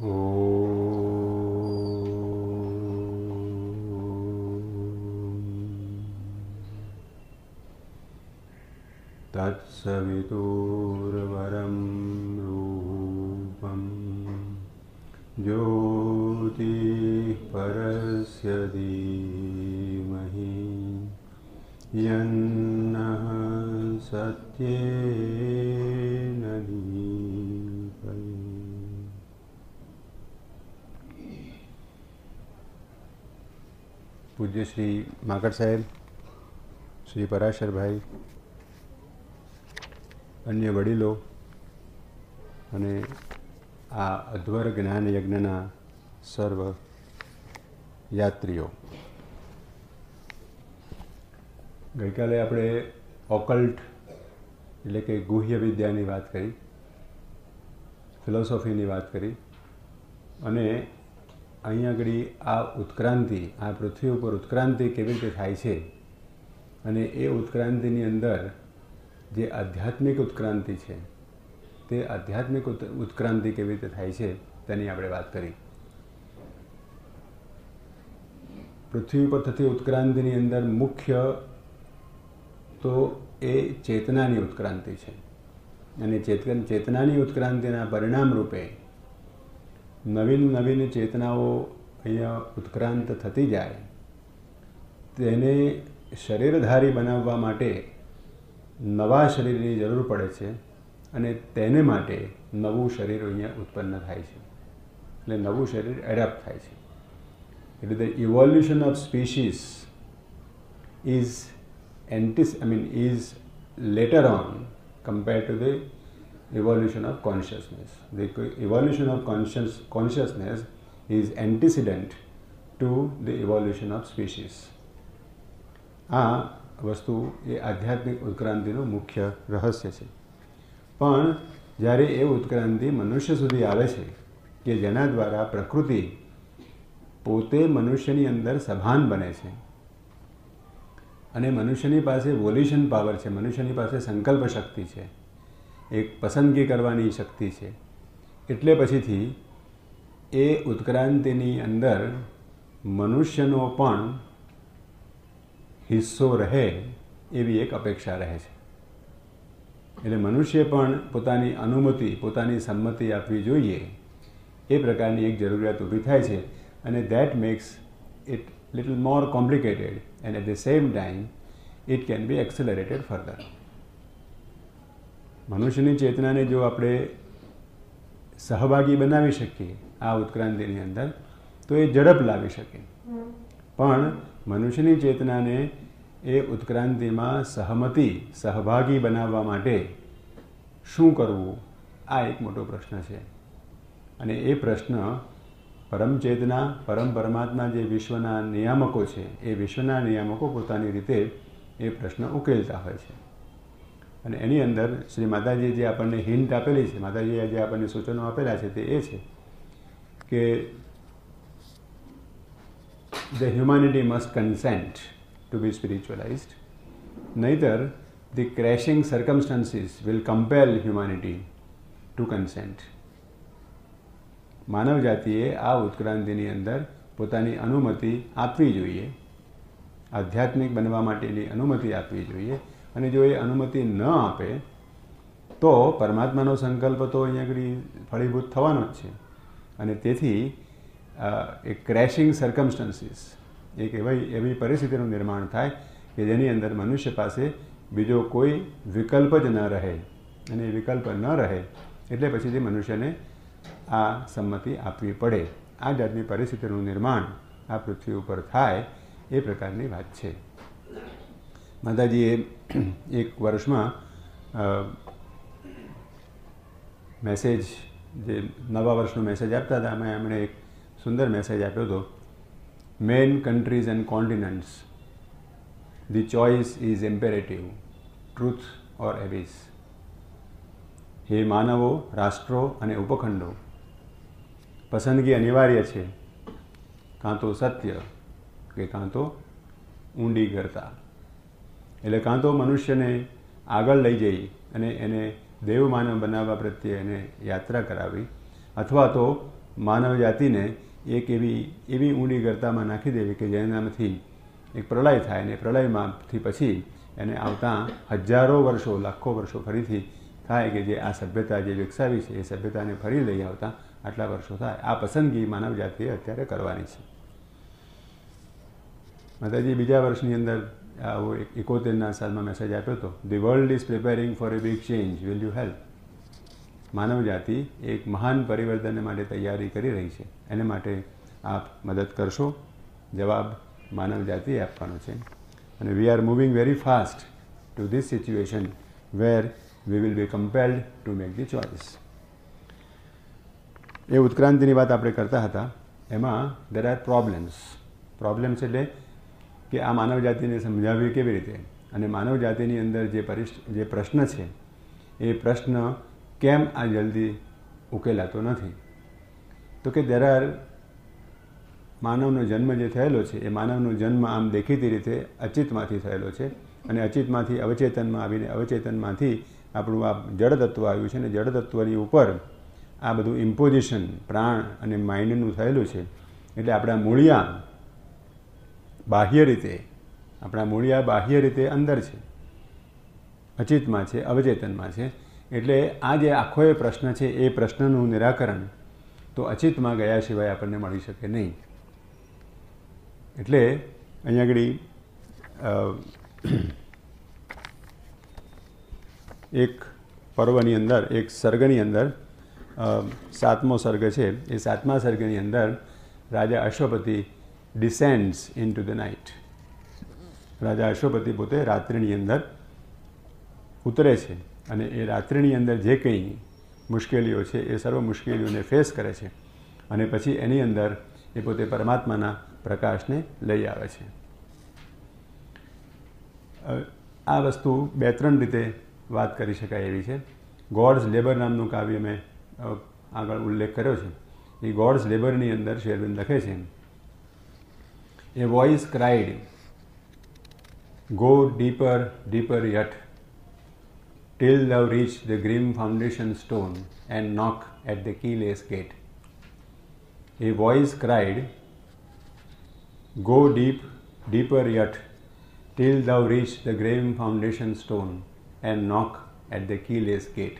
तत्सवितुर्वरं रूपं ज्योतिः परस्य धीमहि यन्नः सत्येन दीपयेत्। પૂજ્ય શ્રી માકડ સાહેબ, શ્રી પરાશરભાઈ, અન્ય વડીલો અને આ અધ્વર જ્ઞાન યજ્ઞના સર્વ યાત્રીઓ, ગઈકાલે આપણે ઓકલ્ટ એટલે કે ગુહ્ય વિદ્યાની વાત કરી, ફિલોસોફીની વાત કરી અને અહીં આગળ આ ઉત્ક્રાંતિ, આ પૃથ્વી ઉપર ઉત્ક્રાંતિ કેવી રીતે થાય છે અને એ ઉત્ક્રાંતિની અંદર જે આધ્યાત્મિક ઉત્ક્રાંતિ છે તે આધ્યાત્મિક ઉત્ક્રાંતિ કેવી રીતે થાય છે તેની આપણે વાત કરી. પૃથ્વી ઉપર થતી ઉત્ક્રાંતિની અંદર મુખ્ય તો એ ચેતનાની ઉત્ક્રાંતિ છે અને ચેતનાની ઉત્ક્રાંતિના પરિણામ રૂપે નવીન નવીન ચેતનાઓ અહીંયા ઉત્ક્રાંત થતી જાય, તેને શરીરધારી બનાવવા માટે નવા શરીરની જરૂર પડે છે અને તેને માટે નવું શરીર અહીંયા ઉત્પન્ન થાય છે, એટલે નવું શરીર એડપ્ટ થાય છે. એટલે the evolution of species is later on compared to the evolution of consciousness. The evolution of consciousness is antecedent to the evolution of species. આ વસ્તુ એ આધ્યાત્મિક ઉત્ક્રાંતિનું મુખ્ય રહસ્ય છે. પણ જ્યારે એ ઉત્ક્રાંતિ મનુષ્ય સુધી આવે છે કે જેના દ્વારા પ્રકૃતિ પોતે મનુષ્યની અંદર સભાન બને છે અને મનુષ્યની પાસે વોલ્યુશન પાવર છે, મનુષ્યની પાસે સંકલ્પ શક્તિ છે, એક પસંદગી કરવાની શક્તિ છે, એટલે પછીથી એ ઉત્ક્રાંતિની અંદર મનુષ્યનો પણ હિસ્સો રહે એવી એક અપેક્ષા રહે છે. એટલે મનુષ્ય પણ પોતાની અનુમતિ, પોતાની સંમતિ આપવી જોઈએ એ પ્રકારની એક જરૂરિયાત ઊભી થાય છે અને that makes it little more complicated and at the same time it can be accelerated further. મનુષ્યની ચેતનાને જો આપણે સહભાગી બનાવી શકીએ આ ઉત્ક્રાંતિની અંદર તો એ ઝડપ લાવી શકે, પણ મનુષ્યની ચેતનાને એ ઉત્ક્રાંતિમાં સહભાગી બનાવવા માટે શું કરવું, આ એક મોટો પ્રશ્ન છે. અને એ પ્રશ્ન પરમ ચેતના, પરમ પરમાત્મા જે વિશ્વના નિયામકો છે એ વિશ્વના નિયામકો પોતાની રીતે એ પ્રશ્ન ઉકેલતા હોય છે. અને એની અંદર શ્રી માતાજીએ જે આપણને હિન્ટ આપેલી છે, માતાજીએ જે આપણને સૂચનો આપેલા છે તે એ છે કે the humanity must consent to be spiritualized, neither the crashing circumstances will compel humanity to consent. માનવ જાતિએ આ ઉત્ક્રાંતિની અંદર પોતાની અનુમતિ આપવી જોઈએ, આધ્યાત્મિક બનવા માટેની અનુમતિ આપવી જોઈએ. અને જો એ અનુમતિ ન આપે તો પરમાત્માનો સંકલ્પ તો અહીંયા આગળ ફળીભૂત થવાનો જ છે. અને તેથી એક ક્રેશિંગ સર્કમસ્ટન્સીસ, એક એવી પરિસ્થિતિનું નિર્માણ થાય કે જેની અંદર મનુષ્ય પાસે બીજો કોઈ વિકલ્પ જ ન રહે, અને એ વિકલ્પ ન રહે એટલે પછીથી મનુષ્યને આ સંમતિ આપવી પડે. આ જાતની પરિસ્થિતિનું નિર્માણ આ પૃથ્વી ઉપર થાય એ પ્રકારની વાત છે. માતાજીએ એક વર્ષમાં મેસેજ, જે નવા વર્ષનો મેસેજ આપતા હતા, એમાં એમણે એક સુંદર મેસેજ આપ્યો હતો, men countries and continents, the choice is imperative, truth or abyss. હે માનવો, રાષ્ટ્રો અને ઉપખંડો, પસંદગી અનિવાર્ય છે, કાં તો સત્ય કે કાં તો ઊંડી ગરતા. એટલે કાં તો મનુષ્યને આગળ લઈ જઈ અને એને દેવમાનવ બનાવવા પ્રત્યે એને યાત્રા કરાવી, અથવા તો માનવ જાતિને એક એવી ઊંડી ગર્તામાં નાખી દેવી કે જેનામાંથી એક પ્રલય થાય અને પ્રલયમાંથી પછી એને આવતા હજારો વર્ષો લાખો વર્ષો ફરીથી થાય કે જે આ સભ્યતા જે વિકસાવી છે એ સભ્યતાને ફરી લઈ આવતા આટલા વર્ષો થાય. આ પસંદગી માનવ જાતિએ અત્યારે કરવાની છે. માતાજી બીજા વર્ષની અંદર આવો 71ના સાલમાં મેસેજ આપ્યો હતો, the world is preparing for a big change, will you help? માનવ જાતિ એક મહાન પરિવર્તન માટે તૈયારી કરી રહી છે, એને માટે આપ મદદ કરશો? જવાબ માનવ જાતિએ આપવાનો છે. અને we are moving very fast to this situation where we will be compelled to make the choice. એ ઉત્ક્રાંતિની વાત આપણે કરતા હતા. એમાં દેર આર પ્રોબ્લેમ્સ એટલે કે આ માનવ જાતિને સમજાવવી કેવી રીતે, અને માનવ જાતિની અંદર જે પ્રશ્ન છે એ પ્રશ્ન કેમ આ જલ્દી ઉકેલાતો નથી? તો કે દેર આર માનવનો જન્મ જે થયેલો છે એ માનવનો જન્મ આમ દેખીતી રીતે અચિતમાંથી થયેલો છે, અને અચિતમાંથી અવચેતનમાં આવીને અવચેતનમાંથી આપણું આ જડ તત્વ આવ્યું છે, અને જડ તત્વની ઉપર આ બધું ઇમ્પોઝિશન પ્રાણ અને માઇન્ડનું થયેલું છે. એટલે આપણા મૂળિયા બાહ્ય રીતે અંદર છે, અચિતમાં છે, અવચેતનમાં છે. એટલે આ જે આખો એ પ્રશ્ન છે એ પ્રશ્નનું નિરાકરણ તો અચિતમાં ગયા સિવાય આપણને મળી શકે નહીં. એટલે અહીંયા આગળ એક પર્વની અંદર, એક સર્ગની અંદર, 7મો સર્ગ છે, એ 7મા સર્ગની અંદર રાજા Ashwapati descends into the night. રાજા અશ્વપતિ પોતે રાત્રિની અંદર ઉતરે છે, અને એ રાત્રિની અંદર જે કંઈ મુશ્કેલીઓ છે એ સર્વ મુશ્કેલીઓને ફેસ કરે છે, અને પછી એની અંદર એ પોતે પરમાત્માના પ્રકાશને લઈ આવે છે. આ વસ્તુ 2-3 રીતે વાત કરી શકાય એવી છે. ગોડ્સ લેબર નામનું કાવ્ય મેં આગળ ઉલ્લેખ કર્યો છે. એ ગોડ્સ લેબરની અંદર શ્રી અરવિંદ લખે છે, a voice cried, go deeper deeper yet till thou reach the grim foundation stone and knock at the keyless gate. A voice cried, go deeper yet, till thou reach the grim foundation stone and knock at the keyless gate.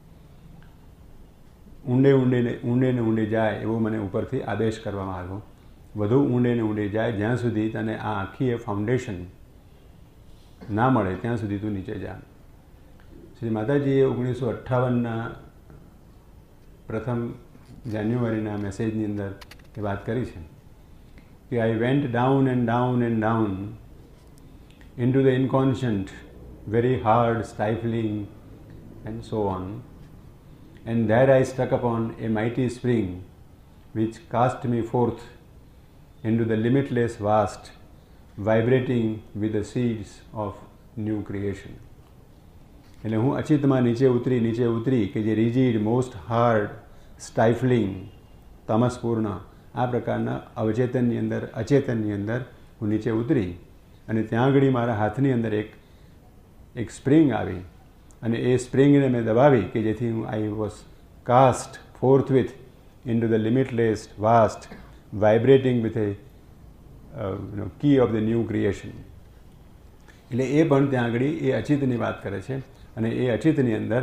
ઊંડે જાય એવો મને ઉપરથી આદેશ કરવામાં આવ્યો. વધુ ઊંડે જાય જ્યાં સુધી તને આ આખી એ ફાઉન્ડેશન ના મળે ત્યાં સુધી તું નીચે જા. શ્રી માતાજીએ 1958ના પ્રથમ જાન્યુઆરીના મેસેજની અંદર એ વાત કરી છે કે I went down and down and down into the inconscient, very hard, stifling and so on, and there I stuck upon a mighty spring which cast me forth into the limitless vast, vibrating with the seeds of new creation. એટલે હું અચિતમાં નીચે ઉતરી કે જે rigid, most hard, stifling, તમસપૂર્ણ આ પ્રકારના અવચેતનની અંદર, અચેતનની અંદર હું નીચે ઉતરી, અને ત્યાં આગળ મારા હાથની અંદર એક સ્પ્રિંગ આવી, અને એ સ્પ્રિંગને મેં દબાવી કે જેથી હું I was cast forthwith into the limitless vast, vibrating with a key of the new creation. એટલે એ પણ ત્યાં આગળ એ અચિતની વાત કરે છે. અને એ અચિતની અંદર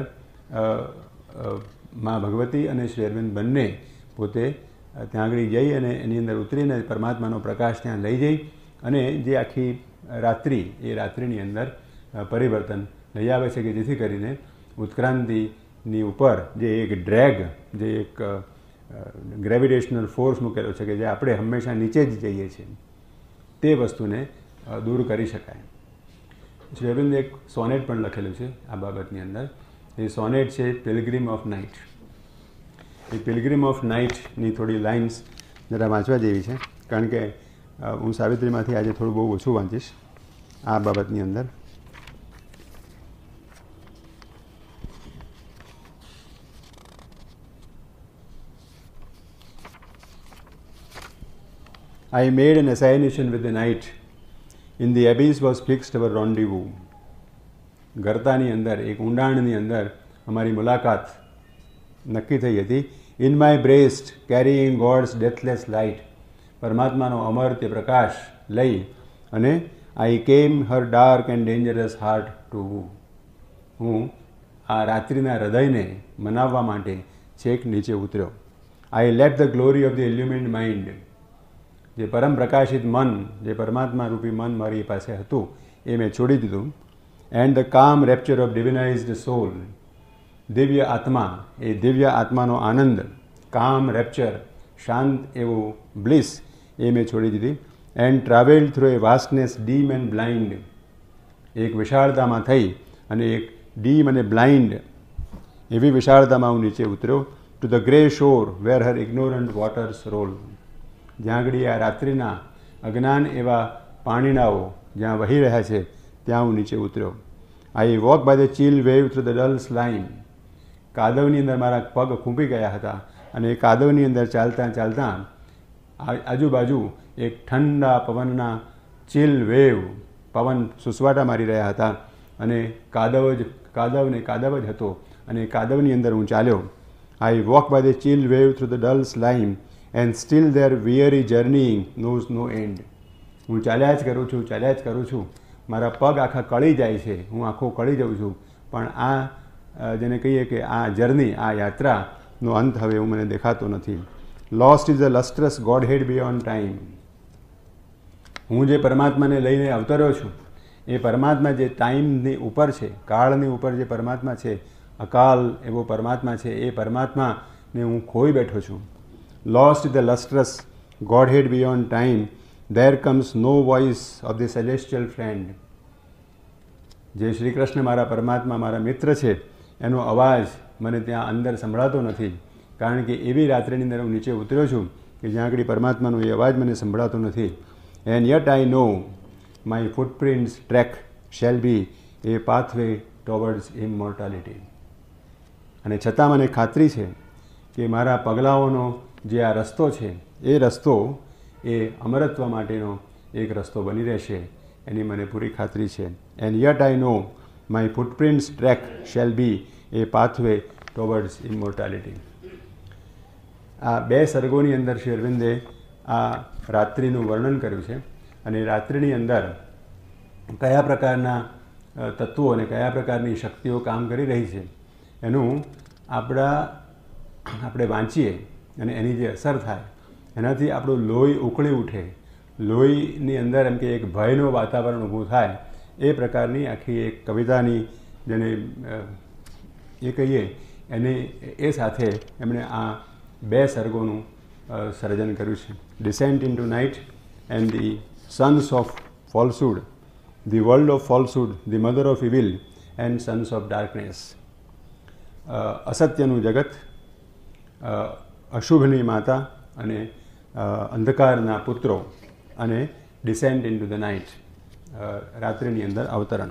મા ભગવતી અને શ્રી અરવિંદ બંને પોતે ત્યાં આગળ જઈ અને એની અંદર ઉતરીને પરમાત્માનો પ્રકાશ ત્યાં લઈ જઈ અને જે આખી રાત્રિ એ રાત્રિની અંદર પરિવર્તન લઈ આવે છે કે જેથી કરીને ઉત્ક્રાંતિની ઉપર જે એક ડ્રેગ, જે એક ગ્રેવિટેશનલ ફોર્સ મૂકેલો છે કે જે આપણે હંમેશા નીચે જ જઈએ છીએ તે વસ્તુને દૂર કરી શકાય. શ્રી અરવિંદે એક સોનેટ પણ લખેલું છે આ બાબતની અંદર. એ સોનેટ છે પિલગ્રીમ ઓફ નાઇટ. એ પિલગ્રીમ ઓફ નાઇટની થોડી લાઇન્સ જરા વાંચવા જેવી છે, કારણ કે હું સાવિત્રીમાંથી આજે થોડું બહુ ઓછું વાંચીશ આ બાબતની અંદર. I made an assignation with the night. In the abyss was fixed our rendezvous. ગર્તાની અંદર, એક ઊંડાણની અંદર અમારી મુલાકાત નક્કી થઈ હતી. In my breast carrying God's deathless light. પરમાત્માનો અમર્ત્ય પ્રકાશ લઈ અને I came her dark and dangerous heart to woo. હું આ રાત્રિના હૃદયને મનાવવા માટે છેક નીચે ઉતર્યો. I let the glory of the illumined mind. જે પરમ પ્રકાશિત મન, જે પરમાત્મા રૂપી મન મારી પાસે હતું એ મેં છોડી દીધું. એન્ડ ધ કામ રેપ્ચર ઓફ ડિવિનાઇઝડ સોલ. દિવ્ય આત્મા, એ દિવ્ય આત્માનો આનંદ, કામ રેપ્ચર, શાંત એવું બ્લિસ, એ મેં છોડી દીધી. And travelled through a vastness dim and blind. એક વિશાળતામાં થઈ અને એક ડીમ અને બ્લાઇન્ડ એવી વિશાળતામાં હું નીચે ઉતર્યો. To the grey shore where her ignorant waters roll. જ્યાં આગળ આ રાત્રિના અજ્ઞાન એવા પાણીનાઓ જ્યાં વહી રહ્યા છે ત્યાં હું નીચે ઉતર્યો. I walk by the chill wave through the dull slime. કાદવની અંદર મારા પગ ખૂંપી ગયા હતા અને એ કાદવની અંદર ચાલતા ચાલતા આજુબાજુ એક ઠંડા પવનના ચીલ વેવ, પવન સુસવાટા મારી રહ્યા હતા અને કાદવ જ હતો અને કાદવની અંદર હું ચાલ્યો. I walk by the chill wave through the dull slime and still there weary journeying knows no end. હું ચાલ્યા જ કરું છું, મારા પગ આખા કળી જાય છે, હું આખો કળી જાઉં છું, પણ આ જેને કહીએ કે આ જર્ની, આ યાત્રાનો અંત હવે એવું મને દેખાતો નથી. Lost is the lustrous godhead beyond time. હું જે પરમાત્માને લઈને અવતર્યો છું એ પરમાત્મા જે ટાઈમની ઉપર છે, કાળની ઉપર જે પરમાત્મા છે, અકાલ એવો પરમાત્મા છે, એ પરમાત્માને હું ખોઈ બેઠો છું. Lost is the lustrous godhead beyond time. There comes no voice of the celestial friend. જે શ્રી કૃષ્ણ મારા પરમાત્મા, મારા મિત્ર છે, એનો અવાજ મને ત્યાં અંદર સંભળાતો નથી, કારણ કે એવી રાત્રિની અંદર હું નીચે ઉતર્યો છું કે જ્યાં આગળ પરમાત્માનો એ અવાજ મને સંભળાતો નથી. And yet I know my footprints track shall be a pathway towards immortality. અને છતાં મને ખાતરી છે કે મારા પગલાઓનો જે આ રસ્તો છે એ રસ્તો એ અમરત્વ માટેનો એક રસ્તો બની રહેશે, એની મને પૂરી ખાતરી છે. And yet I know my footprints track shall be a pathway towards immortality. આ બે સર્ગોની અંદર શ્રી અરવિંદે આ રાત્રિનું વર્ણન કર્યું છે અને રાત્રિની અંદર કયા પ્રકારના તત્વો અને કયા પ્રકારની શક્તિઓ કામ કરી રહી છે એનું આપણે વાંચીએ અને એની જે અસર થાય એનાથી આપણું લોહી ઉકળી ઉઠે, લોહીની અંદર એમ કે એક ભયનું વાતાવરણ ઊભું થાય, એ પ્રકારની આખી એક કવિતાની જેને એ કહીએ એને એ સાથે એમણે આ બે સર્ગોનું સર્જન કર્યું છે. Descent into night and the sons of falsehood, the world of falsehood, the mother of evil and sons of darkness. અસત્યનું જગત, અશુભની માતા અને અંધકારના પુત્રો અને descent into the night, રાત્રિની અંદર અવતરણ.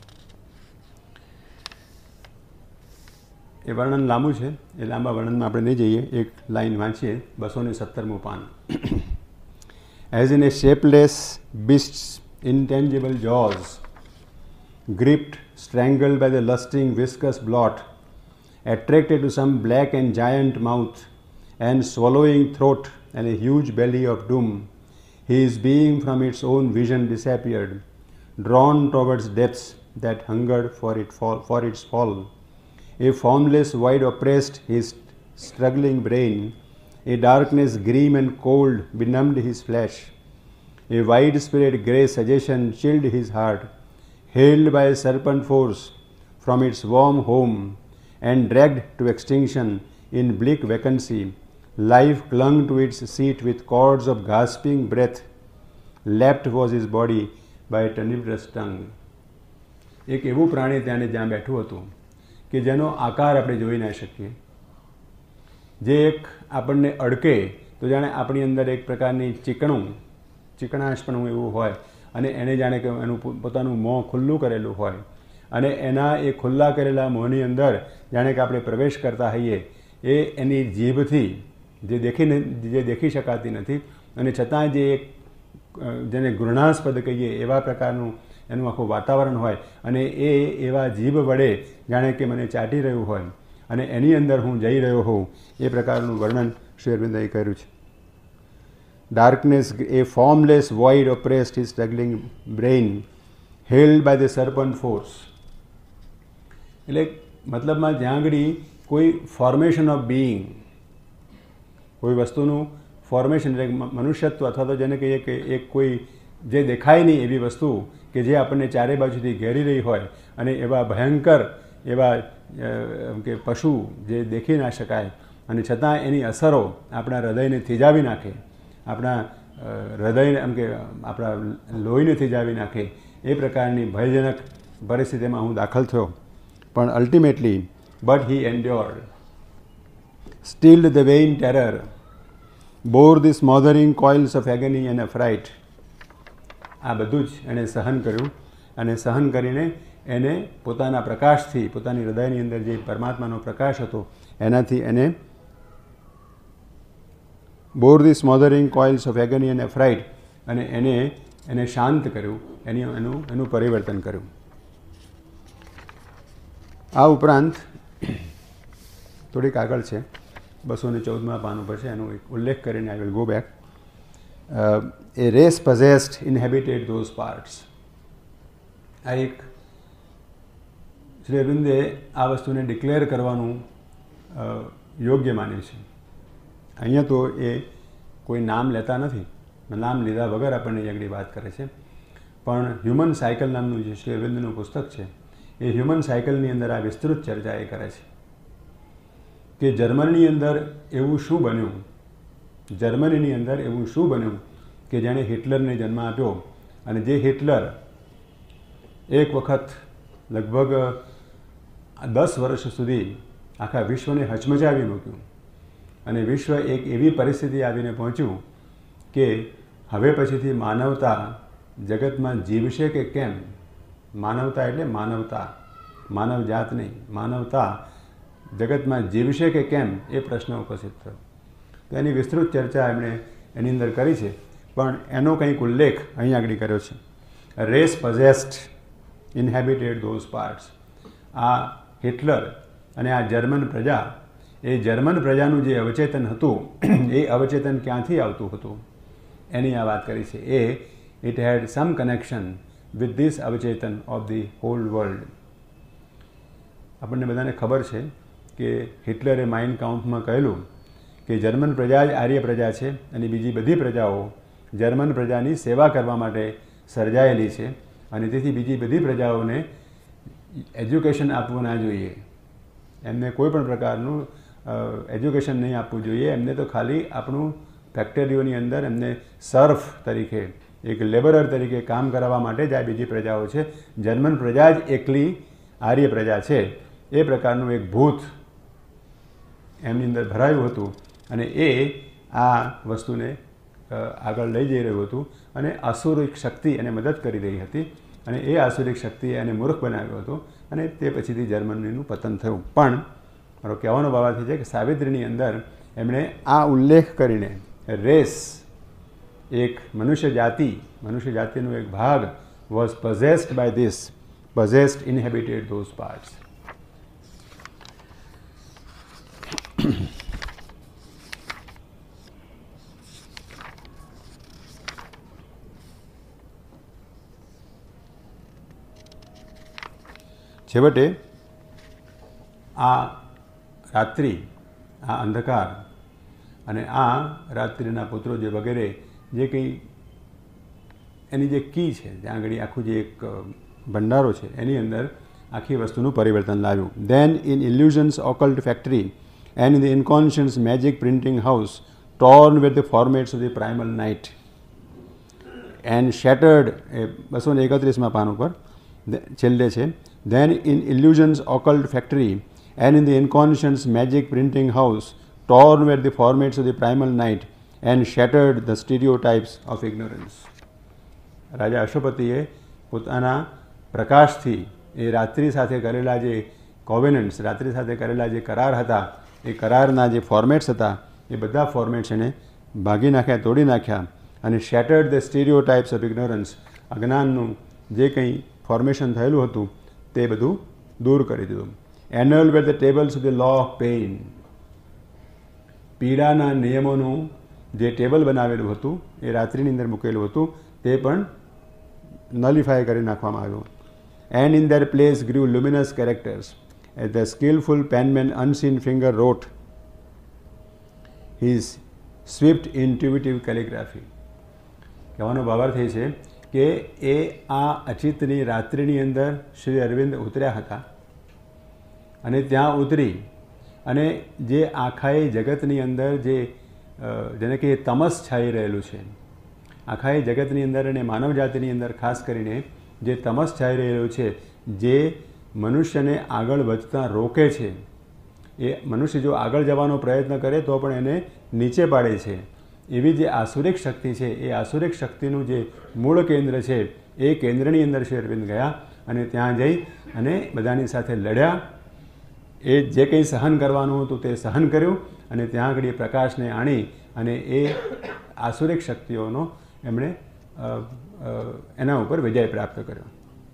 એ વર્ણન લાંબુ છે, એ લાંબા વર્ણનમાં આપણે નહીં જઈએ, એક લાઈન વાંચીએ, 217મું પાન. As in a shapeless beast's intangible jaws, gripped, strangled by the lusting viscous blot, attracted to some black and giant mouth and swallowing throat and a huge belly of doom, his being from its own vision disappeared, drawn towards depths that hungered for its fall. A formless void oppressed his struggling brain, a darkness grim and cold benumbed his flesh, a widespread grey suggestion chilled his heart, hailed by a serpent force from its warm home and dragged to extinction in bleak vacancy. Life clung to its seat with cords of gasping breath. Lapped was his body by a tenebrous tongue. એક એવું પ્રાણી ત્યાંને જ્યાં બેઠું હતું કે જેનો આકાર આપણે જોઈ ના શકીએ, જે એક આપણને અડકે તો જાણે આપણી અંદર એક પ્રકારની ચીકણાશપણું એવું હોય અને એને જાણે કે એનું પોતાનું મોં ખુલ્લું કરેલું હોય અને એના એ ખુલ્લા કરેલા મોંની અંદર જાણે કે આપણે પ્રવેશ કરતા હોઈએ, એ એની જીભથી જે દેખી શકાતી નથી અને છતાં જે એક જેને ઘૃણાસ્પદ કહીએ એવા પ્રકારનું એનું આખું વાતાવરણ હોય અને એ એવા જીભ વડે જાણે કે મને ચાટી રહ્યું હોય અને એની અંદર હું જઈ રહ્યો હોઉં એ પ્રકારનું વર્ણન શ્રી અરવિંદે કર્યું છે. Darkness, a formless void oppressed his struggling brain, held by the serpent force. એટલે મતલબમાં જ્યાં આગળ કોઈ ફોર્મેશન ઓફ બિઈંગ, કોઈ વસ્તુનું ફોર્મેશન એટલે મનુષ્યત્વ અથવા તો જેને કહીએ કે એક કોઈ જે દેખાય નહીં એવી વસ્તુ કે જે આપણને ચારે બાજુથી ઘેરી રહી હોય અને એવા ભયંકર એવા કે પશુ જે દેખી ના શકાય અને છતાં એની અસરો આપણા હૃદયને થીજાવી નાખે, આપણા હૃદયને એમ કે આપણા લોહીને થીજાવી નાખે એ પ્રકારની ભયજનક પરિસ્થિતિમાં હું દાખલ થયો. પણ ultimately but he endured, steeled the vain terror, bore the smothering coils of agony and affright. આ બધું જ એણે સહન કર્યું અને સહન કરીને એને પોતાના પ્રકાશથી, પોતાની હૃદયની અંદર જે પરમાત્માનો પ્રકાશ હતો એનાથી એને bore the smothering coils of agony and affright અને એને શાંત કર્યું, એનું પરિવર્તન કર્યું. આ ઉપરાંત થોડીક આગળ છે 214 પાનું પર છે, એનો એક ઉલ્લેખ કરીને I will go back. A race possessed inhabited those parts. આ એક શ્રી અરવિંદે આ વસ્તુને ડિક્લેર કરવાનું યોગ્ય માને છે. અહીંયા તો એ કોઈ નામ લેતા નથી, નામ લીધા વગર આપણને આગળ વાત કરે છે. પણ હ્યુમન સાયકલ નામનું જે શ્રી અરવિંદનું પુસ્તક છે એ હ્યુમન સાયકલની અંદર આ વિસ્તૃત ચર્ચા એ કરે છે કે જર્મનીની અંદર એવું શું બન્યું, જર્મનીની અંદર એવું શું બન્યું કે જેણે હિટલરને જન્મ આપ્યો અને જે હિટલર એક વખત લગભગ 10 વર્ષ સુધી આખા વિશ્વને હચમચાવી મૂક્યું અને વિશ્વ એક એવી પરિસ્થિતિ આવીને પહોંચ્યું કે હવે પછીથી માનવતા જગતમાં જીવશે કે કેમ. માનવતા એટલે માનવતા, માનવ જાત નહીં, માનવતા જગતમાં જીવશે કે કેમ એ પ્રશ્ન ઉપસ્થિત થયો. તો એની વિસ્તૃત ચર્ચા એમણે એની અંદર કરી છે, પણ એનો કંઈક ઉલ્લેખ અહીં આગળ કર્યો છે. Race possessed inhabited those parts. આ હિટલર અને આ જર્મન પ્રજા, એ જર્મન પ્રજાનું જે અવચેતન હતું એ અવચેતન ક્યાંથી આવતું હતું એની આ વાત કરી છે. It had some connection with this અવચેતન ઓફ ધી હોલ વર્લ્ડ. આપણને બધાને ખબર છે કે હિટલરે માઇન કાઉન્ટમાં કહેલું કે જર્મન પ્રજા જ આર્ય પ્રજા છે અને બીજી બધી પ્રજાઓ જર્મન પ્રજાની સેવા કરવા માટે સર્જાયેલી છે અને તેથી બીજી બધી પ્રજાઓને એજ્યુકેશન આપવું ના જોઈએ, એમને કોઈ પણ પ્રકારનું એજ્યુકેશન નહીં આપવું જોઈએ. એમને તો ખાલી આપણું ફેક્ટરીઓની અંદર એમને સર્ફ તરીકે, એક લેબરર તરીકે કામ કરાવવા માટે જ આ બીજી પ્રજાઓ છે. જર્મન પ્રજા જ એકલી આર્ય પ્રજા છે એ પ્રકારનું એક ભૂત એમની અંદર ભરાયું હતું અને એ આ વસ્તુને આગળ લઈ જઈ રહ્યું હતું અને આસુરિક શક્તિ એને મદદ કરી રહી હતી અને એ આસુરિક શક્તિએ એને મૂર્ખ બનાવ્યો હતો અને તે પછીથી જર્મનીનું પતન થયું. પણ મારો કહેવાનો ભાવાર્થ છે કે સાવિત્રીની અંદર એમણે આ ઉલ્લેખ કરીને રેસ, એક મનુષ્ય જાતિનો એક ભાગ was possessed by this, possessed inhabited those parts. છેવટે આ રાત્રિ, આ અંધકાર અને આ રાત્રિના પુત્રો જે વગેરે જે કંઈ એની જે કી છે, ત્યાં આગળ આખું જે એક ભંડારો છે એની અંદર આખી વસ્તુનું પરિવર્તન લાવ્યું. Then in illusions occult factory and in the inconscience magic printing house torn with the formats of the primal night and shattered, 231 પાન ઉપર છેલ્લે છે. Then in illusions occult factory and in the inconscious magic printing house torn with the formats of the primal night and shattered the stereotypes of ignorance. રાજા અશ્વપતિએ પોતાના પ્રકાશથી એ રાત્રિ સાથે કરેલા જે કોવેનન્ટ્સ, રાત્રિ સાથે કરેલા જે કરાર હતા એ કરારના જે ફોર્મેટ્સ હતા એ બધા ફોર્મેટ્સ એણે ભાગી નાખ્યા, તોડી નાખ્યા અને shattered the stereotypes of ignorance, અજ્ઞાનનું જે કંઈ ફોર્મેશન થયેલું હતું તે બધું દૂર કરી દીધું. Annulled were the tables of the law of pain. પીડાના નિયમોનું જે ટેબલ બનાવેલું હતું એ રાત્રિની અંદર મૂકેલું હતું તે પણ નલિફાય કરી નાખવામાં આવ્યું. And in their place grew luminous characters. As the skillful penman unseen finger wrote his swift intuitive calligraphy. કહેવાનો ભાવાર્થ એ છે કે એ આ અચિતની રાત્રિની અંદર શ્રી અરવિંદ ઉતર્યા હતા અને ત્યાં ઉતરી અને જે આખાએ જગતની અંદર જેને કે તમસ છાઈ રહેલું છે, આખાએ જગતની અંદર અને માનવજાતિની અંદર ખાસ કરીને જે તમસ છાઈ રહેલું છે, જે મનુષ્યને આગળ વધતા રોકે છે, એ મનુષ્ય જો આગળ જવાનો પ્રયત્ન કરે તો પણ એને નીચે પાડે છે, એવી જે આસુરિક શક્તિ છે એ આસુરિક શક્તિનું જે મૂળ કેન્દ્ર છે એ કેન્દ્રની અંદર શ્રી અરવિંદ ગયા અને ત્યાં જઈ અને બધાની સાથે લડ્યા. એ જે કંઈ સહન કરવાનું હતું તે સહન કર્યું અને ત્યાં આગળ એ પ્રકાશને આણી અને એ આસુરિક શક્તિઓનો એમણે એના ઉપર વિજય પ્રાપ્ત કર્યો.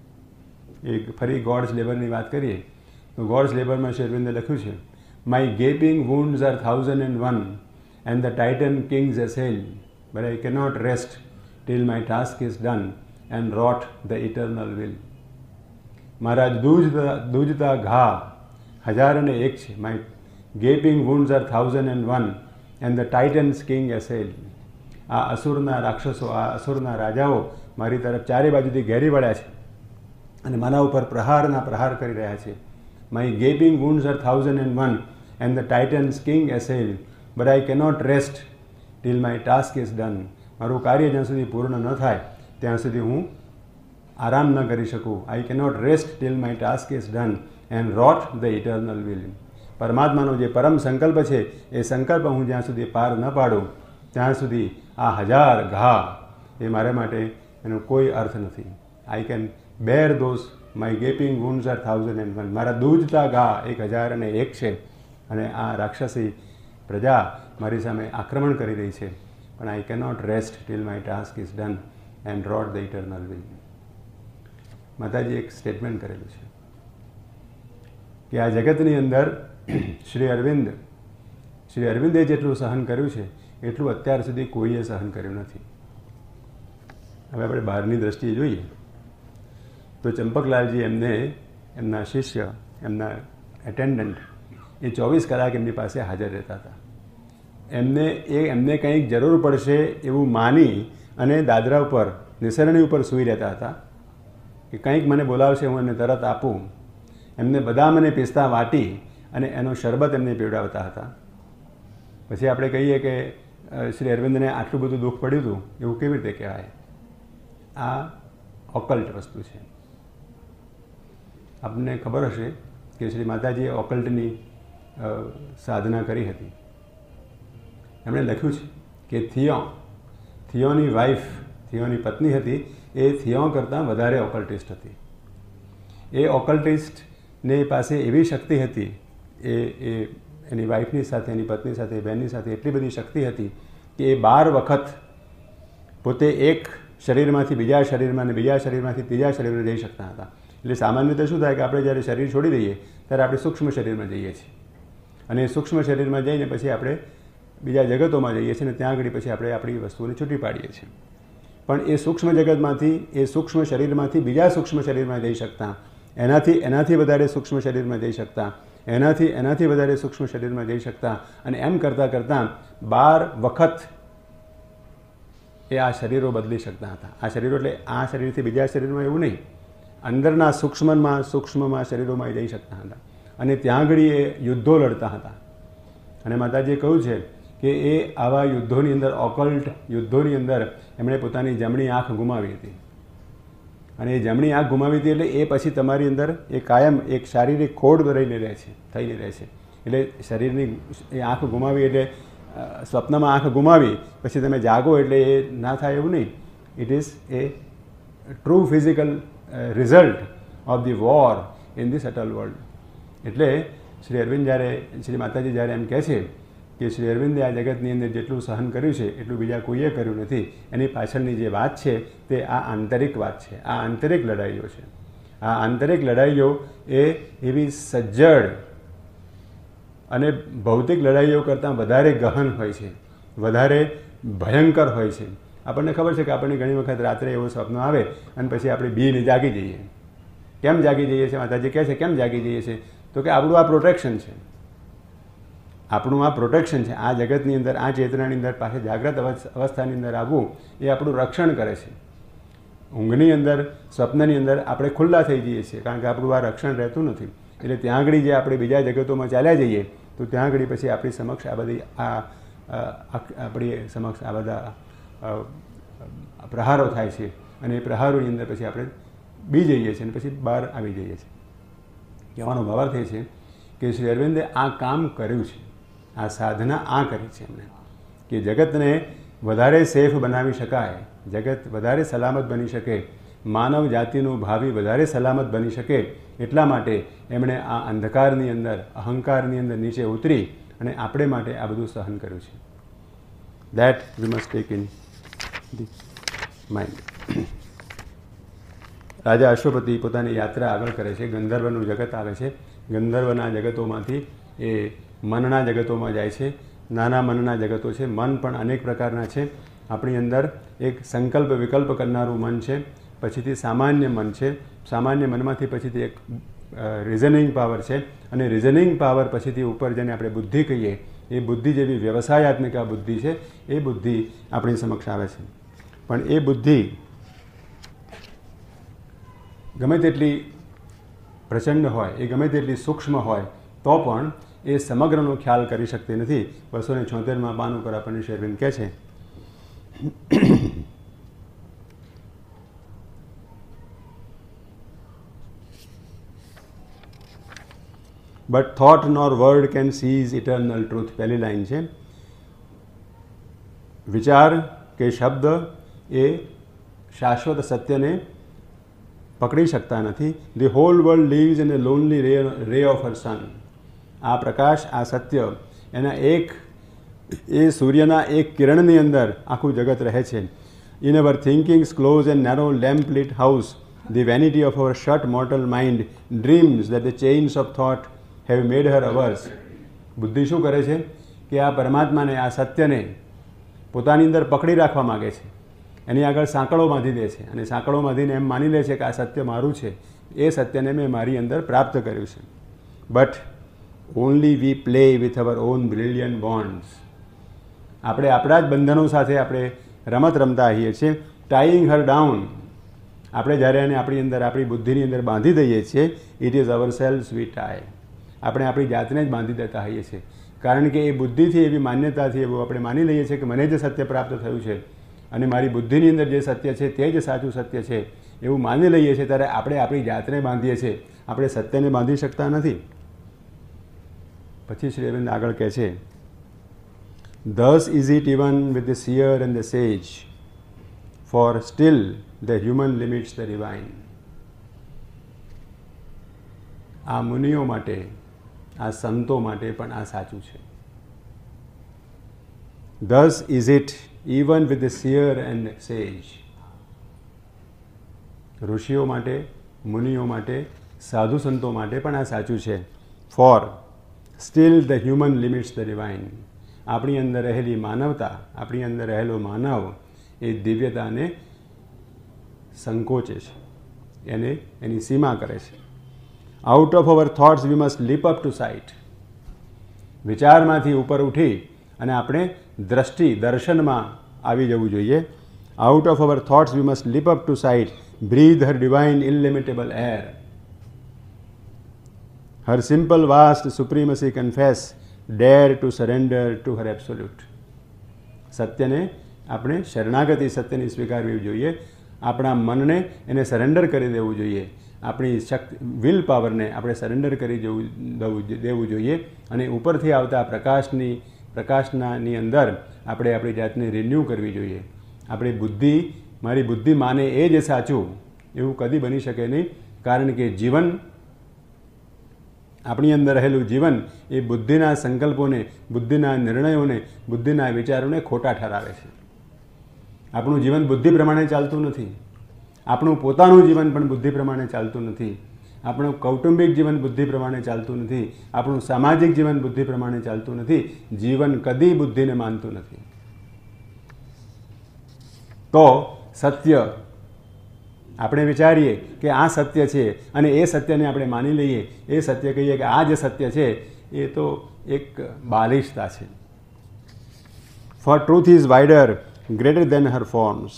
ફરી ગોડ્સ લેબરની વાત કરીએ તો ગોડ્સ લેબરમાં શ્રી અરવિંદે લખ્યું છે, my gaping wounds are 1001 and the Titan kings assail, but I cannot rest till my task is done and wrought the eternal will. મારા દૂજતા ઘા 1001 છે. My gaping wounds are 1001 and the Titans king assail. આ અસુરના રાક્ષસો, આ અસુરના રાજાઓ મારી તરફ ચારે બાજુથી ઘેરી વળ્યા છે અને મારા ઉપર પ્રહારના પ્રહાર કરી રહ્યા છે. My gaping wounds are 1001 and the Titans king assail, but I cannot rest till my task is done. મારું કાર્ય જ્યાં સુધી પૂર્ણ ન થાય ત્યાં સુધી હું આરામ ન કરી શકું. I cannot rest till my task is done and wrought the eternal will. પરમાત્માનો જે પરમ સંકલ્પ છે એ સંકલ્પ હું જ્યાં સુધી પાર ન પાડું ત્યાં સુધી આ 1000 ઘા એ મારા માટે એનો કોઈ અર્થ નથી. I can bear those my gaping wounds are 1001. મારા દૂજતા ઘા 1001 છે અને આ રાક્ષસી પ્રજા મારી સામે આક્રમણ કરી રહી છે, પણ I cannot rest till my task is done and wrought the eternal will. માતાજી એક સ્ટેટમેન્ટ કરેલું છે કે આ જગતની અંદર શ્રી અરવિંદે જેટલું સહન કર્યું છે એટલું અત્યાર સુધી કોઈએ સહન કર્યું નથી. હવે આપણે બહારની દ્રષ્ટિએ જોઈએ તો ચંપકલાલજી એમના શિષ્ય, એમના એટેન્ડન્ટ એ 24 કલાક એમની પાસે હાજર રહેતા હતા. એમને કંઈક જરૂર પડશે એવું માની અને દાદરા ઉપર, નિસરણી ઉપર સૂઈ રહેતા હતા કે કંઈક મને બોલાવશે હું એને તરત આપું. એમને બદામ અને પિસ્તા વાટી અને એનો શરબત એમને પીવડાવતા હતા. પછી આપણે કહીએ કે શ્રી અરવિંદને આટલું બધું દુઃખ પડ્યું હતું એવું કેવી રીતે કહેવાય? આ ઓકલ્ટ વસ્તુ છે. આપણને ખબર હશે કે શ્રી માતાજીએ ઓકલ્ટની સાધના કરી હતી. એમણે લખ્યું છે કે થિયોની વાઈફ, થિયોની પત્ની હતી, એ થિયો કરતાં વધારે ઓકલ્ટિસ્ટ હતી. એ ઓકલ્ટિસ્ટની પાસે એવી શક્તિ હતી, એની વાઈફની સાથે, એની પત્ની સાથે, બહેનની સાથે એટલી બધી શક્તિ હતી કે એ 12 વખત પોતે એક શરીરમાંથી બીજા શરીરમાં અને બીજા શરીરમાંથી ત્રીજા શરીરમાં જઈ શકતા હતા. એટલે સામાન્ય રીતે શું થાય કે આપણે જ્યારે શરીર છોડી દઈએ ત્યારે આપણે સૂક્ષ્મ શરીરમાં જઈએ છીએ અને સૂક્ષ્મ શરીરમાં જઈને પછી આપણે બીજા જગતોમાં જઈએ છીએ અને ત્યાં આગળ પછી આપણે આપણી વસ્તુઓને છૂટી પાડીએ છીએ. પણ એ સૂક્ષ્મ જગતમાંથી, એ સૂક્ષ્મ શરીરમાંથી બીજા સૂક્ષ્મ શરીરમાં જઈ શકતા, એનાથી વધારે સૂક્ષ્મ શરીરમાં જઈ શકતા, એનાથી વધારે સૂક્ષ્મ શરીરમાં જઈ શકતા અને એમ કરતાં કરતાં 12 વખત એ આ શરીરો બદલી શકતા હતા. આ શરીરો એટલે આ શરીરથી બીજા શરીરમાં એવું નહીં, અંદરના સૂક્ષ્મમાં શરીરોમાં જઈ શકતા હતા અને ત્યાં આગળ એ યુદ્ધો લડતા હતા. અને માતાજીએ કહ્યું છે કે એ આવા યુદ્ધોની અંદર, ઓકલ્ટ યુદ્ધોની અંદર એમણે પોતાની જમણી આંખ ગુમાવી હતી. અને એ જમણી આંખ ગુમાવી હતી એટલે એ પછી તમારી અંદર એ કાયમ એક શારીરિક ખોડ થઈને રહે છે. એટલે શરીરની એ આંખ ગુમાવી એટલે સ્વપ્નમાં આંખ ગુમાવી પછી તમે જાગો એટલે એ ના થાય એવું નહીં. It is a true physical result of the war in the subtle world. એટલે શ્રી અરવિંદ શ્રી માતાજી જ્યારે એમ કહે છે કે શ્રી અરવિંદે આ જગતની અંદર જેટલું સહન કર્યું છે એટલું બીજા કોઈએ કર્યું નથી, એની પાછળની જે વાત છે તે આ આંતરિક વાત છે, આ આંતરિક લડાઈઓ છે. આ આંતરિક લડાઈઓ એ એવી સજ્જડ અને ભૌતિક લડાઈઓ કરતાં વધારે ગહન હોય છે, વધારે ભયંકર હોય છે. આપણને ખબર છે કે આપણને ઘણી વખત રાત્રે એવો સ્વપ્ન આવે અને પછી આપણે બીને જાગી જઈએ. કેમ જાગી જઈએ છીએ? માતાજી કહે છે કેમ જાગી જઈએ છીએ? તો કે આપણું આ પ્રોટેક્શન છે, આપણું આ પ્રોટેક્શન છે. આ જગતની અંદર, આ ચેતનાની અંદર પાસે જાગ્રત અવસ્થાની અંદર આવવું એ આપણું રક્ષણ કરે છે. ઊંઘની અંદર, સ્વપ્નની અંદર આપણે ખુલ્લા થઈ જઈએ છીએ કારણ કે આપણું આ રક્ષણ રહેતું નથી. એટલે ત્યાં આગળ જે આપણે બીજા જગતોમાં ચાલ્યા જઈએ તો ત્યાં આગળ પછી આપણી સમક્ષ આ બધી આપણી સમક્ષ આ બધા પ્રહારો થાય છે અને એ પ્રહારોની અંદર પછી આપણે બી જઈએ છીએ અને પછી બહાર આવી જઈએ છીએ. કહેવાનો ભાવાર્થ એ છે કે શ્રી અરવિંદે આ કામ કર્યું છે, આ સાધના આ કરી છે એમણે કે જગતને વધારે સેફ બનાવી શકાય, જગત વધારે સલામત બની શકે, માનવ જાતિનું ભાવિ વધારે સલામત બની શકે એટલા માટે એમણે આ અંધકારની અંદર, અહંકારની અંદર નીચે ઉતરી અને આપણે માટે આ બધું સહન કર્યું છે. That we must take in the mind. રાજા અશ્વપતિ પોતાની યાત્રા આગળ કરે છે. ગંધર્વનું જગત આવે છે. ગંધર્વના જગતોમાંથી એ મનના જગતોમાં જાય છે. નાના મનના જગતો છે. મન પણ અનેક પ્રકારના છે. આપણી અંદર એક સંકલ્પ વિકલ્પ કરનારું મન છે, પછીથી સામાન્ય મન છે, સામાન્ય મનમાંથી પછીથી એક રિઝનિંગ પાવર છે અને રિઝનિંગ પાવર પછીથી ઉપર જેને આપણે બુદ્ધિ કહીએ એ બુદ્ધિ જેવી વ્યવસાયાત્મિક આ બુદ્ધિ છે એ બુદ્ધિ આપણી સમક્ષ આવે છે. પણ એ બુદ્ધિ ગમે તેટલી પ્રચંડ હોય, એ ગમે તેટલી સૂક્ષ્મ હોય તો પણ એ સમગ્રનો ખ્યાલ કરી શકતી નથી. 276માં પાન ઉપર આપણને શ્રી અરવિંદ કહે છે but thought nor word can seize eternal truth. પહેલી લાઈન છે. વિચાર કે શબ્દ એ શાશ્વત સત્યને પકડી શકતા નથી. The whole world lives in a lonely ray of her sun. આ પ્રકાશ, આ સત્ય એના એ સૂર્યના એક કિરણની અંદર આખું જગત રહે છે. In our thinkings close and narrow lamp lit house the vanity of our shut mortal mind dreams that the chains of thought have made her ours. બુદ્ધિ શું કરે છે કે આ પરમાત્માને, આ સત્યને પોતાની અંદર પકડી રાખવા માગે છે. એની આગળ સાંકળો બાંધી દે છે અને સાંકળો બાંધીને એમ માની લે છે કે આ સત્ય મારું છે, એ સત્યને મેં મારી અંદર પ્રાપ્ત કર્યું છે. But only we play with our own brilliant bonds. આપણે આપણા જ બંધનો સાથે આપણે રમત રમતા આવીએ છીએ. Tying her down. આપણે જ્યારે એને આપણી અંદર, આપણી બુદ્ધિની અંદર બાંધી દઈએ છીએ, it is our selves we tie. આપણે આપણી જાતને જ બાંધી દેતા હોઈએ છીએ કારણ કે એ બુદ્ધિથી, એવી માન્યતાથી એવું આપણે માની લઈએ છીએ કે મને જ સત્ય પ્રાપ્ત થયું છે અને મારી બુદ્ધિની અંદર જે સત્ય છે તે જ સાચું સત્ય છે એવું માની લઈએ છીએ. ત્યારે આપણે આપણી જાતને બાંધીએ છીએ, આપણે સત્યને બાંધી શકતા નથી. પછી શ્રી અરવિંદ આગળ કહે છે, thus is it even with the seer and the sage, for still the human limits the divine. આ મુનિઓ માટે, આ સંતો માટે પણ આ સાચું છે. thus is it even with the seer and sage. ઋષિઓ માટે, મુનિઓ માટે, સાધુ સંતો માટે પણ આ સાચું છે. for still the human limits the divine. આપણી અંદર રહેલી માનવતા, આપણી અંદર રહેલો માનવ એ દિવ્યતાને સંકોચે છે, એને એની સીમા કરે છે. Out of our thoughts we must leap up to sight. વિચારમાંથી ઉપર ઉઠી અને આપણે દ્રષ્ટિ, દર્શનમાં આવી જવું જોઈએ. Out of our thoughts we must leap up to sight, breathe her divine illimitable air. Her simple vast supremacy confess, dare to surrender to her absolute. સત્યને આપણે શરણાગતિ, સત્યની સ્વીકારવી જોઈએ. આપણા મનને એને સરેન્ડર કરી દેવું જોઈએ. આપણી વિલ પાવરને આપણે સરેન્ડર કરી દેવું જોઈએ અને ઉપરથી આવતા પ્રકાશની અંદર આપણે આપણી જાતને રિન્યૂ કરવી જોઈએ. આપણી બુદ્ધિ, મારી બુદ્ધિ માને એ જ સાચું એવું કદી બની શકે નહીં કારણ કે જીવન, આપણી અંદર રહેલું જીવન એ બુદ્ધિના સંકલ્પોને, બુદ્ધિના નિર્ણયોને, બુદ્ધિના વિચારોને ખોટા ઠરાવે છે. આપણું જીવન બુદ્ધિ પ્રમાણે ચાલતું નથી. આપણું પોતાનું જીવન પણ બુદ્ધિ પ્રમાણે ચાલતું નથી, આપણું કૌટુંબિક જીવન બુદ્ધિ પ્રમાણે ચાલતું નથી, આપણું સામાજિક જીવન બુદ્ધિ પ્રમાણે ચાલતું નથી, જીવન કદી બુદ્ધિને માનતું નથી. તો સત્ય આપણે વિચારીએ કે આ સત્ય છે અને એ સત્યને આપણે માની લઈએ, એ સત્ય કહીએ કે આ જે સત્ય છે એ તો એક બાલિશતા છે. For truth is wider greater than her forms.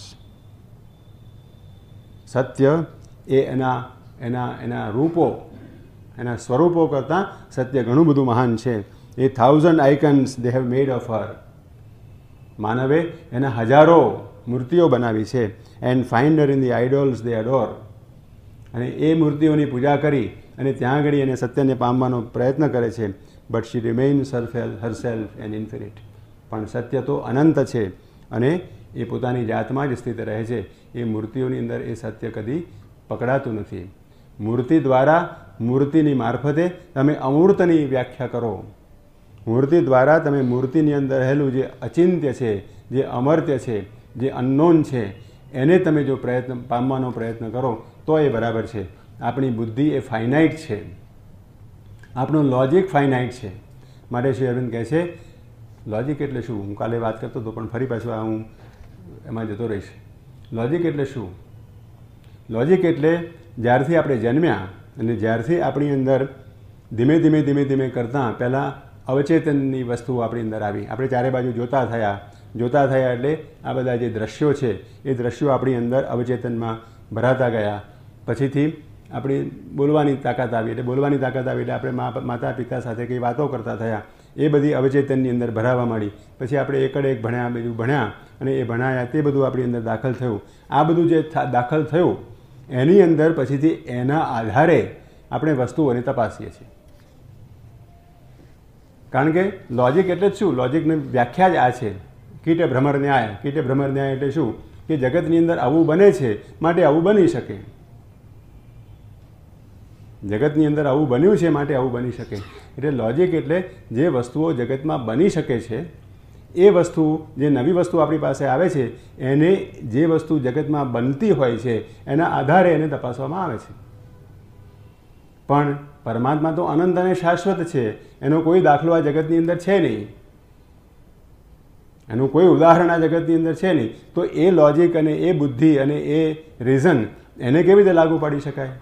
સત્ય એ એના રૂપો, એના સ્વરૂપો કરતાં સત્ય ઘણું બધું મહાન છે. A 1000 icons they have made of her. માનવે એના હજારો મૂર્તિઓ બનાવી છે. And find her in the idols they adore. અને એ મૂર્તિઓની પૂજા કરી અને ત્યાં આગળ એને સત્યને પામવાનો પ્રયત્ન કરે છે. But she remains herself and infinite. પણ સત્ય તો અનંત છે અને એ પોતાની જાતમાં જ સ્થિત રહે છે. એ મૂર્તિઓની અંદર એ સત્ય કદી પકડાતું નથી. મૂર્તિ દ્વારા, મૂર્તિની મારફતે તમે અમૂર્તની વ્યાખ્યા કરો. મૂર્તિ દ્વારા તમે મૂર્તિની અંદર રહેલું જે અચિંત્ય છે, જે અમર્ત્ય છે, જે અનનોન છે, એને તમે જો પામવાનો પ્રયત્ન કરો તો એ બરાબર છે. આપણી બુદ્ધિ એ ફાઇનાઇટ છે, આપણું લોજિક ફાઇનાઇટ છે. માટે શ્રી અરવિંદ કહે છે લોજિક એટલે શું? હું કાલે વાત કરતો હતો પણ ફરી પાછું હું એમાં જતો રહીશ. લોજિક એટલે શું? લોજિક એટલે જ્યારથી આપણે જન્મ્યા અને જ્યારથી આપણી અંદર ધીમે ધીમે ધીમે ધીમે કરતાં પહેલાં અવચેતનની વસ્તુઓ આપણી અંદર આવી. આપણે ચારે બાજુ જોતા થયા એટલે આ બધા જે દ્રશ્યો છે એ દ્રશ્યો આપણી અંદર અવચેતનમાં ભરાતા ગયા. પછીથી આપણી બોલવાની તાકાત આવી એટલે આપણે માતા પિતા સાથે કંઈ વાતો કરતા થયા. એ બધી અવચેતનની અંદર ભરાવા માંડી. પછી આપણે એકડ એક ભણ્યા, બીજું ભણ્યા અને એ ભણાયા તે બધું આપણી અંદર દાખલ થયું. આ બધું જે દાખલ થયું એની અંદર પછીથી એના આધારે આપણે વસ્તુઓને તપાસીએ છીએ. કારણ કે લોજિક એટલે જ શું? લોજિકની વ્યાખ્યા જ આ છે. કીટે ભ્રમર ન્યાય. કીટે ભ્રમર ન્યાય એટલે શું? કે જગતની અંદર આવું બને છે માટે આવું બની શકે. જગતની અંદર આવું બન્યું છે માટે આવું બની શકે. એટલે લોજિક એટલે જે વસ્તુઓ જગતમાં બની શકે છે એ વસ્તુ, જે નવી વસ્તુ આપણી પાસે આવે છે એને, જે વસ્તુ જગતમાં બનતી હોય છે એના આધારે એને તપાસવામાં આવે છે. પણ પરમાત્મા તો અનંત અને શાશ્વત છે. એનો કોઈ દાખલો આ જગતની અંદર છે નહીં, એનું કોઈ ઉદાહરણ આ જગતની અંદર છે નહીં. તો એ લોજિક અને એ બુદ્ધિ અને એ રીઝન એને કેવી રીતે લાગુ પાડી શકાય?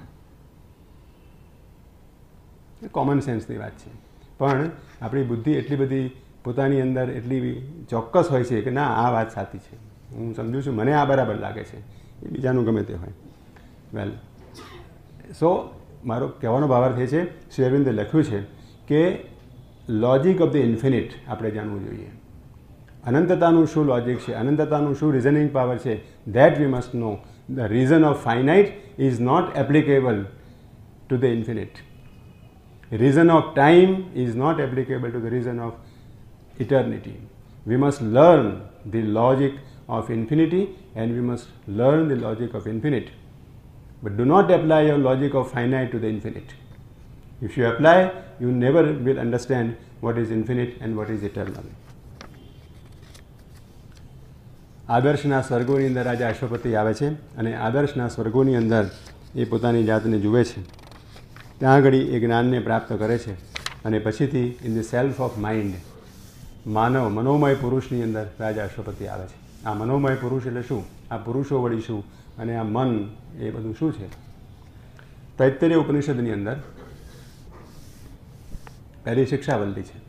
કોમન સેન્સની વાત છે. પણ આપણી બુદ્ધિ એટલી બધી પોતાની અંદર એટલી ચોક્કસ હોય છે કે ના, આ વાત સાચી છે, હું સમજું છું, મને આ બરાબર લાગે છે, એ બીજાનું ગમે તે હોય. વેલ, સો મારો કહેવાનો ભાવાર્થ એ છે, શ્રી અરવિંદે લખ્યું છે કે લોજિક ઓફ ધ ઇન્ફિનિટ આપણે જાણવું જોઈએ. અનંતતાનું શું લોજિક છે, અનંતતાનું શું રિઝનિંગ પાવર છે, that we must know. The reason of finite is not applicable to the infinite. Reason of time is not applicable to the reason of eternity. We must learn the logic of infinity and we must learn the logic of infinite. But do not apply your logic of finite to the infinite. If you apply, you never will understand what is infinite and what is eternal. આદર્શના સ્વર્ગોની અંદર આજે અશ્વપતિ આવે છે અને આદર્શના સ્વર્ગોની અંદર એ પોતાની જાતને જુએ છે. ત્યાં આગળ એ જ્ઞાનને પ્રાપ્ત કરે છે અને પછીથી in the self of mind, મનોમય પુરુષની અંદર રાજા અશ્વપતિ આવે છે. આ મનોમય પુરુષ એટલે શું? આ પુરુષો વળી શું અને આ મન એ બધું શું છે? તૈત્તરીય ઉપનિષદની અંદર પહેલી શિક્ષાવલ્લી છે,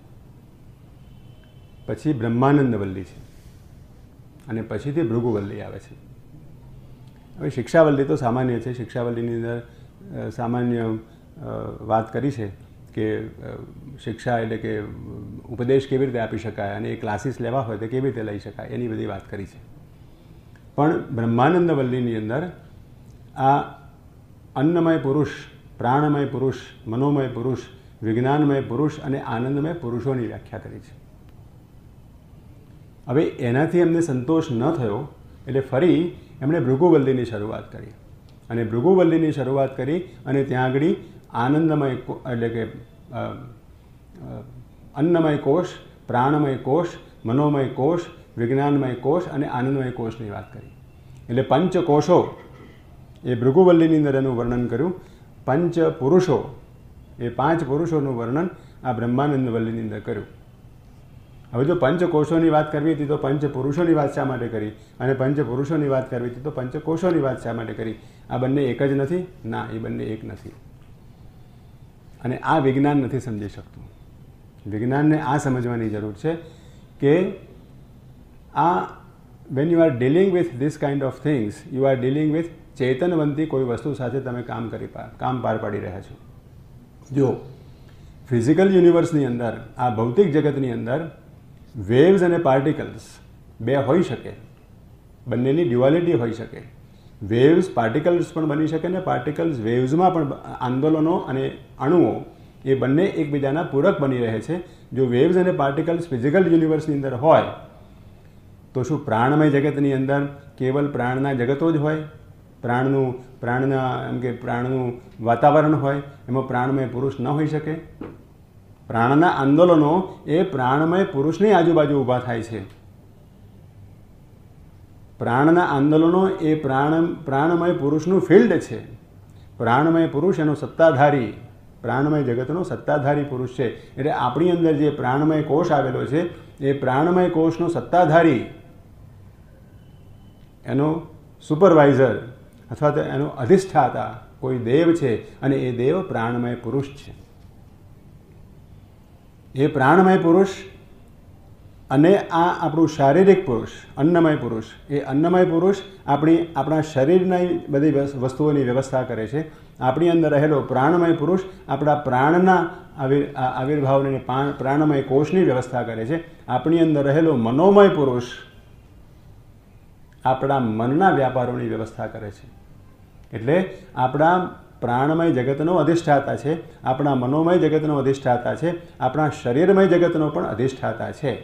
પછી બ્રહ્માનંદ વલ્લી છે અને પછીથી ભૃગુવલ્લી આવે છે. હવે શિક્ષાવલ્લી તો સામાન્ય છે. શિક્ષાવલ્લીની અંદર સામાન્ય વાત કરી છે કે શિક્ષા એટલે કે ઉપદેશ કેવી રીતે આપી શકાય અને એ ક્લાસીસ લેવા હોય તો કેવી રીતે લઈ શકાય, એની બધી વાત કરી છે. પણ બ્રહ્માનંદ વલ્લીની અંદર આ અન્નમય પુરુષ, પ્રાણમય પુરુષ, મનોમય પુરુષ, વિજ્ઞાનમય પુરુષ અને આનંદમય પુરુષોની વ્યાખ્યા કરી છે. હવે એનાથી એમને સંતોષ ન થયો એટલે ફરી એમણે ભૃગુવલ્લીની શરૂઆત કરી અને ભૃગુવલ્લીની શરૂઆત કરી અને ત્યાં આગળ આનંદમય એટલે કે અન્નમય કોષ, પ્રાણમય કોષ, મનોમય કોષ, વિજ્ઞાનમય કોષ અને આનંદમય કોષની વાત કરી. એટલે પંચકોષો એ ભૃગુવલ્લીની અંદર એનું વર્ણન કર્યું. પંચ પુરુષો, એ 5 પુરુષોનું વર્ણન આ બ્રહ્માનંદ વલ્લીની અંદર કર્યું. હવે જો પંચકોશોની વાત કરવી હતી તો પંચ પુરુષોની વાત શા માટે કરી, અને પંચ પુરુષોની વાત કરવી હતી તો પંચકોશોની વાત શા માટે કરી? આ બંને એક જ નથી? ના, એ બંને એક નથી. અને આ વિજ્ઞાન નથી સમજી શકતું. વિજ્ઞાનને આ સમજવાની જરૂર છે કે આ when you are dealing with this kind of things, you are dealing with ચેતનવંતી કોઈ વસ્તુ સાથે તમે કામ પાર પાડી રહ્યા છો. જો ફિઝિકલ યુનિવર્સની અંદર, આ ભૌતિક જગતની અંદર વેવ્સ અને પાર્ટિકલ્સ બે હોઈ શકે, બંનેની ડ્યુઆલિટી હોઈ શકે. વેવ્સ પાર્ટિકલ્સ પણ બની શકે ને પાર્ટિકલ્સ વેવ્સમાં પણ આંદોલનો અને અણુઓ એ બંને એકબીજાના પૂરક બની રહે છે. જો વેવ્સ અને પાર્ટિકલ્સ ફિઝિકલ યુનિવર્સની અંદર હોય તો શું પ્રાણમય જગતની અંદર કેવલ પ્રાણના જગતો જ હોય? પ્રાણનું વાતાવરણ હોય, એમાં પ્રાણમય પુરુષ ન હોઈ શકે? પ્રાણના આંદોલનો એ પ્રાણમય પુરુષની આજુબાજુ ઊભા થાય છે. પ્રાણના આંદોલનો એ પ્રાણમય પુરુષનું ફિલ્ડ છે. પ્રાણમય પુરુષ એનો સત્તાધારી, પ્રાણમય જગતનો સત્તાધારી પુરુષ છે. એટલે આપણી અંદર જે પ્રાણમય કોષ આવેલો છે એ પ્રાણમય કોષનો સત્તાધારી, એનો સુપરવાઇઝર અથવા તો એનો અધિષ્ઠાતા કોઈ દેવ છે, અને એ દેવ પ્રાણમય પુરુષ છે. એ પ્રાણમય પુરુષ અને આ આપણું શારીરિક પુરુષ, અન્નમય પુરુષ, એ અન્નમય પુરુષ આપણા શરીરની બધી વસ્તુઓની વ્યવસ્થા કરે છે. આપણી અંદર રહેલો પ્રાણમય પુરુષ આપણા પ્રાણના આવિર્ભાવને પ્રાણમય કોષની વ્યવસ્થા કરે છે. આપણી અંદર રહેલો મનોમય પુરુષ આપણા મનના વ્યાપારોની વ્યવસ્થા કરે છે. એટલે આપણા પ્રાણમય જગતનો અધિષ્ઠાતા છે, આપણા મનોમય જગતનો અધિષ્ઠાતા છે, આપણા શરીરમય જગતનો પણ અધિષ્ઠાતા છે.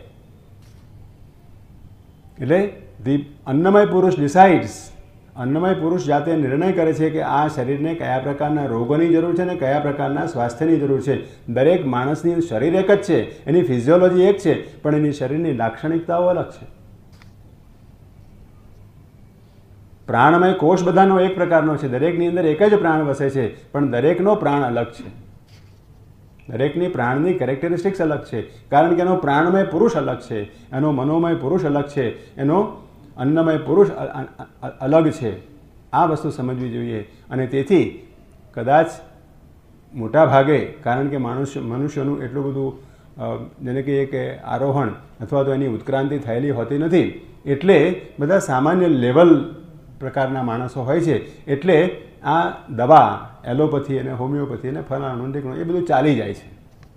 એટલે ધી અન્નમય પુરુષ ડિસાઇડ્સ, અન્નમય પુરુષ જાતે નિર્ણય કરે છે કે આ શરીરને કયા પ્રકારના રોગોની જરૂર છે અને કયા પ્રકારના સ્વાસ્થ્યની જરૂર છે. દરેક માણસની શરીર એક જ છે, એની ફિઝિયોલોજી એક છે, પણ એની શરીરની લાક્ષણિકતાઓ અલગ છે. પ્રાણમય કોષ બધાનો એક પ્રકારનો છે, દરેકની અંદર એક જ પ્રાણ વસે છે, પણ દરેકનો પ્રાણ અલગ છે. દરેકની પ્રાણની કેરેક્ટરિસ્ટિક્સ અલગ છે, કારણ કે એનો પ્રાણમય પુરુષ અલગ છે, એનો મનોમય પુરુષ અલગ છે, એનો અન્નમય પુરુષ અલગ છે. આ વસ્તુ સમજવી જોઈએ. અને તેથી કદાચ મોટા ભાગે, કારણ કે મનુષ્યનું એટલું બધું જેને કહીએ કે આરોહણ અથવા તો એની ઉત્ક્રાંતિ થયેલી હોતી નથી, એટલે બધા સામાન્ય લેવલ પ્રકારના માણસો હોય છે. એટલે આ દવા, એલોપેથી અને હોમિયોપેથી અને ફલાણું ઢીકણું એ બધું ચાલી જાય છે.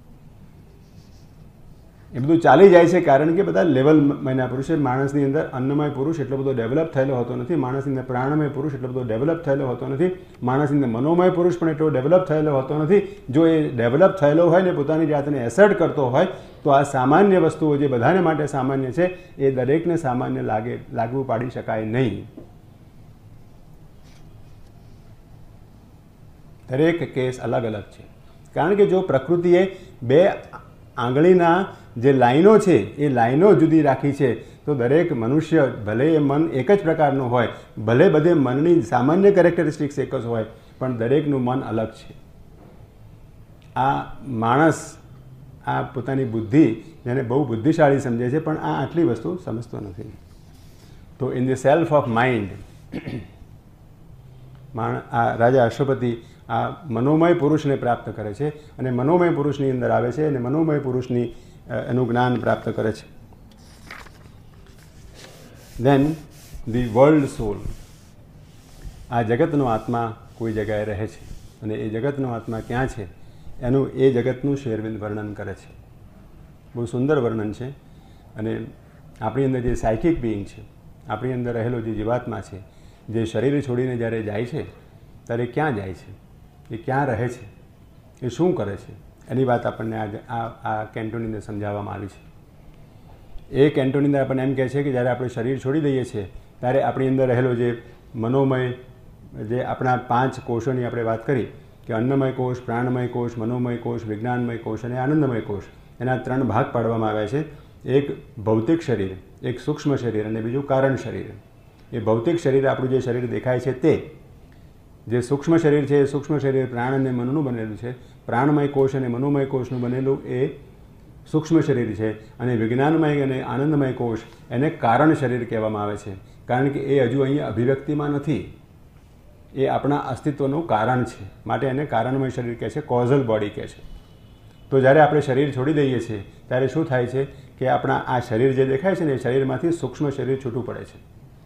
એ બધું ચાલી જાય છે કારણ કે બધા લેવલ મહિના પુરુષ, માણસની અંદર અન્નમય પુરુષ એટલો બધો ડેવલપ થયેલો હોતો નથી, માણસની અંદર પ્રાણમય પુરુષ એટલો બધો ડેવલપ થયેલો હોતો નથી, માણસની અંદર મનોમય પુરુષ પણ એટલો ડેવલપ થયેલો હોતો નથી. જો એ ડેવલપ થયેલો હોય ને પોતાની જાતને એસર્ટ કરતો હોય તો આ સામાન્ય વસ્તુઓ જે બધાને માટે સામાન્ય છે એ દરેકને સામાન્ય લાગુ પાડી શકાય નહીં. દરેક કેસ અલગ અલગ છે. કારણ કે જો પ્રકૃતિએ બે આંગળીના જે લાઈનો છે એ લાઈનો જુદી રાખી છે, તો દરેક મનુષ્ય, ભલે એ મન એક જ પ્રકારનું હોય, ભલે બધે મનની સામાન્ય કેરેક્ટરિસ્ટિક્સ એક જ હોય, પણ દરેકનું મન અલગ છે. આ માણસ આ પોતાની બુદ્ધિ, જેને બહુ બુદ્ધિશાળી સમજે છે, પણ આ આટલી વસ્તુ સમજતો નથી. તો in the self of mind આ રાજા અશ્વપતિ આ મનોમય પુરુષને પ્રાપ્ત કરે છે, અને મનોમય પુરુષની અંદર આવે છે, અને મનોમય પુરુષની એનું જ્ઞાન પ્રાપ્ત કરે છે. દેન ધી વર્લ્ડ સોલ, આ જગતનો આત્મા કોઈ જગ્યાએ રહે છે, અને એ જગતનો આત્મા ક્યાં છે એનું એ જગતનું શેરવિંદ વર્ણન કરે છે. બહુ સુંદર વર્ણન છે. અને આપણી અંદર જે સાયકિક બિઈંગ છે, આપણી અંદર રહેલો જે જીવાત્મા છે, જે શરીર છોડીને જ્યારે જાય છે ત્યારે ક્યાં જાય છે, એ ક્યાં રહે છે, એ શું કરે છે, એની વાત આપણને આ કેન્ટોની અંદર સમજાવવામાં આવી છે. એ કેન્ટોની અંદર આપણને એમ કહે છે કે જ્યારે આપણે શરીર છોડી દઈએ છીએ ત્યારે આપણી અંદર રહેલો જે મનોમય, જે આપણા 5 કોષોની આપણે વાત કરી કે અન્નમય કોષ, પ્રાણમય કોષ, મનોમય કોષ, વિજ્ઞાનમય કોષ અને આનંદમય કોષ, એના 3 ભાગ પાડવામાં આવ્યા છે. એક ભૌતિક શરીર, એક સૂક્ષ્મ શરીર અને બીજું કારણ શરીર. એ ભૌતિક શરીર આપણું જે શરીર દેખાય છે તે, જે સૂક્ષ્મ શરીર છે એ સૂક્ષ્મ શરીર પ્રાણ અને મનનું બનેલું છે. પ્રાણમય કોષ અને મનોમય કોષનું બનેલું એ સૂક્ષ્મ શરીર છે. અને વિજ્ઞાનમય અને આનંદમય કોષ એને કારણ શરીર કહેવામાં આવે છે, કારણ કે એ હજુ અહીંયા અભિવ્યક્તિમાં નથી. એ આપણા અસ્તિત્વનું કારણ છે, માટે એને કારણમય શરીર કહે છે, કોઝલ બોડી કહે છે. તો જ્યારે આપણે શરીર છોડી દઈએ છીએ ત્યારે શું થાય છે કે આપણા આ શરીર જે દેખાય છે ને એ શરીરમાંથી સૂક્ષ્મ શરીર છૂટું પડે છે.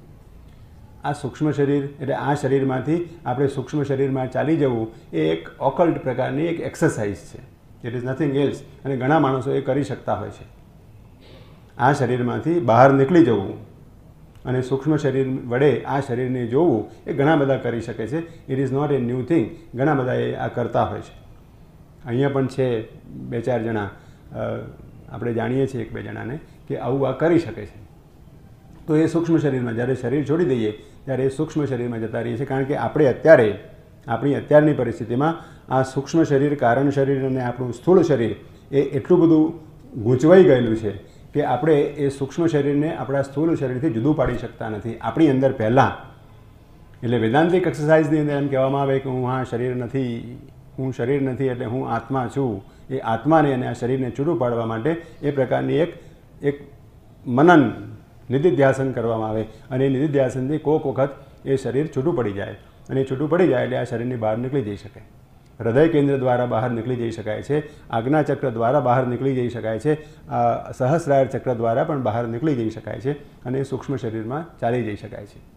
આ સૂક્ષ્મ શરીર એટલે આ શરીરમાંથી આપણે સૂક્ષ્મ શરીરમાં ચાલી જવું એ એક ઓકલ્ટ પ્રકારની એક એક્સરસાઇઝ છે. It is nothing else. અને ઘણા માણસો એ કરી શકતા હોય છે. આ શરીરમાંથી બહાર નીકળી જવું અને સૂક્ષ્મ શરીર વડે આ શરીરને જોવું એ ઘણા બધા કરી શકે છે. It is not a new thing. ઘણા બધા એ આ કરતા હોય છે. અહીંયા પણ છે 2-4 જણા, આપણે જાણીએ છીએ 1-2 જણાને કે આવું આ કરી શકે છે. તો એ સૂક્ષ્મ શરીરમાં જ્યારે શરીર છોડી દઈએ ત્યારે એ સૂક્ષ્મ શરીરમાં જતા રહીએ છીએ, કારણ કે આપણે અત્યારે આપણી અત્યારની પરિસ્થિતિમાં આ સૂક્ષ્મ શરીર, કારણ શરીર અને આપણું સ્થૂળ શરીર એ એટલું બધું ગૂંચવાઈ ગયેલું છે કે આપણે એ સૂક્ષ્મ શરીરને આપણા સ્થૂળ શરીરથી જુદું પાડી શકતા નથી આપણી અંદર પહેલાં. એટલે વેદાંતિક એક્સરસાઇઝની અંદર એમ કહેવામાં આવે કે હું શરીર નથી એટલે હું આત્મા છું. એ આત્માને અને આ શરીરને છૂટું પાડવા માટે એ પ્રકારની એક મનન નિધિધ્યાસન કરવામાં આવે અને એ નિધિધ્યાસનથી કોઈક વખત એ શરીર છૂટું પડી જાય અને એ છૂટું પડી જાય એટલે આ શરીરની બહાર નીકળી જઈ શકે. હૃદય કેન્દ્ર દ્વારા બહાર નીકળી જઈ શકાય છે, આજ્ઞાચક્ર દ્વારા બહાર નીકળી જઈ શકાય છે, સહસ્રાર ચક્ર દ્વારા પણ બહાર નીકળી જઈ શકાય છે અને એ સૂક્ષ્મ શરીરમાં ચાલી જઈ શકાય છે.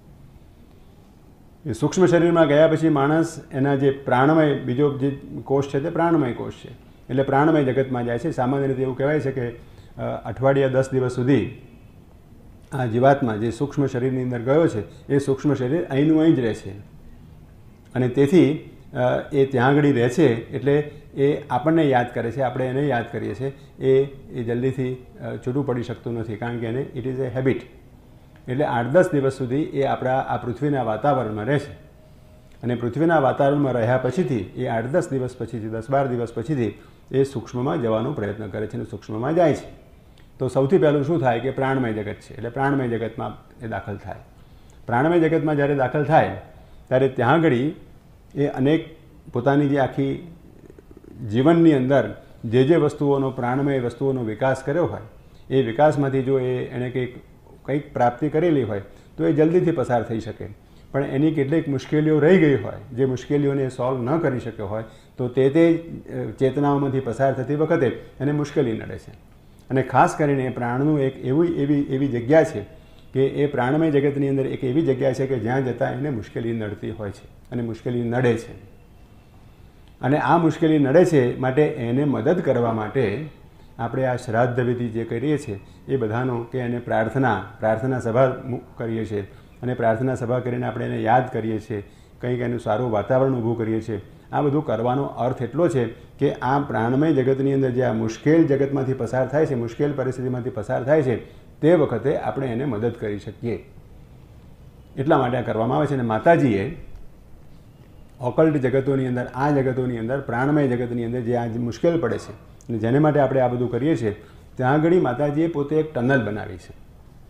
એ સૂક્ષ્મ શરીરમાં ગયા પછી માણસ એના જે પ્રાણમય બીજો જે કોષ છે તે પ્રાણમય કોષ છે, એટલે પ્રાણમય જગતમાં જાય છે. સામાન્ય રીતે એવું કહેવાય છે કે અઠવાડિયા 10 દિવસ સુધી આ જીવાત્મા જે સૂક્ષ્મ શરીરની અંદર ગયો છે એ સૂક્ષ્મ શરીર અહીંનું અહીં જ રહે છે અને તેથી એ ત્યાં આગળ રહે છે. એટલે એ આપણને યાદ કરે છે, આપણે એને યાદ કરીએ છીએ. એ જલ્દીથી છૂટું પડી શકતું નથી, કારણ કે એને ઇટ ઇઝ એ હેબિટ. એટલે 8-10 દિવસ સુધી એ આપણા આ પૃથ્વીના વાતાવરણમાં રહે છે અને પૃથ્વીના વાતાવરણમાં રહ્યા પછીથી એ 8-10 દિવસ પછીથી 10-12 દિવસ પછીથી એ સૂક્ષ્મમાં જવાનો પ્રયત્ન કરે છે અને સૂક્ષ્મમાં જાય છે. તો સૌથી પહેલું શું થાય કે પ્રાણમય જગત છે, એટલે પ્રાણમય જગતમાં એ દાખલ થાય. પ્રાણમય જગતમાં જ્યારે દાખલ થાય ત્યારે ત્યાં આગળ એ અનેક પોતાની જે આખી જીવનની અંદર જે વસ્તુઓનો પ્રાણમય વસ્તુઓનો વિકાસ કર્યો હોય એ વિકાસમાંથી જો એણે કંઈક પ્રાપ્તિ કરેલી હોય તો એ જલ્દીથી પસાર થઈ શકે. પણ એની કેટલીક મુશ્કેલીઓ રહી ગઈ હોય, જે મુશ્કેલીઓને સોલ્વ ન કરી શક્યો હોય તો તે ચેતનાઓમાંથી પસાર થતી વખતે એને મુશ્કેલી નડે છે. અને ખાસ કરીને પ્રાણનું એક એવી જગ્યા છે કે એ પ્રાણમય જગતની અંદર એક એવી જગ્યા છે કે જ્યાં જતાં એને મુશ્કેલી નડતી હોય છે અને મુશ્કેલી નડે છે. અને આ મુશ્કેલી નડે છે માટે એને મદદ કરવા માટે આપણે આ શ્રાદ્ધ વિધિ જે કરીએ છીએ એ બધાનો કે એને પ્રાર્થના સભા કરીએ છીએ અને પ્રાર્થના સભા કરીને આપણે એને યાદ કરીએ છીએ, કંઈક એનું સારું વાતાવરણ ઊભું કરીએ છીએ. આ બધું કરવાનો અર્થ એટલો છે કે આ પ્રાણમય જગતની અંદર જે આ મુશ્કેલ જગતમાંથી પસાર થાય છે, મુશ્કેલ પરિસ્થિતિમાંથી પસાર થાય છે, તે વખતે આપણે એને મદદ કરી શકીએ. એટલા માટે આ કરવામાં આવે છે. અને માતાજીએ ઓકલ્ટ જગતોની અંદર, આ જગતોની અંદર, પ્રાણમય જગતની અંદર જે આ મુશ્કેલ પડે છે અને જેને માટે આપણે આ બધું કરીએ છીએ, ત્યાં આગળ માતાજીએ પોતે એક ટનલ બનાવી છે.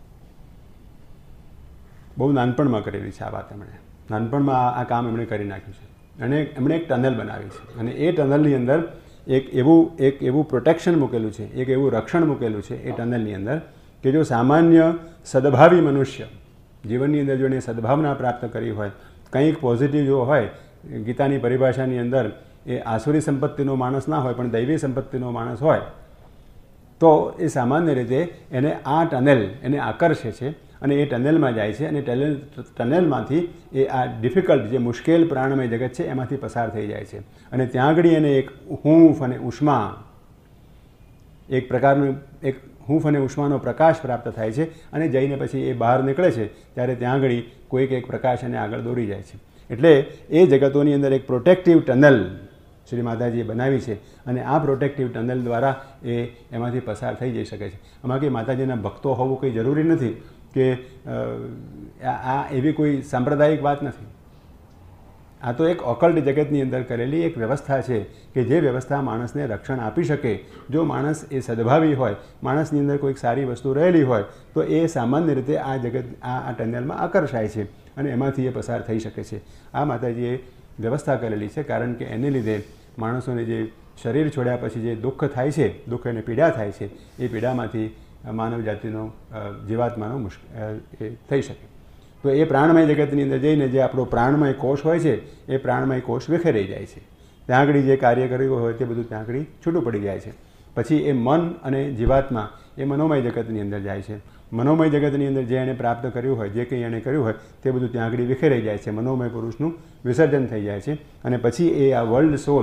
બહુ નાનપણમાં કરેલી છે આ વાત. નાનપણમાં આ કામ એમણે કરી નાખ્યું છે અને એમણે એક ટનલ બનાવી છે અને એ ટનલની અંદર એક એવું પ્રોટેક્શન મૂકેલું છે, એક એવું રક્ષણ મૂકેલું છે એ ટનલની અંદર કે જો સામાન્ય સદભાવી મનુષ્ય જીવનની અંદર જો એને સદભાવના પ્રાપ્ત કરી હોય, કંઈક પોઝિટિવ જો હોય, ગીતાની પરિભાષાની અંદર એ આસુરી સંપત્તિનો માણસ ના હોય પણ દૈવી સંપત્તિનો માણસ હોય તો એ સામાન્ય રીતે એને આ ટનલ એને આકર્ષે છે અને એ ટનલમાં જાય છે અને ટનલમાંથી એ આ ડિફિકલ્ટ જે મુશ્કેલ પ્રાણમય જગત છે એમાંથી પસાર થઈ જાય છે અને ત્યાં આગળ એને એક હૂંફ અને ઉષ્મા, એક પ્રકારનું એક હૂંફ અને ઉષ્માનો પ્રકાશ પ્રાપ્ત થાય છે અને જઈને પછી એ બહાર નીકળે છે ત્યારે ત્યાં આગળ કોઈક એક પ્રકાશ એને આગળ દોરી જાય છે. એટલે એ જગતોની અંદર એક પ્રોટેક્ટિવ ટનલ શ્રી માતાજીએ બનાવી છે અને આ પ્રોટેક્ટિવ ટનલ દ્વારા એ એમાંથી પસાર થઈ જઈ શકે છે. આમાં કંઈ માતાજીના ભક્તો હોવું કંઈ જરૂરી નથી કે આ એવી કોઈ સાંપ્રદાયિક વાત નથી. આ તો એક ઓકલ્ટ જગતની અંદર કરેલી એક વ્યવસ્થા છે કે જે વ્યવસ્થા માણસને રક્ષણ આપી શકે. જો માણસ એ સદભાવી હોય, માણસની અંદર કોઈક સારી વસ્તુ રહેલી હોય તો એ સામાન્ય રીતે આ જગત આ ટનલમાં આકર્ષાય છે અને એમાંથી એ પસાર થઈ શકે છે. આ માતાજીએ વ્યવસ્થા કરેલી છે, કારણ કે એને લીધે માણસોને જે શરીર છોડ્યા પછી જે દુઃખ થાય છે, દુઃખ અને પીડા થાય છે, એ પીડામાંથી માનવ જાતિનો જીવાત્માનો એ થઈ શકે. તો એ પ્રાણમય જગતની અંદર જઈને જે આપણો પ્રાણમય કોષ હોય છે એ પ્રાણમય કોષ વિખેરાઈ જાય છે. ત્યાં આગળ જે કાર્ય કર્યું હોય તે બધું ત્યાં આગળ છૂટું પડી જાય છે. પછી એ મન અને જીવાત્મા એ મનોમય જગતની અંદર જાય છે. મનોમય જગતની અંદર જે એણે પ્રાપ્ત કર્યું હોય, જે કંઈ એણે કર્યું હોય તે બધું ત્યાં આગળ વિખેરાઈ જાય છે. મનોમય પુરુષનું વિસર્જન થઈ જાય છે અને પછી એ આ વર્લ્ડ સોલ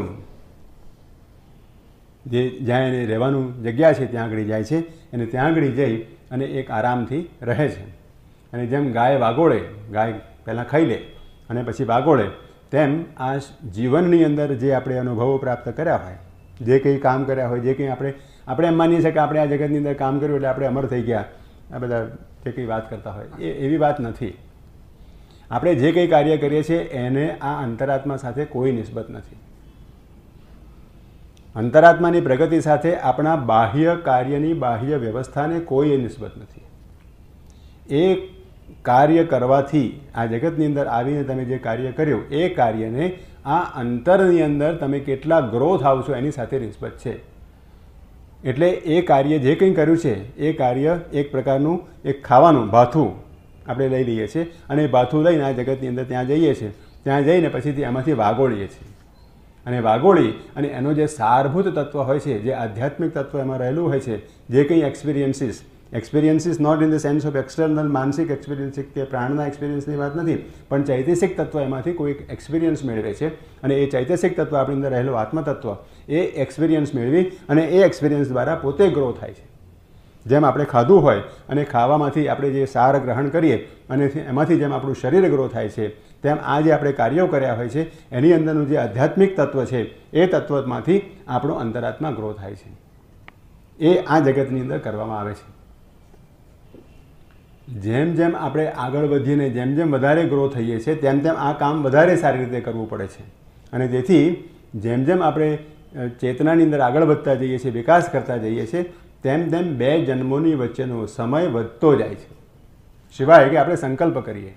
જે જ્યાં એને રહેવાનું જગ્યા છે ત્યાં આગળ જાય છે અને ત્યાં આગળ જઈ અને એક આરામથી રહે છે. અને જેમ ગાય વાગોળે, ગાય પહેલાં ખાઈ લે અને પછી વાગોળે, તેમ આ જીવનની અંદર જે આપણે અનુભવો પ્રાપ્ત કર્યા હોય, જે કંઈ કામ કર્યા હોય, જે કંઈ આપણે એમ માનીએ છીએ કે આપણે આ જગતની અંદર કામ કર્યું એટલે આપણે અમર થઈ ગયા, આ બધા જે કંઈ વાત કરતા હોય એ એવી વાત નથી. આપણે જે કંઈ કાર્ય કરીએ છીએ એને આ અંતરાત્મા સાથે કોઈ નિસ્બત નથી. અંતરાત્માની પ્રગતિ સાથે આપણા બાહ્ય કાર્યની બાહ્ય વ્યવસ્થાને કોઈ નિસ્બત નથી. એ કાર્ય કરવાથી આ જગતની અંદર આવીને તમે જે કાર્ય કર્યું એ કાર્યને આ અંતરની અંદર તમે કેટલા ગ્રોથ આવશો એની સાથે નિસ્બત છે. એટલે એ કાર્ય જે કંઈ કર્યું છે એ કાર્ય એક પ્રકારનું એક ખાવાનું ભાથું આપણે લઈ લઈએ છીએ અને એ ભાથું લઈને આ જગતની અંદર ત્યાં જઈએ છીએ. ત્યાં જઈને પછીથી એમાંથી વાગોળીએ છીએ અને વાગોળી અને એનો જે સારભૂત તત્વ હોય છે, જે આધ્યાત્મિક તત્વ એમાં રહેલું હોય છે, જે કંઈ experiences not in the sense of external માનસિક એક્સપિરિયન્સ કે પ્રાણના એક્સપિરિયન્સની વાત નથી, પણ ચૈતસિક તત્વ એમાંથી કોઈ એક્સપિરિયન્સ મેળવે છે અને એ ચૈતસિક તત્વ આપણી અંદર રહેલું આત્મતત્વ એ એક્સપિરિયન્સ મેળવી અને એ એક્સપિરિયન્સ દ્વારા પોતે ગ્રો થાય છે. જેમ આપણે ખાધું હોય અને ખાવામાંથી આપણે જે સાર ગ્રહણ કરીએ અને એમાંથી જેમ આપણું શરીર ગ્રો થાય છે, તેમ આ જે આપણે કાર્યો કર્યા હોય છે એની અંદરનું જે આધ્યાત્મિક તત્વ છે એ તત્વમાંથી આપણો અંતરાત્મા ગ્રો થાય છે. એ આ જગતની અંદર કરવામાં આવે છે. જેમ જેમ આપણે આગળ વધીને જેમ જેમ વધારે ગ્રો થઈએ છીએ તેમ તેમ આ કામ વધારે સારી રીતે કરવું પડે છે. અને તેથી જેમ જેમ આપણે ચેતનાની અંદર આગળ વધતા જઈએ છીએ, વિકાસ કરતા જઈએ છીએ, તેમ તેમ બે જન્મોની વચ્ચેનો સમય વધતો જાય છે, સિવાય કે આપણે સંકલ્પ કરીએ.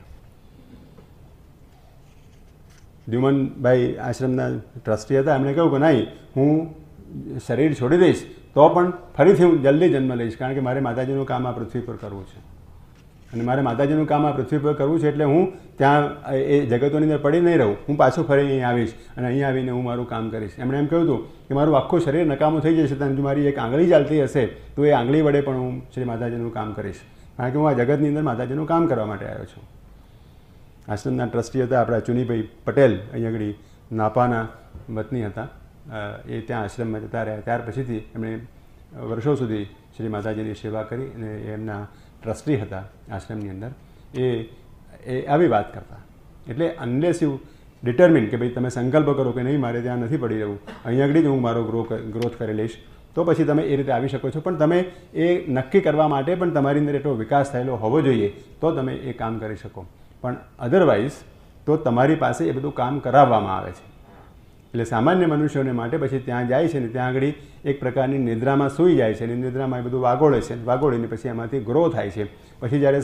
દ્યુમનભાઈ આશ્રમના ટ્રસ્ટી હતા, એમણે કહ્યું કે નહીં, હું શરીર છોડી દઈશ તો પણ ફરીથી હું જલ્દી જન્મ લઈશ, કારણ કે મારે માતાજીનું કામ આ પૃથ્વી પર કરવું છે અને મારે માતાજીનું કામ આ પૃથ્વી પર કરવું છે. એટલે હું ત્યાં એ જગતોની અંદર પડી નહીં રહું, હું પાછું ફરી અહીં આવીશ અને અહીં આવીને હું મારું કામ કરીશ. એમણે એમ કહ્યું હતું કે મારું આખું શરીર નકામું થઈ જશે, તો મારી એક આંગળી ચાલતી હશે તો એ આંગળી વડે પણ હું શ્રી માતાજીનું કામ કરીશ, કારણ કે હું આ જગતની અંદર માતાજીનું કામ કરવા માટે આવ્યો છું. આશ્રમના ટ્રસ્ટી હતા આપણા ચુનીભાઈ પટેલ, અહીં આગળ નાપાના વતની હતા. એ ત્યાં આશ્રમમાં જતા રહ્યા. ત્યાર પછીથી એમણે વર્ષો સુધી શ્રી માતાજીની સેવા કરી અને એમના ટ્રસ્ટી હતા આશ્રમની અંદર. એ આવી વાત કરતા. એટલે અનલેસ યુ ડિટર્મિન કે ભાઈ તમે સંકલ્પ કરો કે નહીં મારે ત્યાં નથી પડી રહેવું, અહીં આગળ જ હું મારો ગ્રોથ કરી લઈશ, તો પછી તમે એ રીતે આવી શકો છો. પણ તમે એ નક્કી કરવા માટે પણ તમારી અંદર એટલો વિકાસ થયેલો હોવો જોઈએ તો તમે એ કામ કરી શકો. પણ અધરવાઇઝ તો તમારી પાસે એ બધું કામ કરાવવામાં આવે છે. એટલે સામાન્ય મનુષ્યોને માટે પછી ત્યાં જાય છે ને ત્યાં આગળ એક પ્રકારની નિદ્રામાં સૂઈ જાય છે અને નિદ્રામાં એ બધું વાગોળે છે, વાગોળીને પછી એમાંથી ગ્રો થાય છે. પછી જ્યારે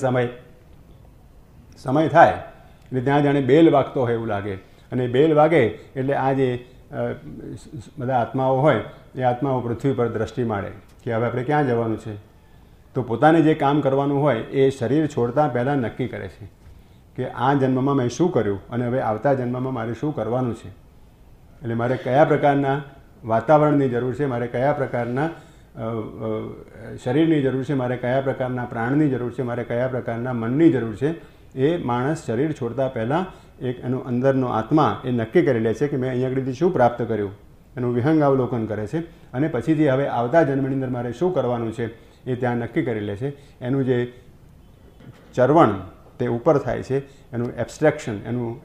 સમય થાય એટલે ત્યાં જાણે બેલ વાગતો હોય એવું લાગે, અને બેલ વાગે એટલે આ જે બધા આત્માઓ હોય એ આત્માઓ પૃથ્વી પર દ્રષ્ટિ માળે કે હવે આપણે ક્યાં જવાનું છે. તો પોતાને જે કામ કરવાનું હોય એ શરીર છોડતા પહેલાં નક્કી કરે છે કે આ જન્મમાં મેં શું કર્યું અને હવે આવતા જન્મમાં મારે શું કરવાનું છે. એટલે મારે કયા પ્રકારના વાતાવરણની જરૂર છે, મારે કયા પ્રકારના શરીરની જરૂર છે, મારે કયા પ્રકારના પ્રાણની જરૂર છે, મારે કયા પ્રકારના મનની જરૂર છે. એ માણસ શરીર છોડતા પહેલાં એક એનો અંદરનો આત્મા એ નક્કી કરી લે છે કે મેં અહીં આગળથી શું પ્રાપ્ત કર્યું, એનું વિહંગાવલોકન કરે છે અને પછીથી હવે આવતા જન્મની અંદર મારે શું કરવાનું છે એ ત્યાં નક્કી કરી લે છે. એનું જે ચરવણ તે ઉપર થાય છે, એનું એબ્સ્ટ્રેક્શન, એનું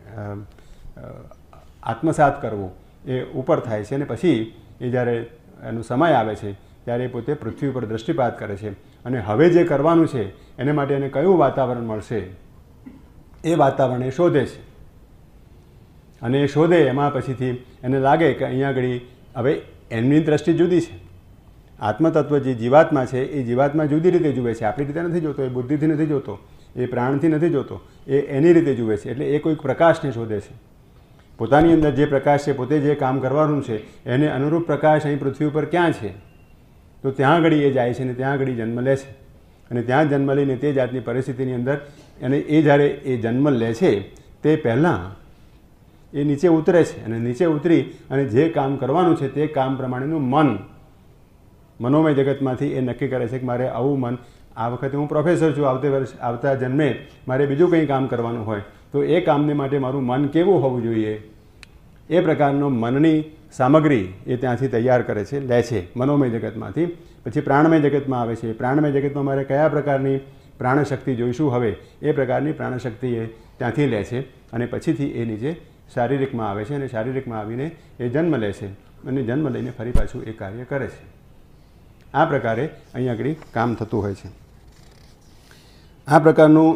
આત્મસાત કરવું એ ઉપર થાય છે અને પછી એ જ્યારે એનો સમય આવે છે ત્યારે એ પોતે પૃથ્વી પર દૃષ્ટિપાત કરે છે અને હવે જે કરવાનું છે એને માટે એને કયું વાતાવરણ મળશે એ વાતાવરણ એ શોધે છે. અને એ શોધે એમાં પછીથી એને લાગે કે અહીંયા આગળ હવે એમની દ્રષ્ટિ જુદી છે. આત્મતત્વ જે જીવાત્મા છે એ જીવાત્મા જુદી રીતે જુએ છે, આપણી રીતે નથી જોતો, એ બુદ્ધિથી નથી જોતો, એ પ્રાણથી નથી જોતો, એ એની રીતે જુએ છે. એટલે એ કોઈક પ્રકાશને શોધે છે. પોતાની અંદર જે પ્રકાશ છે, પોતે જે કામ કરવાનું છે એને અનુરૂપ પ્રકાશ અહીં પૃથ્વી ઉપર ક્યાં છે? તો ત્યાં આગળ એ જાય છે અને ત્યાં આગળ જન્મ લે છે અને ત્યાં જન્મ લઈને તે જાતની પરિસ્થિતિની અંદર અને એ જ્યારે એ જન્મ લે છે તે પહેલાં એ નીચે ઉતરે છે અને નીચે ઉતરી અને જે કામ કરવાનું છે તે કામ પ્રમાણેનું મનોમય જગતમાંથી એ નક્કી કરે છે કે મારે આવું મન, આ વખતે હું પ્રોફેસર છું, આવતા જન્મે મારે બીજું કંઈ કામ કરવાનું હોય તો એ કામને માટે મારું મન કેવું હોવું જોઈએ, એ પ્રકારનો મનની સામગ્રી એ ત્યાંથી તૈયાર કરે છે, લે છે મનોમય જગતમાંથી. પછી પ્રાણમય જગતમાં આવે છે. પ્રાણમય જગતમાં મારે કયા પ્રકારની પ્રાણશક્તિ જોઈશું હવે એ પ્રકારની પ્રાણશક્તિ એ ત્યાંથી લે છે અને પછીથી એ નીચે શારીરિકમાં આવે છે અને શારીરિકમાં આવીને એ જન્મ લે છે અને જન્મ લઈને ફરી પાછું એ કાર્ય કરે છે. આ પ્રકારે અહીં આગળ કામ થતું હોય છે. આ પ્રકારનું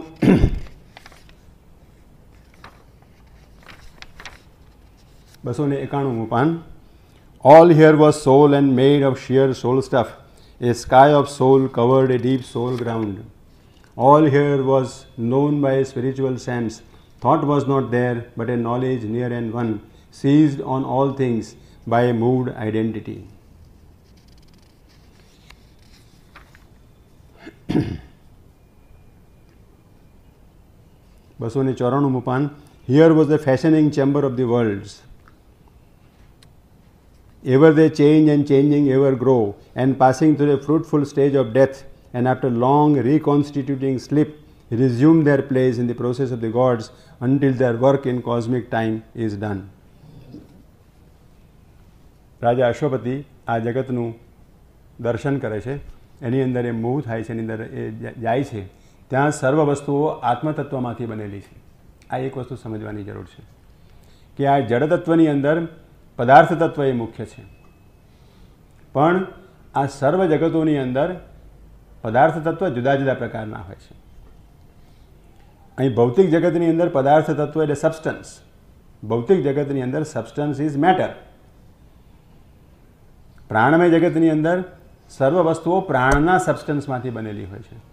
291મું પાન. All here was soul and made of sheer soul stuff. A sky of soul covered a deep soul ground. All here was known by a spiritual sense. Thought was not there, but a knowledge near and one, seized on all things by a moved identity. PAN. Here was the fashioning chamber of the worlds. Ever they change and changing ever grow, and passing through the fruitful stage of death, and after long reconstituting sleep, resume their place in the process of the gods until their work in cosmic time is done. રાજા અશ્વપતિ આ જગતનું દર્શન કરે છે, એની અંદર એ move થાય છે, એની અંદર એ જાય છે, ત્યાં સર્વ વસ્તુઓ આત્મતત્વમાંથી બનેલી છે. આ એક વસ્તુ સમજવાની જરૂર છે કે આ જડતત્વની અંદર પદાર્થ તત્વ એ મુખ્ય છે, પણ આ સર્વ જગતોની અંદર પદાર્થ તત્વ જુદા જુદા પ્રકારના હોય છે. અહીં ભૌતિક જગતની અંદર પદાર્થ તત્વ એટલે સબસ્ટન્સ. ભૌતિક જગતની અંદર સબસ્ટન્સ ઇઝ મેટર. પ્રાણમય જગતની અંદર સર્વ વસ્તુઓ પ્રાણના સબસ્ટન્સમાંથી બનેલી હોય છે.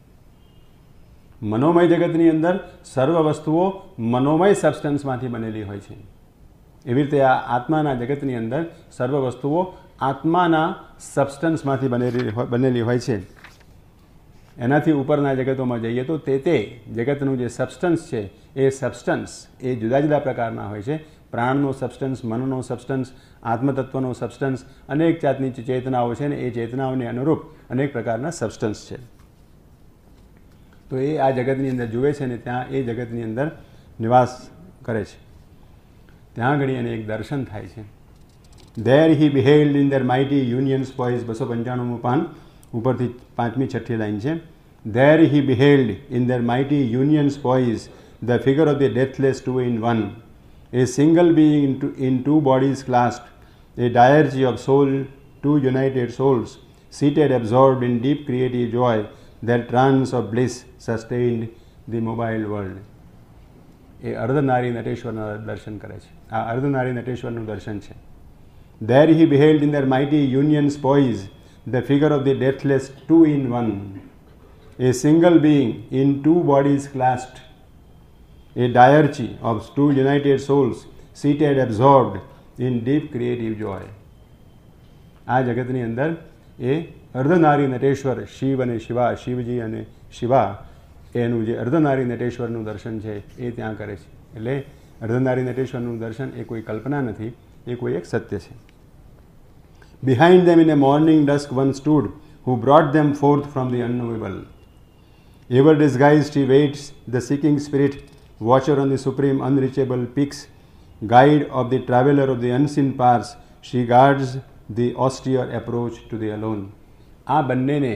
મનોમય જગતની અંદર સર્વ વસ્તુઓ મનોમય સબસ્ટન્સમાંથી બનેલી હોય છે. એવી રીતે આ આત્માના જગતની અંદર સર્વ વસ્તુઓ આત્માના સબસ્ટન્સમાંથી બનેલી હોય છે. એનાથી ઉપરના જગતોમાં જઈએ તો તે જગતનું જે સબસ્ટન્સ છે એ સબસ્ટન્સ એ જુદા જુદા પ્રકારના હોય છે. પ્રાણનો સબસ્ટન્સ, મનનો સબસ્ટન્સ, આત્મતત્વનો સબસ્ટન્સ, અનેક જાતની ચેતનાઓ છે ને એ ચેતનાઓને અનુરૂપ અનેક પ્રકારના સબસ્ટન્સ છે. તો એ આ જગતની અંદર જુએ છે ને ત્યાં એ જગતની અંદર નિવાસ કરે છે. ત્યાં આગળ એને એક દર્શન થાય છે. There he beheld in their mighty unions poised. 295મું પાન ઉપરથી 5મી 6ઠી લાઈન છે. There he beheld in their mighty unions poised the figure of the deathless two in one, a single being in two bodies clasped, a diarchy of soul, two united souls, seated absorbed in deep creative joy, their trance of bliss sustained the mobile world. એ અર્ધનારી નટેશ્વરના દર્શન કરે છે. આ અર્ધનારી નટેશ્વરનું દર્શન છે. There he beheld in their mighty unions poised the figure of the deathless two in one, a single being in two bodies clasped, a diarchy of two united souls, seated absorbed in deep creative joy. આ જગતની અંદર એ અર્ધનારી નટેશ્વર શિવ અને શિવા, શિવજી અને શિવા, એનું જે અર્ધનારી નટેશ્વરનું દર્શન છે એ ત્યાં કરે છે. એટલે અર્ધનારી નટેશ્વરનું દર્શન એ કોઈ કલ્પના નથી, એ કોઈ એક સત્ય છે. Behind them in a morning dusk one stood, who brought them forth from the unknowable. Ever disguised he waits, the seeking spirit, watcher on the supreme unreachable peaks, guide of the traveller of the unseen paths, she guards the austere approach to the alone. આ બંનેને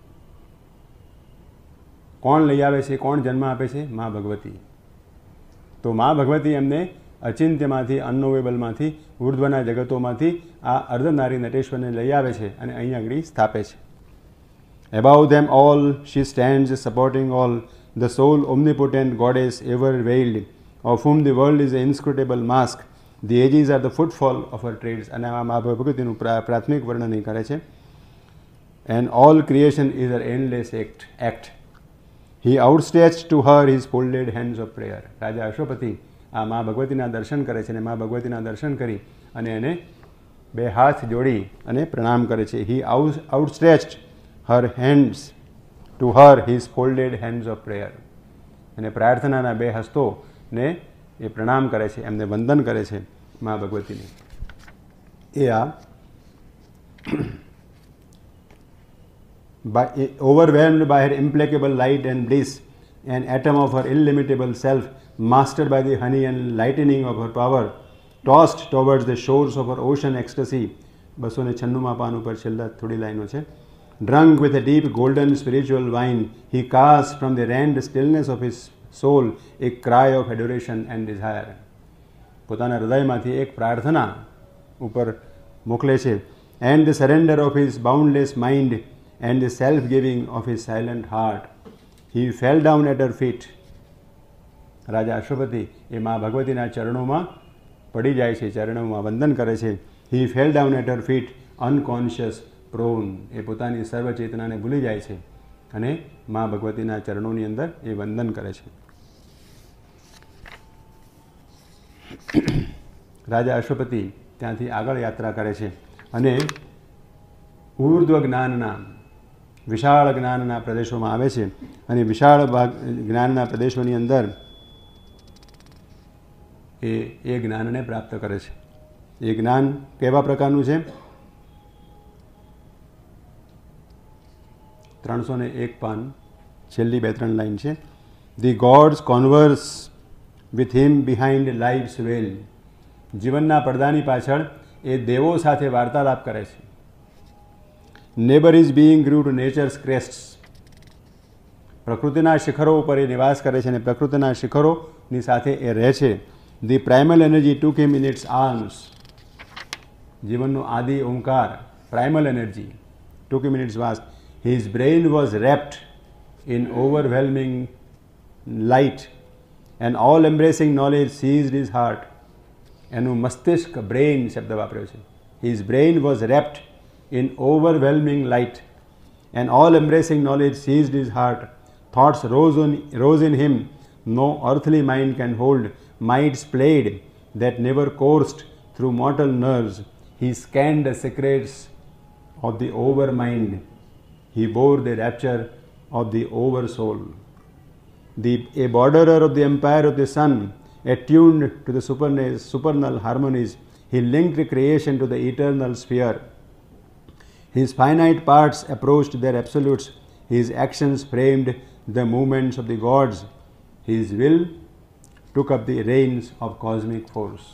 કોણ લઈ આવે છે, કોણ જન્મ આપે છે? મા ભગવતી. તો મા ભગવતી એમને અચિંત્યમાંથી, અનનોવેબલમાંથી, ઉર્ધ્વના જગતોમાંથી આ અર્ધનારી નટેશ્વરને લઈ આવે છે અને અહીં આગળ સ્થાપે છે. Above them all she stands supporting all, the sole omnipotent goddess ever veiled, of whom the world is an inscrutable mask, the ages are the footfall of her trades. અને આ મા ભગવતીનું પ્રાથમિક વર્ણન કરે છે. And all creation is her endless act. He outstretched to her his folded hands of prayer. રાજા અશ્વપતિ આ મા ભગવતીના દર્શન કરે છે અને મા ભગવતીના દર્શન કરી અને એને બે હાથ જોડી અને પ્રણામ કરે છે. He outstretched her hands to her his folded hands of prayer. અને પ્રાર્થનાના બે હસ્તોને એ પ્રણામ કરે છે, એમને વંદન કરે છે મા ભગવતીને. એ આ overwhelmed by her implacable light and bliss, an atom of her illimitable self, mastered by the honey and lightning of her power, tossed towards the shores of her ocean ecstasy. 296 પાન ઉપર છેલ્લા થોડી લાઈનો છે. Drunk with a deep golden spiritual wine, he cast from the rent stillness of his soul a cry of adoration and desire. પોતાના હૃદયમાંથી એક પ્રાર્થના ઉપર મોકલે છે. And the surrender of his boundless mind and the self-giving of his silent heart. He fell down at her feet. રાજા અશ્વપતિ એ મા ભગવતીના ચરણોમાં પડી જાય છે, ચરણોમાં વંદન કરે છે. He fell down at her feet, unconscious, prone. એ પોતાની સર્વચેતનાને ભૂલી જાય છે અને મા ભગવતીના ચરણોની અંદર એ વંદન કરે છે. રાજા અશ્વપતિ ત્યાંથી આગળ યાત્રા કરે છે અને ઉર્ધ્વ જ્ઞાનના વિશાળ જ્ઞાનના પ્રદેશોમાં આવે છે અને વિશાળ જ્ઞાનના પ્રદેશોની અંદર એ જ્ઞાનને પ્રાપ્ત કરે છે. એ જ્ઞાન કેવા પ્રકારનું છે? 301 પાન છેલ્લી 2-3 લાઈન છે. The gods converse with him behind life's veil. જીવનના પડદાની પાછળ એ દેવો સાથે વાર્તાલાપ કરે છે. Neighbour is being grew to nature's crests. પ્રકૃતિના શિખરો ઉપર એ નિવાસ કરે છે અને પ્રકૃતિના શિખરોની સાથે એ રહે છે. The primal energy took him in its arms. જીવનનો આદિ ઓમકાર primal energy took him in its વાસ. His brain was wrapped in overwhelming light and all embracing knowledge seized his heart. એનું મસ્તિષ્ક બ્રેઇન શબ્દ વાપર્યો છે. His brain was wrapped in overwhelming light and all embracing knowledge seized his heart. Thoughts rose in him no earthly mind can hold. Mights played that never coursed through mortal nerves. He scanned the secrets of the overmind. He bore the rapture of the oversoul. A borderer of the empire of the sun, attuned to the supernal harmonies, he linked creation to the eternal sphere. His finite parts approached their absolutes. His actions framed the movements of the gods. His will took up the reins of cosmic force.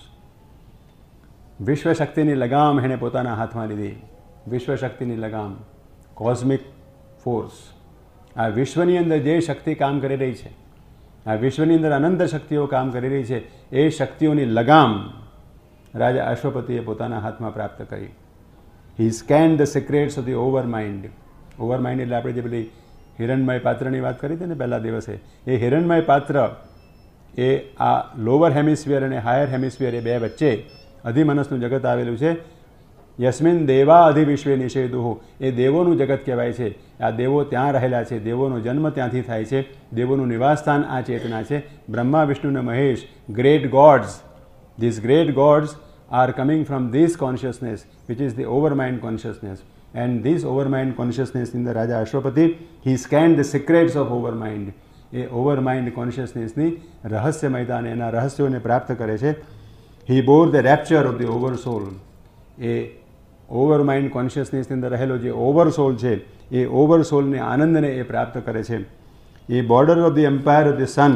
વિશ્વશક્તિની લગામ એણે પોતાના હાથમાં લીધી. વિશ્વશક્તિની લગામ, cosmic force. આ વિશ્વની અંદર જે શક્તિ કામ કરી રહી છે, આ વિશ્વની અંદર અનંત શક્તિઓ કામ કરી રહી છે, એ શક્તિઓની લગામ રાજા અશ્વપતિએ પોતાના હાથમાં પ્રાપ્ત કરી. He scanned the secrets of the overmind. ઓવરમાઇન્ડ એટલે આપણે જે પેલી હિરણમય પાત્રની વાત કરી હતી ને પહેલા દિવસે, એ હિરણમય પાત્ર એ આ લોઅર હેમિસ્ફિયર અને હાયર હેમિસ્ફિયર એ બે વચ્ચે અધિમનસનું જગત આવેલું છે. યસ્મિન દેવા અધિવિશ્વે નિષેધુઃ. એ દેવોનું જગત કહેવાય છે. આ દેવો ત્યાં રહેલા છે, દેવોનો જન્મ ત્યાંથી થાય છે, દેવોનું નિવાસસ્થાન આ ચેતના છે. બ્રહ્મા વિષ્ણુ અને Mahesh, great gods. These great gods are coming from this consciousness, which is the overmind consciousness. And this overmind consciousness in the Raja Ashwapati, he scanned the secrets of overmind. એ overmind consciousnessની રહસ્યમયતા અને એના રહસ્યોને પ્રાપ્ત કરે છે. He bore the rapture of the oversoul. A overmind consciousnessની અંદર રહેલો જે oversoul છે, એ oversoulને આનંદને એ પ્રાપ્ત કરે છે. એ border of the empire of the sun,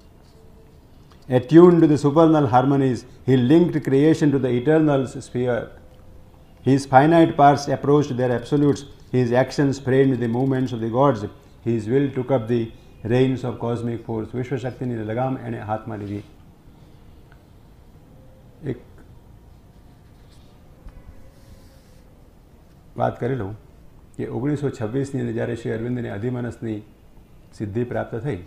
attuned to the supernal harmonies, he linked creation to the eternal sphere. His finite parts approached their absolutes. His actions framed the movements of the gods. His will took up the reins of cosmic force. વિશ્વશક્તિની લગામ એણે હાથમાં લીધી. એક વાત કરી લઉં કે 1926ની અંદર જ્યારે શ્રી અરવિંદને અધિમનસની સિદ્ધિ પ્રાપ્ત થઈ,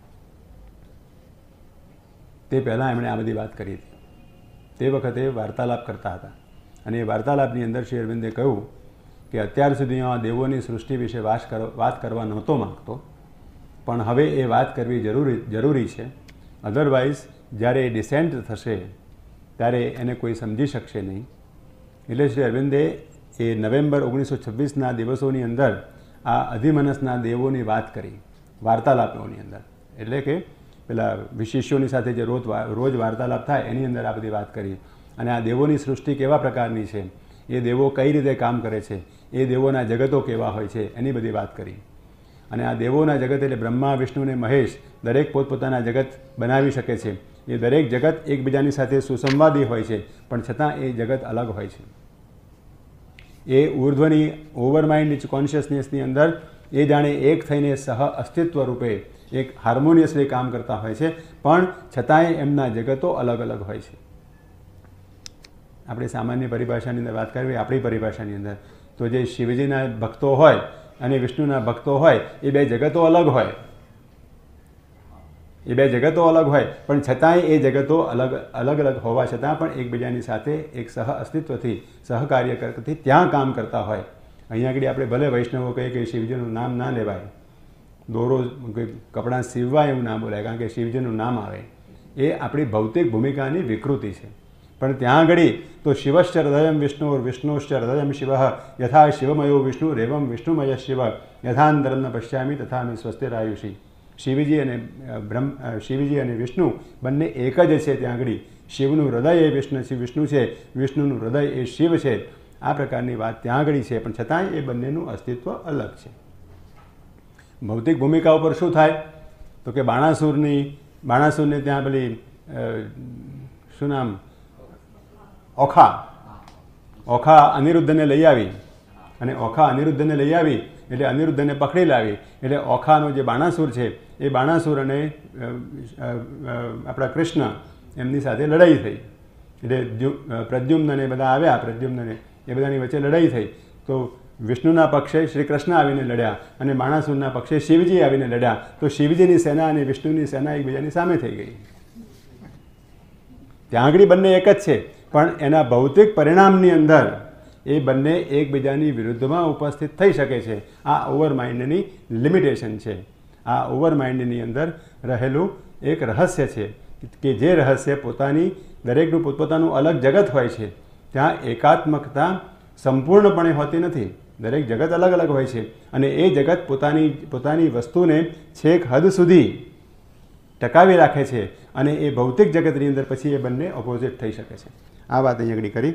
તે પહેલાં એમણે આ બધી વાત કરી હતી. તે વખતે વાર્તાલાપ કરતા હતા અને એ વાર્તાલાપની અંદર શ્રી અરવિંદે કહ્યું કે અત્યાર સુધી આ દેવોની સૃષ્ટિ વિશે વાત કરવા નહોતો માગતો, પણ હવે એ વાત કરવી જરૂરી છે. અધરવાઇઝ જ્યારે એ ડિસેન્ટ થશે ત્યારે એને કોઈ સમજી શકશે નહીં. એટલે શ્રી અરવિંદે એ નવેમ્બર 1926ના દિવસોની અંદર આ અધિમનસના દેવોની વાત કરી વાર્તાલાપોની અંદર. એટલે કે પેલા શિષ્યોની સાથે જે રોજ વાર્તાલાપ થાય એની અંદર આ બધી વાત કરી. અને આ દેવોની સૃષ્ટિ કેવા પ્રકારની છે, એ દેવો કઈ રીતે કામ કરે છે, એ દેવોના જગતો કેવા હોય છે, એની બધી વાત કરી. અને આ દેવોના જગત એટલે બ્રહ્મા, વિષ્ણુ અને મહેશ દરેક પોતપોતાના જગત બનાવી શકે છે. એ દરેક જગત એકબીજાની સાથે સુસંવાદી હોય છે, પણ છતાં એ જગત અલગ હોય છે. એ ઉર્ધ્વની ઓવરમાઇન્ડ કોન્શિયસનેસની અંદર એ જાણે એક થઈને સહ અસ્તિત્વ રૂપે એક હાર્મોનિયસલી કામ કરતા હોય છે, પણ છતાંય એમના જગતો અલગ અલગ હોય છે. આપણે સામાન્ય પરિભાષાની અંદર વાત કરવી, આપણી પરિભાષાની અંદર તો જે શિવજીના ભક્તો હોય અને વિષ્ણુના ભક્તો હોય એ બે જગતો અલગ હોય. એ બે જગતો અલગ હોય, પણ છતાંય એ જગતો અલગ અલગ હોવા છતાં પણ એકબીજાની સાથે એક સહ અસ્તિત્વથી સહકાર્ય કરતી ત્યાં કામ કરતા હોય. અહીંયા આગળ આપણે ભલે વૈષ્ણવો કહીએ કે શિવજીનું નામ ના લેવાય, દોરો કપડાં સીવવાય એવું ના બોલાય, કારણ કે શિવજીનું નામ આવે એ આપણી ભૌતિક ભૂમિકાની વિકૃતિ છે. પણ ત્યાં આગળ તો શિવશ્ચ હૃદયમ વિષ્ણુ વિષ્ણુશ્ચ હૃદયમ શિવ યથા શિવમયો વિષ્ણુ રેવમ વિષ્ણુમય શિવ યથાંતરમ ન પશ્યામી તથા મે સ્વસ્તિરાયુષી. શિવજી અને વિષ્ણુ બંને એક જ છે. ત્યાં આગળ શિવનું હૃદય એ વિષ્ણુ છે, વિષ્ણુનું હૃદય એ શિવ છે. આ પ્રકારની વાત ત્યાં આગળ છે, પણ છતાંય એ બંનેનું અસ્તિત્વ અલગ છે. ભૌતિક ભૂમિકા ઉપર શું થાય તો કે બાણાસુરને ત્યાં પેલી શું નામ ઓખા અનિરુદ્ધને લઈ આવી, અને ઓખા અનિરુદ્ધને લઈ આવી એટલે અનિરુદ્ધને પકડી લાવી. એટલે ઓખાનો જે બાણાસુર છે એ બાણાસુર અને આપણા કૃષ્ણ એમની સાથે લડાઈ થઈ. એટલે પ્રદ્યુમ્નને બધા આવ્યા, પ્રદ્યુમ્નને એ બધાની વચ્ચે લડાઈ થઈ. તો વિષ્ણુના પક્ષે શ્રી કૃષ્ણ આવીને લડ્યા અને બાણાસુરના પક્ષે શિવજી આવીને લડ્યા. તો શિવજીની સેના અને વિષ્ણુની સેના એકબીજાની સામે થઈ ગઈ. ત્યાં આગળ બંને એક જ છે, પણ એના ભૌતિક પરિણામની અંદર એ બંને એકબીજાની વિરુદ્ધમાં ઉપસ્થિત થઈ શકે છે. આ ઓવરમાઇન્ડની લિમિટેશન છે. આ ઓવરમાઇન્ડની અંદર રહેલું એક રહસ્ય છે કે જે રહસ્ય દરેકનું પોતપોતાનું અલગ જગત હોય છે. ત્યાં એકાત્મકતા સંપૂર્ણપણે હોતી નથી. દરેક જગત અલગ અલગ હોય છે, અને એ જગત પોતાની વસ્તુને છેક હદ સુધી ટકાવી રાખે છે, અને એ ભૌતિક જગતની અંદર પછી એ બંને ઓપોઝિટ થઈ શકે છે. આ વાત અહીં આગળ કરી.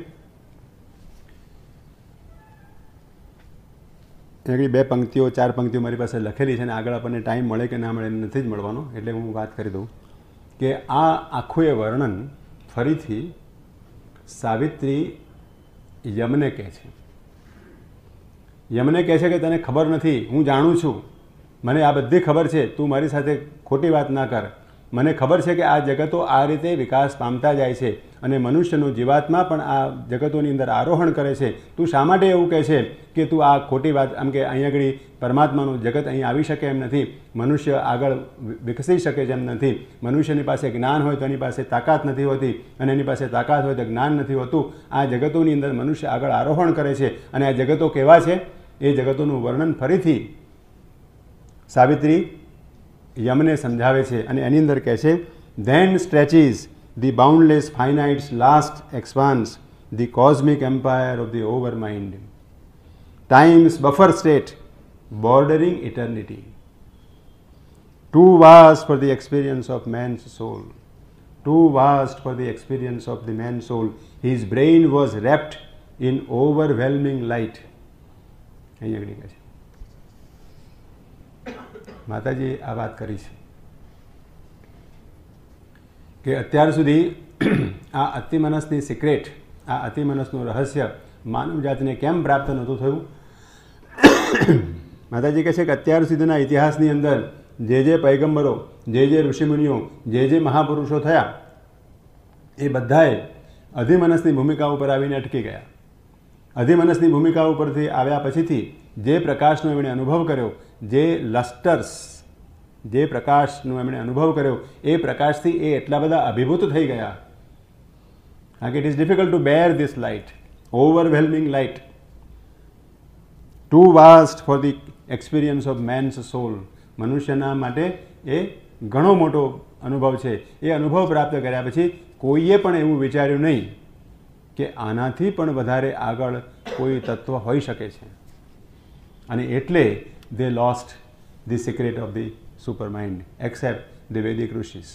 આગળ 2 પંક્તિઓ 4 પંક્તિઓ મારી પાસે લખેલી છે, અને આગળ આપણને ટાઈમ મળે કે ના મળે નથી જ મળવાનો, એટલે હું વાત કરી દઉં કે આ આખું એ વર્ણન ફરીથી સાવિત્રી યમને કહે છે. યમને કહે છે કે તને ખબર નથી, હું જાણું છું, મને આ બધી ખબર છે, તું મારી સાથે ખોટી વાત ના કર. મને ખબર છે કે આ જગતો આ રીતે વિકાસ પામતા જાય છે, અને મનુષ્યનું જીવાત્મા પણ આ જગતોની અંદર આરોહણ કરે છે. તું શા માટે એવું કહે છે કે તું આ ખોટી વાત, આમ કે અહીં આગળ પરમાત્માનું જગત અહીં આવી શકે એમ નથી, મનુષ્ય આગળ વિકસી શકે એમ નથી, મનુષ્યની પાસે જ્ઞાન હોય તો એની પાસે તાકાત નથી હોતી, અને એની પાસે તાકાત હોય તો જ્ઞાન નથી હોતું. આ જગતોની અંદર મનુષ્ય આગળ આરોહણ કરે છે, અને આ જગતો કેવા છે એ જગતોનું વર્ણન ફરીથી સાવિત્રી યમને સમજાવે છે. અને એની અંદર કહે છે, then stretches the boundless finite's last expanse, the cosmic empire of the overmind, time's buffer state bordering eternity, too vast for the experience of man's soul, too vast for the experience of the man's soul. His brain was wrapped in overwhelming light. અહીં આગળ કહે છે, માતાજી આ વાત કરી છે કે અત્યાર સુધી આ અતિમનસની સિક્રેટ, આ અતિમનસનું રહસ્ય માનવજાતને કેમ પ્રાપ્ત નહોતું થયું. માતાજી કહે છે કે અત્યાર સુધીના ઇતિહાસની અંદર જે પૈગંબરો, જે ઋષિમુનિઓ, જે મહાપુરુષો થયા એ બધાએ અધિમનસની ભૂમિકા ઉપર આવીને અટકી ગયા. અધિમનસની ભૂમિકા ઉપરથી આવ્યા પછીથી જે પ્રકાશનો એમણે અનુભવ કર્યો, જે લસ્ટર્સ, જે પ્રકાશનો એમણે અનુભવ કર્યો, એ પ્રકાશથી એ એટલા બધા અભિભૂત થઈ ગયા. કારણ કે it is difficult to bear this light, overwhelming light, too vast for the experience of man's soul. મનુષ્યના માટે એ ઘણો મોટો અનુભવ છે. એ અનુભવ પ્રાપ્ત કર્યા પછી કોઈએ પણ એવું વિચાર્યું નહીં કે આનાથી પણ વધારે આગળ કોઈ તત્વ હોઈ શકે છે. અને એટલે they lost the secret of the supermind except the Vedic Rishis.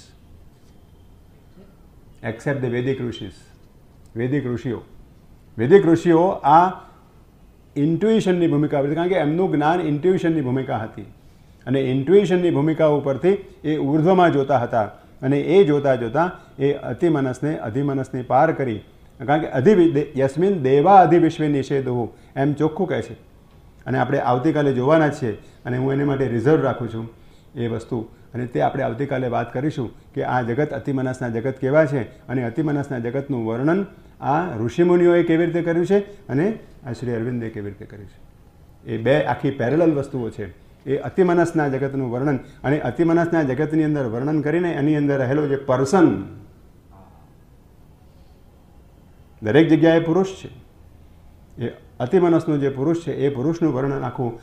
Except the Vedic Rishis. વૈદિક ઋષિઓ આ ઇન્ટ્યુઇશનની ભૂમિકા હતી, કારણ કે એમનું જ્ઞાન ઇન્ટ્યુઇશનની ભૂમિકા હતી અને ઇન્ટ્યુઇશનની ભૂમિકા ઉપરથી એ ઉર્ધ્વમાં જોતા હતા અને એ જોતા જોતા એ અતિમનસને અધિમનસને પાર કરી, કારણ કે યસ્મિન દેવા અધિવિશ્વે નિષેધો એમ ચોખ્ખું કહે છે. અને આપણે આવતીકાલે જોવાના છીએ અને હું એને માટે રિઝર્વ રાખું છું એ વસ્તુ, અને તે આપણે આવતીકાલે વાત કરીશું કે આ જગત અતિમનસના જગત કેવા છે અને અતિમનસના જગતનું વર્ણન આ ઋષિમુનિઓએ કેવી રીતે કર્યું છે અને આ શ્રી અરવિંદે કેવી રીતે કર્યું છે. એ બે આખી પેરેલલ વસ્તુઓ છે. એ અતિમનસના જગતનું વર્ણન અને અતિમનસના જગતની અંદર વર્ણન કરીને એની અંદર રહેલો જે પર્સન દરેક જગ્યાએ પુરુષ છે, એ અતિમનસનો જે પુરુષ છે એ પુરુષનું વર્ણન આખું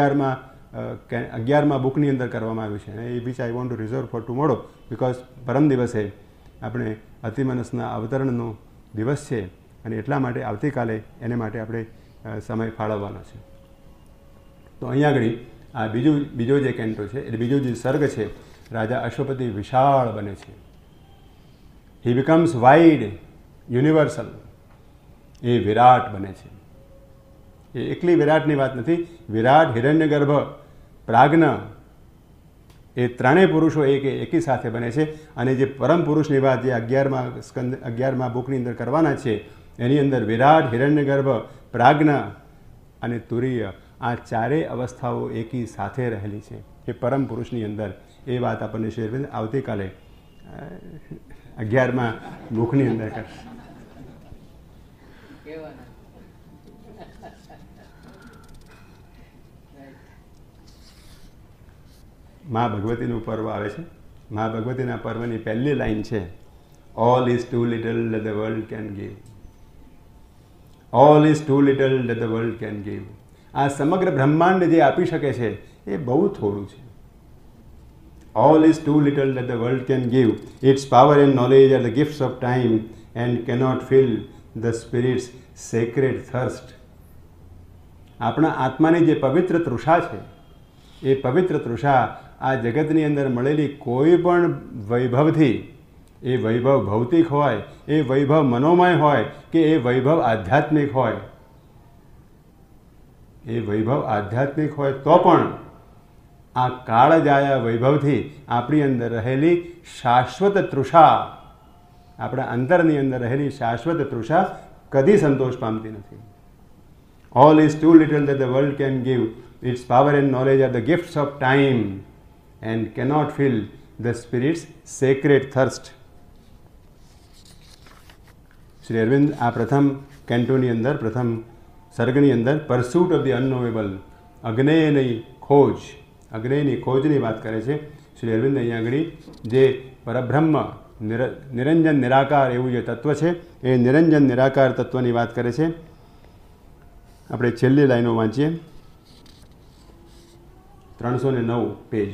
11મા બુકની અંદર કરવામાં આવ્યું છે. અને એ which I want to reserve for tomorrow, because પરમ દિવસે આપણે અતિમનસના અવતરણનો દિવસ છે અને એટલા માટે આવતીકાલે એને માટે આપણે સમય ફાળવવાનો છે. તો અહીંયા આગળ આ બીજો જે કેન્ટો છે એટલે બીજો જે સર્ગ છે, રાજા અશ્વપતિ વિશાળ બને છે. He becomes wide, universal. એ વિરાટ બને છે. એ એકલી વિરાટની વાત નથી. વિરાટ, હિરણ્યગર્ભ, પ્રાજ્ઞ એ ત્રણેય પુરુષો એકી સાથે બને છે. અને જે પરમ પુરુષની વાત જે 11મા બુકની અંદર કરવાના છે એની અંદર વિરાટ, હિરણ્યગર્ભ, પ્રાજ્ઞ અને તુરીય આ ચારેય અવસ્થાઓ એકી સાથે રહેલી છે એ પરમ પુરુષની અંદર. એ વાત આપણને શ્રી અરવિંદ આવતીકાલે 11મા બુકની અંદર કરશે. મા ભગવતીનું પર્વ આવે છે. મા ભગવતીના પર્વની પહેલી લાઈન છે, all is too little that the world can give. All is too little that the world can give. આ સમગ્ર બ્રહ્માંડ જે આપી શકે છે એ બહુ થોડું છે. All is too little that the world can give. Its power and knowledge are the gifts of time and cannot fill the spirit's sacred thirst. આપણા આત્માની જે પવિત્ર તૃષા છે એ પવિત્ર તૃષા આ જગતની અંદર મળેલી કોઈ પણ વૈભવથી, એ વૈભવ ભૌતિક હોય, એ વૈભવ મનોમય હોય કે એ વૈભવ આધ્યાત્મિક હોય, એ વૈભવ આધ્યાત્મિક હોય તો પણ આ કાળજાયા વૈભવથી આપણી અંદર રહેલી શાશ્વત તૃષા, આપણા અંતરની અંદર રહેલી શાશ્વત તૃષા કદી સંતોષ પામતી નથી. All is too little that the world can give. Its power and knowledge are the gifts of time and cannot fill the spirit's sacred thirst. Shri Aurobindo આ પ્રથમ કેન્ટોની અંદર, પ્રથમ સર્ગની અંદર પરસ્યુટ ઓફ ધી અનનોવેબલ, અજ્ઞેયની ખોજ, અજ્ઞેયની ખોજની વાત કરે છે. શ્રી અરવિંદ અહીંયા આગળ જે પરબ્રહ્મ નિરંજન નિરાકાર એવું જે તત્વ છે એ નિરંજન નિરાકાર તત્વની વાત કરે છે. આપણે છેલ્લી લાઈનો વાંચીએ, 309 પેજ.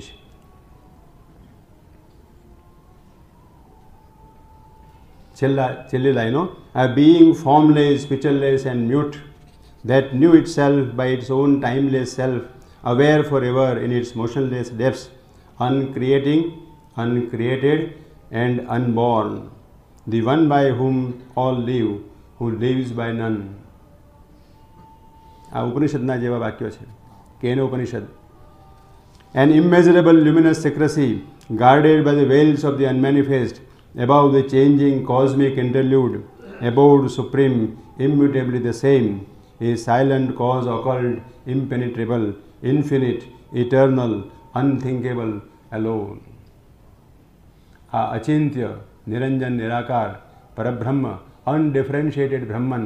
છેલ્લી લાઈનો, a being formless, featureless and mute, that knew itself by its own timeless self, aware forever in its motionless depths, uncreating, uncreated and unborn, the one by whom all live, who lives by none. આ ઉપનિષદના જેવા વાક્યો છે. Kena Upanishad. An immeasurable luminous secrecy, guarded by the veils of the unmanifest, above the changing cosmic interlude, abode supreme, immutably the same, a silent cause occult, impenetrable, infinite, eternal, unthinkable, alone. આ અચિંત્ય નિરંજન નિરાકાર પરબ્રહ્મ, અનડિફરન્શિએટેડ બ્રહ્મન,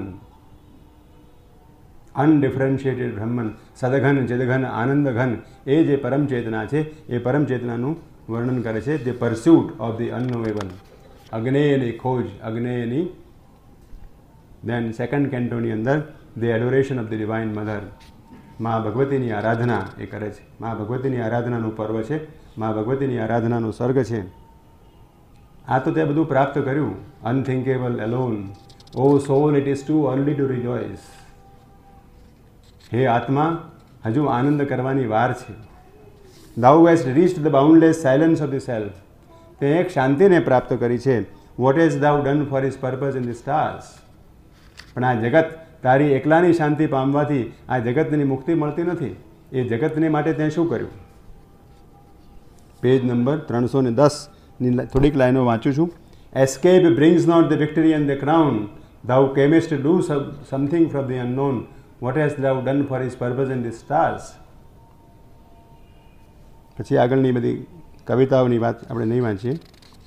અનડિફરન્શિએટેડ બ્રહ્મન, સદઘન ચિદઘન આનંદઘન, એ જે પરમ ચેતના છે એ પરમ ચેતનાનું વર્ણન કરે છે. The pursuit of the unknowable, અજ્ઞેયની ખોજ, અજ્ઞેયની. દેન સેકન્ડ કેન્ટોની અંદર the adoration of the divine mother, મા ભગવતીની આરાધના એ કરે છે. મા ભગવતીની આરાધનાનું પર્વ છે મા ભગવતીની આરાધનાનો સર્ગ છે. આ તો તે બધું પ્રાપ્ત કર્યું. Unthinkable alone, O soul, it is too early to rejoice. હે આત્મા, હજુ આનંદ કરવાની વાર છે. Thou hast reached the boundless silence of the self. તે એક શાંતિને પ્રાપ્ત કરી છે. What hast thou done for his purpose in the stars? પણ આ જગત તારી એકલાની શાંતિ પામવાથી આ જગતની મુક્તિ મળતી નથી. એ જગતને માટે તે શું કર્યું? પેજ નંબર 310ની થોડીક લાઈનો વાંચું છું. Escape brings not the victory and the crown. Thou camest to do something from the unknown. What hast thou done for his purpose in the stars? પછી આગળની બધી કવિતાઓની વાત આપણે નહીં વાંચીએ.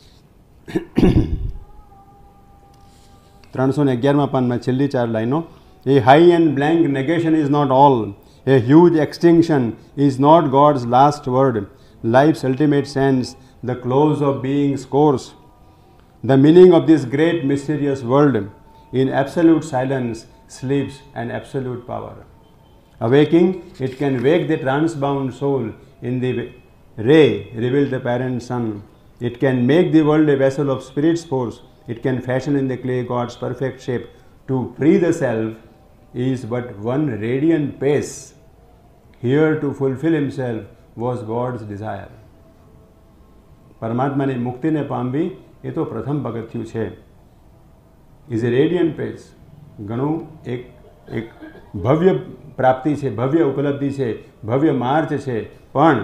311માં પાનમાં છેલ્લી 4 લાઈનો. A high and blank negation is not all. A huge extinction is not God's last word. Life's ultimate sense, the close of being's course. The meaning of this great mysterious world, in absolute silence, sleeps an absolute power. Awaking, it can wake the trance-bound soul in the ray, reveal the parent sun. It can make the world a vessel of spirit's force. It can fashion in the clay God's perfect shape. To free the self is but one radiant pace. Here to fulfill himself was God's desire. પરમાત્માની મુક્તિને પામવી એ તો પ્રથમ પગથિયું છે. Is a radiant pace. ઘણું એક ભવ્ય પ્રાપ્તિ છે, ભવ્ય ઉપલબ્ધિ છે, ભવ્ય માર્ચ છે. પણ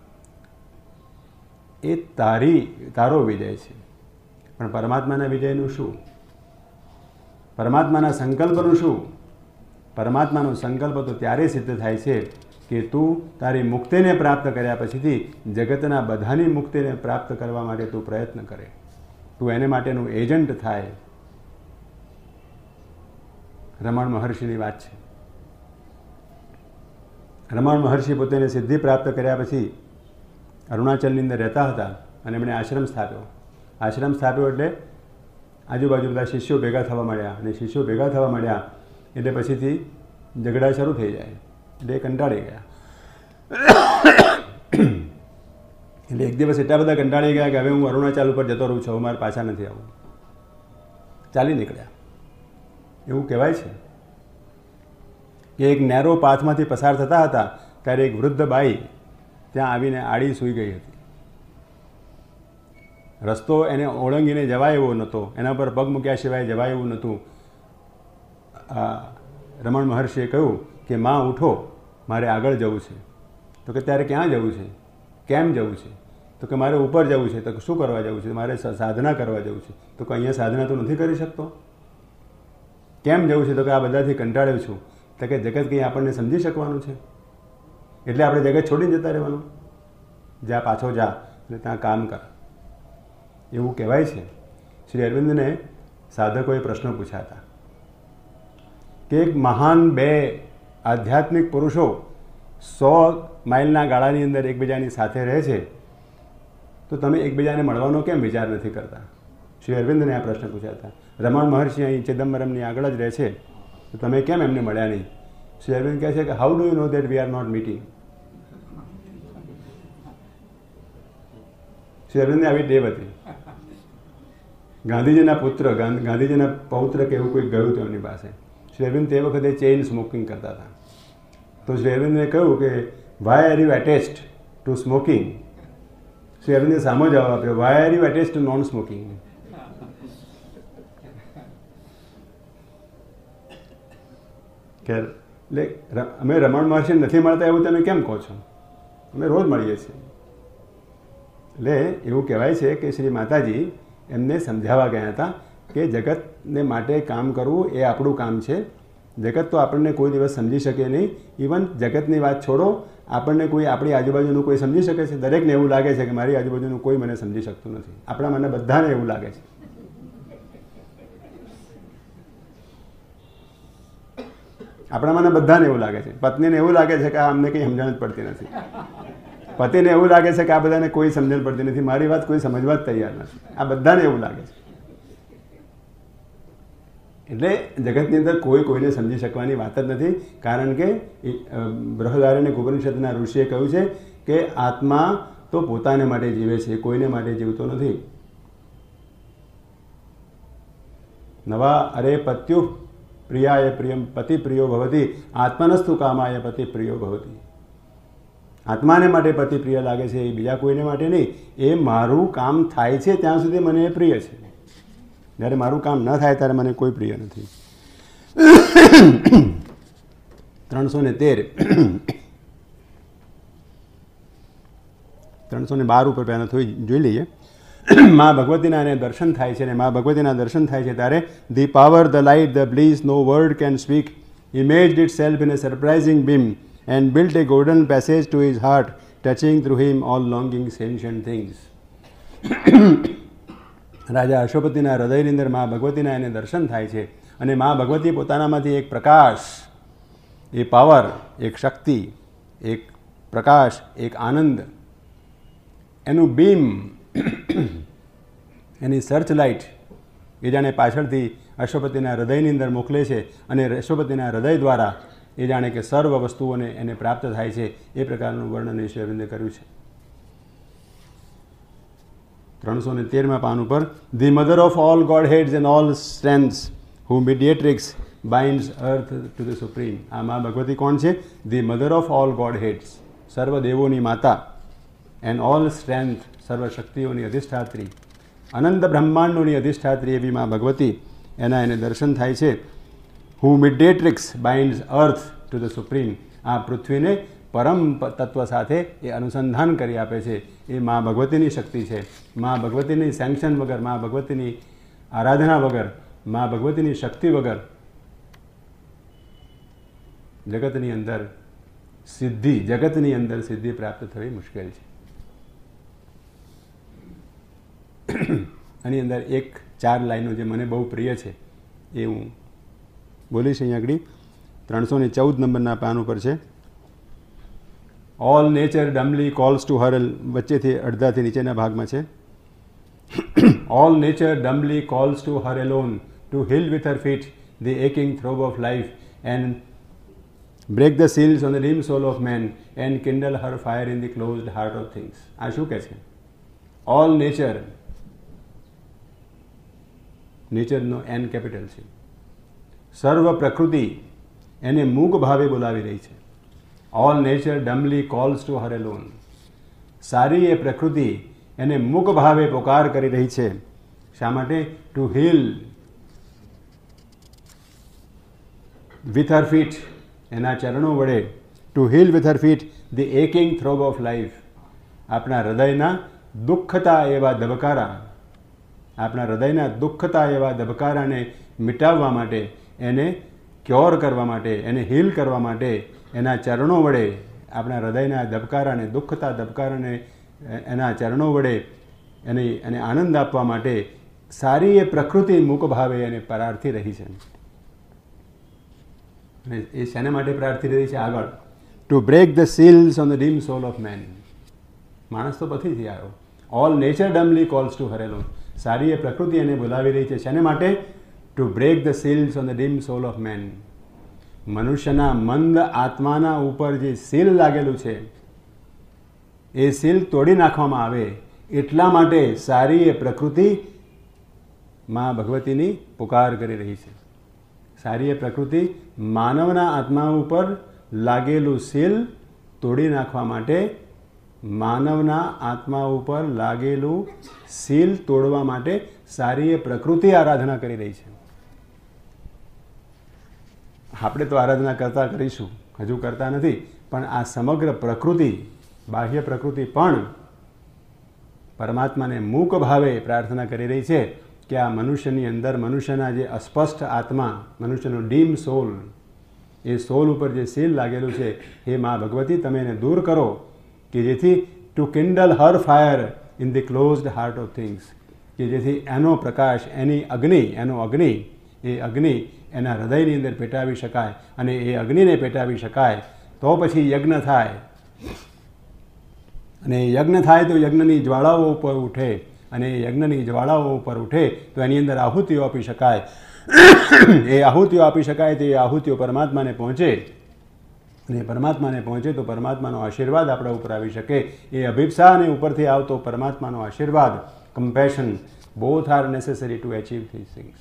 એ તારો વિજય છે. પણ પરમાત્માના વિજયનું શું? પરમાત્માના સંકલ્પનું શું? પરમાત્માનો સંકલ્પ તો ત્યારે સિદ્ધ થાય છે કે તું તારી મુક્તિને પ્રાપ્ત કર્યા પછીથી જગતના બધાની મુક્તિને પ્રાપ્ત કરવા માટે તું પ્રયત્ન કરે, તું એને માટેનું એજન્ટ થાય. રમણ મહર્ષિની વાત છે. રમણ મહર્ષિ પોતાને સિદ્ધિ પ્રાપ્ત કર્યા પછી અરુણાચલની અંદર રહેતા હતા અને એમણે આશ્રમ સ્થાપ્યો. આશ્રમ સ્થાપ્યો એટલે આજુબાજુ બધા શિષ્યો ભેગા થવા માંડ્યા અને શિષ્યો ભેગા થવા માંડ્યા એટલે પછીથી ઝઘડા શરૂ થઈ જાય એટલે કંટાળી ગયા. એટલે એક દિવસ એટલા બધા કંટાળી ગયા કે હવે હું અરુણાચલ ઉપર જતો રહું છું, મારે પાછા નથી આવું. ચાલી નીકળ્યા. એવું કહેવાય છે કે એક નેરો પાથમાંથી પસાર થતા હતા ત્યારે એક વૃદ્ધ બાઈ ત્યાં આવીને આડી સૂઈ ગઈ હતી. રસ્તો એને ઓળંગીને જવાય એવો નહોતો, એના પર પગ મૂક્યા સિવાય જવાય એવું નહોતું. રમણ મહર્ષિએ કહ્યું કે માં ઉઠો, મારે આગળ જવું છે. તો કે ત્યારે ક્યાં જવું છે, કેમ જવું છે? તો કે મારે ઉપર જવું છે. તો કે શું કરવા જવું છે? મારે સાધના કરવા જવું છે. તો કે અહીંયા સાધના તો નથી કરી શકતો. કેમ જવું છે? તો કે આ બધાથી કંટાળ્યો છું. તો કે જગત કંઈ આપણને સમજી શકવાનું છે એટલે આપણે જગત છોડીને જતા રહેવાનું. જા, પાછો જા અને ત્યાં કામ કર. એવું કહેવાય છે. શ્રી અરવિંદને સાધકોએ પ્રશ્નો પૂછ્યા હતા કે એક મહાન બે આધ્યાત્મિક પુરુષો 100 માઇલના ગાળાની અંદર એકબીજાની સાથે રહે છે, તો તમે એકબીજાને મળવાનો કેમ વિચાર નથી કરતા? શ્રી અરવિંદને આ પ્રશ્ન પૂછ્યા હતા. રમણ મહર્ષિ અહીં ચિદમ્બરમની આગળ જ રહે છે, તો તમે કેમ એમને મળ્યા નહીં? શ્રી અરવિંદ કહે છે કે how do you know that we are not meeting? Shri અરવિંદને આવી ટેવ હતી. ગાંધીજીના પુત્ર, ગાંધીજીના પૌત્ર કે એવું કોઈ ગયું હતું એમની પાસે. શ્રી અરવિંદ તે વખતે ચેઇન સ્મોકિંગ કરતા હતા. તો શ્રી અરવિંદને કહ્યું કે why are you attached to smoking? Shri અરવિંદે સામો જવાબ આપ્યો, why are you attached to non smoking? કે એટલે અમે રમણ મહર્ષિ નથી મળતા એવું તમે કેમ કહો છો? અમે રોજ મળીએ છીએ. એટલે એવું કહેવાય છે કે શ્રી માતાજી એમને સમજાવવા ગયા હતા કે જગતને માટે કામ કરવું એ આપણું કામ છે. જગત તો આપણને કોઈ દિવસ સમજી શકે નહીં. ઇવન જગતની વાત છોડો, આપણને કોઈ આપણી આજુબાજુનું કોઈ સમજી શકે છે? દરેકને એવું લાગે છે કે મારી આજુબાજુનું કોઈ મને સમજી શકતું નથી. આપણા મને બધાને એવું લાગે છે. આપણા મને બધાને એવું લાગે છે. પત્નીને એવું લાગે છે કે આ અમને કંઈ સમજણ જ પડતી નથી. પતિને એવું લાગે છે કે આ બધાને કોઈ સમજણ પડતી નથી, મારી વાત કોઈ સમજવા જ તૈયાર નથી. આ બધાને એવું લાગે છે. એટલે જગતની અંદર કોઈ કોઈને સમજી શકવાની વાત જ નથી. કારણ કે બૃહદારણ્યક ઉપનિષદના ઋષિએ કહ્યું છે કે આત્મા તો પોતાને માટે જીવે છે, કોઈને માટે જીવતો નથી. નવા અરે પત્યુ પ્રિયાય પ્રિયમ પતિ પ્રિયો ભવતી આત્મનસ્તુ કામાય પતિ પ્રિયો ભવતી. આત્માને માટે પતિ પ્રિય લાગે છે, એ બીજા કોઈને માટે નહીં. એ મારું કામ થાય છે ત્યાં સુધી મને એ પ્રિય છે. જ્યારે મારું કામ ન થાય ત્યારે મને કોઈ પ્રિય નથી. 312 ઉપર પહેલાં જોઈ લઈએ. માં ભગવતીના એને દર્શન થાય છે, અને માં ભગવતીના દર્શન થાય છે ત્યારે the power, the light, the bliss, no word can speak, imaged itself in a surprising beam and built a golden passage to his heart, touching through him all longings, ancient things. રાજા અશ્વપતિના હૃદયની અંદર મા ભગવતીના એને દર્શન થાય છે, અને મા ભગવતી પોતાનામાંથી એક પ્રકાશ, એ પાવર, એક શક્તિ, એક પ્રકાશ, એક આનંદ, એનું બીમ, એની સર્ચ લાઇટ એ જાણે પાછળથી અશ્વપતિના હૃદયની અંદર મોકલે છે, અને અશ્વપતિના હૃદય દ્વારા એ જાણે કે સર્વ વસ્તુઓને એને પ્રાપ્ત થાય છે. એ પ્રકારનું વર્ણન ઈશ્વર અરવિંદે કર્યું છે. 313મા પાન ઉપર the mother of all godheads and all strengths who mediatrix binds earth to the supreme. આ મા ભગવતી કોણ છે? The mother of all godheads, સર્વ દેવોની માતા, એન્ડ ઓલ સ્ટ્રેન્થ, સર્વ શક્તિઓની અધિષ્ઠાત્રી, અનંત બ્રહ્માંડોની અધિષ્ઠાત્રી એવી મા ભગવતી, એના એને દર્શન થાય છે. Who mediatrix binds earth to the supreme. આ પૃથ્વીને પરમ તત્વ સાથે એ અનુસંધાન કરી આપે છે. એ મા ભગવતીની શક્તિ છે. મા ભગવતીની સેન્કશન વગર, મા ભગવતીની આરાધના વગર, મા ભગવતીની શક્તિ વગર જગતની અંદર સિદ્ધિ પ્રાપ્ત થવી મુશ્કેલ છે. આની અંદર 4 લાઈનો જે મને બહુ પ્રિય છે એ હું બોલીશ અહીં આગળ. 314 નંબરના પાન ઉપર છે. All nature dumbly calls to her, વચ્ચેથી અડધાથી નીચેના ભાગમાં છે. All nature dumbly calls to her alone to heal with her feet the aching throb of life and break the seals on the dim soul of man and kindle her fire in the closed heart of things. આ શું કહે છે? All nature, નેચરનો N capital છે. સર્વ પ્રકૃતિ એને મૂક ભાવે બોલાવી રહી છે. All nature dumbly calls to her alone. સારી એ પ્રકૃતિ એને મૂક ભાવે પોકાર કરી રહી છે. શા માટે? To heal with her feet, એના ચરણો વડે, to heal with her feet the aching throb of life. આપણા હૃદયના દુઃખતા એવા ધબકારા, આપણા હૃદયના દુઃખતા એવા ધબકારાને મિટાવવા માટે, એને ક્યોર કરવા માટે, એને હીલ કરવા માટે એના ચરણો વડે, આપણા હૃદયના ધબકારાને, દુઃખતા ધબકારાને એના ચરણો વડે એને આનંદ આપવા માટે સારી એ પ્રકૃતિ મૂક ભાવે એને પ્રાર્થી રહી છે. અને એ શેના માટે પ્રાર્થી રહી છે? આગળ to break the seals on the dim soul of man. માણસ તો પછીથી આવ્યો. All nature dumbly calls to her alone. સારી એ પ્રકૃતિ એને બોલાવી રહી છે. શેને માટે? To break the seals on the dim soul of man. મનુષ્યના મંદ આત્માના ઉપર જે સીલ લાગેલું છે એ સીલ તોડી નાખવામાં આવે એટલા માટે સારી એ પ્રકૃતિ મા ભગવતીની પુકાર કરી રહી છે. સારી એ પ્રકૃતિ માનવના આત્મા ઉપર લાગેલું સીલ તોડી નાખવા માટે, માનવના આત્મા ઉપર લાગેલું સીલ તોડવા માટે સારી એ પ્રકૃતિ આરાધના કરી રહી છે. આપણે તો આરાધના કરતા કરીશું, હજુ કરતા નથી, પણ આ સમગ્ર પ્રકૃતિ, બાહ્ય પ્રકૃતિ પણ પરમાત્માને મૂક ભાવે પ્રાર્થના કરી રહી છે કે આ મનુષ્યની અંદર, મનુષ્યના જે અસ્પષ્ટ આત્મા, મનુષ્યનો ડીમ સોલ, એ સોલ ઉપર જે સીલ લાગેલું છે, હે મા ભગવતી તમે એને દૂર કરો, કે જેથી to kindle her fire in the closed heart of things, કે જેથી એનો પ્રકાશ, એની અગ્નિ, એનો અગ્નિ, એ અગ્નિ એના હૃદયની અંદર પેટાવી શકાય, અને એ અગ્નિને પેટાવી શકાય તો પછી યજ્ઞ થાય, અને યજ્ઞ થાય તો યજ્ઞની જ્વાળાઓ ઉપર ઉઠે, અને યજ્ઞની જ્વાળાઓ ઉપર ઉઠે તો એની અંદર આહુતિઓ આપી શકાય. એ આહુતિઓ આપી શકાય તો એ આહુતિઓ પરમાત્માને પહોંચે, અને પરમાત્માને પહોંચે તો પરમાત્માનો આશીર્વાદ આપણા ઉપર આવી શકે. એ અભિપ્સા અને ઉપરથી આવતો પરમાત્માનો આશીર્વાદ, compassion, both are necessary to achieve these things.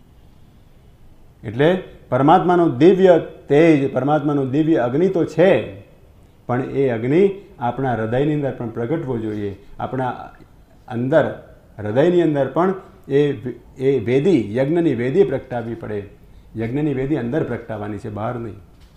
એટલે પરમાત્માનો દિવ્ય તેજ, પરમાત્માનો દિવ્ય અગ્નિ તો છે, પણ એ અગ્નિ આપણા હૃદયની અંદર પણ પ્રગટવો જોઈએ. આપણા અંદર હૃદયની અંદર પણ એ વેદી, યજ્ઞની વેદી પ્રગટાવવી પડે. યજ્ઞની વેદી અંદર પ્રગટાવવાની છે, બહાર નહીં.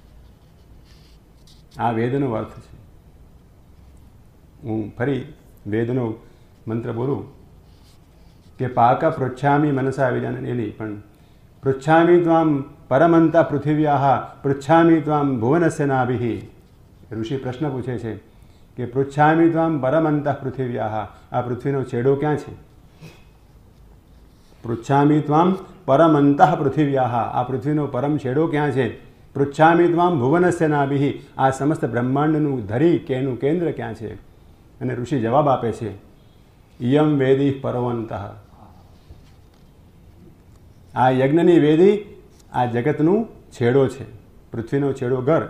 આ વેદનો અર્થ છે. હું ફરી વેદનો મંત્ર બોલું કે પાક પૃચ્છામી મનસા વિજાન એલી, પણ પૃચ્છામી ત્વામ પરમંતા પૃથિવ્યાહ પૃચ્છામી ત્વામ ભુવનસ્ય નાભિ. ઋષિ પ્રશ્ન પૂછે છે કે પૃચ્છામી ત્વામ પરમંતા પૃથિવ્યાહ, આ પૃથ્વીનો છેડો ક્યાં છે? પૃચ્છામી ત્વામ પરમંતઃ પૃથિવ્યાહ, આ પૃથ્વીનો પરમ છેડો ક્યાં છે? પૃચ્છામી ત્વામ ભુવનસ્ય નાભિ, આ સમસ્ત બ્રહ્માંડનું ધરી કે એનું કેન્દ્ર ક્યાં છે? અને ઋષિ જવાબ આપે છે ઇયમ વેદી પરવંતઃ, આ યજ્ઞની વેદી આ જગતનું છેડો છે, પૃથ્વીનો છેડો ઘર.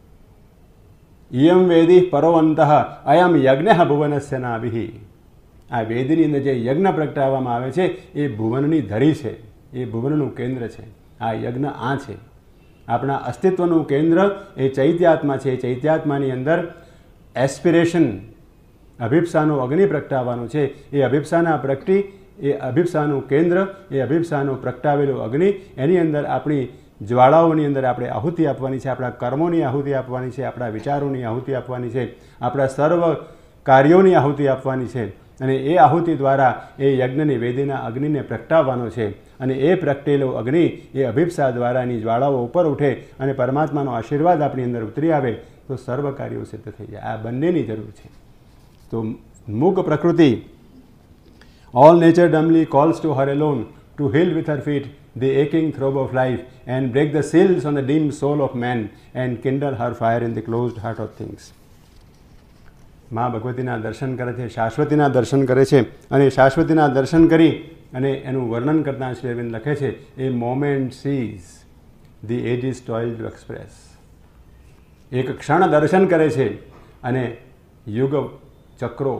ઇયમ વેદી પરોવંતઃ અયમ યજ્ઞ ભુવનસ્ય નાભિ, આ વેદીની અંદર જે યજ્ઞ પ્રગટાવવામાં આવે છે એ ભુવનની ધરી છે, એ ભુવનનું કેન્દ્ર છે. આ યજ્ઞ આ છે. આપણા અસ્તિત્વનું કેન્દ્ર એ ચૈત્યાત્મા છે. ચૈત્યાત્માની અંદર એસ્પિરેશન, અભિપ્સાનો અગ્નિ પ્રગટાવવાનો છે. એ અભિપ્સાના પ્રગટી, એ અભિપ્સાનું કેન્દ્ર, એ અભિપ્સાનો પ્રગટાવેલો અગ્નિ, એની અંદર આપણી જ્વાળાઓની અંદર આપણે આહુતિ આપવાની છે, આપણા કર્મોની આહુતિ આપવાની છે, આપણા વિચારોની આહુતિ આપવાની છે, આપણા સર્વ કાર્યોની આહુતિ આપવાની છે. અને એ આહુતિ દ્વારા એ યજ્ઞની વેદીના અગ્નિને પ્રગટાવવાનો છે. અને એ પ્રગટેલો અગ્નિ એ અભિપ્સા દ્વારા એની જ્વાળાઓ ઉપર ઉઠે અને પરમાત્માનો આશીર્વાદ આપણી અંદર ઉતરી આવે તો સર્વ કાર્યો સિદ્ધ થઈ જાય. આ બંનેની જરૂર છે. તો મૂક પ્રકૃતિ, all nature dumbly calls to her alone to heal with her feet the aching throb of life and break the seals on the dim soul of man and kindle her fire in the closed heart of things. મા ભગવતીના દર્શન કરે છે, શાશ્વતીના દર્શન કરે છે, અને શાશ્વતીના દર્શન કરી અને એનું વર્ણન કરતા શ્રી અરવિંદ લખે છે a moment sees the ages toil to express. એક ક્ષણ દર્શન કરે છે અને યુગ ચક્રો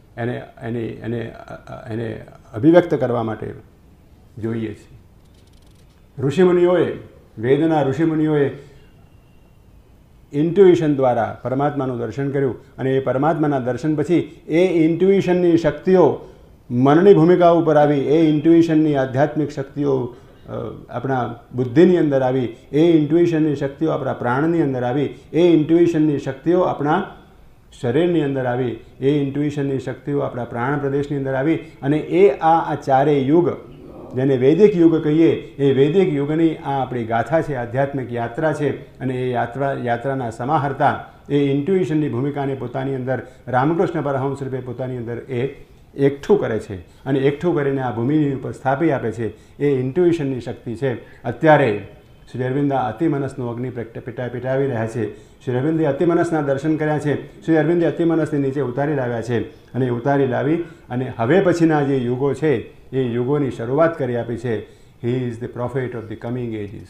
એને અભિવ્યક્ત કરવા માટે જોઈએ છે. ઋષિમુનિઓએ, વેદના ઋષિમુનિઓએ ઇન્ટ્યુઇશન દ્વારા પરમાત્માનું દર્શન કર્યું અને એ પરમાત્માના દર્શન પછી એ ઇન્ટ્યુઇશનની શક્તિઓ મનની ભૂમિકા ઉપર આવી, એ ઇન્ટ્યુઇશનની આધ્યાત્મિક શક્તિઓ આપણા બુદ્ધિની અંદર આવી, એ ઇન્ટ્યુઇશનની શક્તિઓ આપણા પ્રાણની અંદર આવી, એ ઇન્ટ્યુઇશનની શક્તિઓ આપણા શરીરની અંદર આવી, એ ઇન્ટ્યુઇશનની શક્તિઓ આપણા પ્રાણ પ્રદેશની અંદર આવી. અને એ આ ચારેય યુગ, જેને વૈદિક યુગ કહીએ, એ વૈદિક યુગની આ આપણી ગાથા છે, આધ્યાત્મિક યાત્રા છે. અને એ યાત્રાના સમાહર્તા એ ઇન્ટ્યુઇશનની ભૂમિકાને પોતાની અંદર રામકૃષ્ણ પરમહંસ રૂપે પોતાની અંદર એ એકઠું કરે છે અને એકઠું કરીને આ ભૂમિની ઉપર સ્થાપી આપે છે. એ ઇન્ટ્યુઇશનની શક્તિ છે. અત્યારે શ્રી અરવિંદ અતિમનસનું અગ્નિ પેટાવી રહ્યા છે. શ્રી અરવિંદે અતિમનસના દર્શન કર્યા છે. શ્રી અરવિંદે અતિમનસને નીચે ઉતારી લાવ્યા છે અને ઉતારી લાવી અને હવે પછીના જે યુગો છે એ યુગોની શરૂઆત કરી આપી છે. He is the prophet of the coming ages.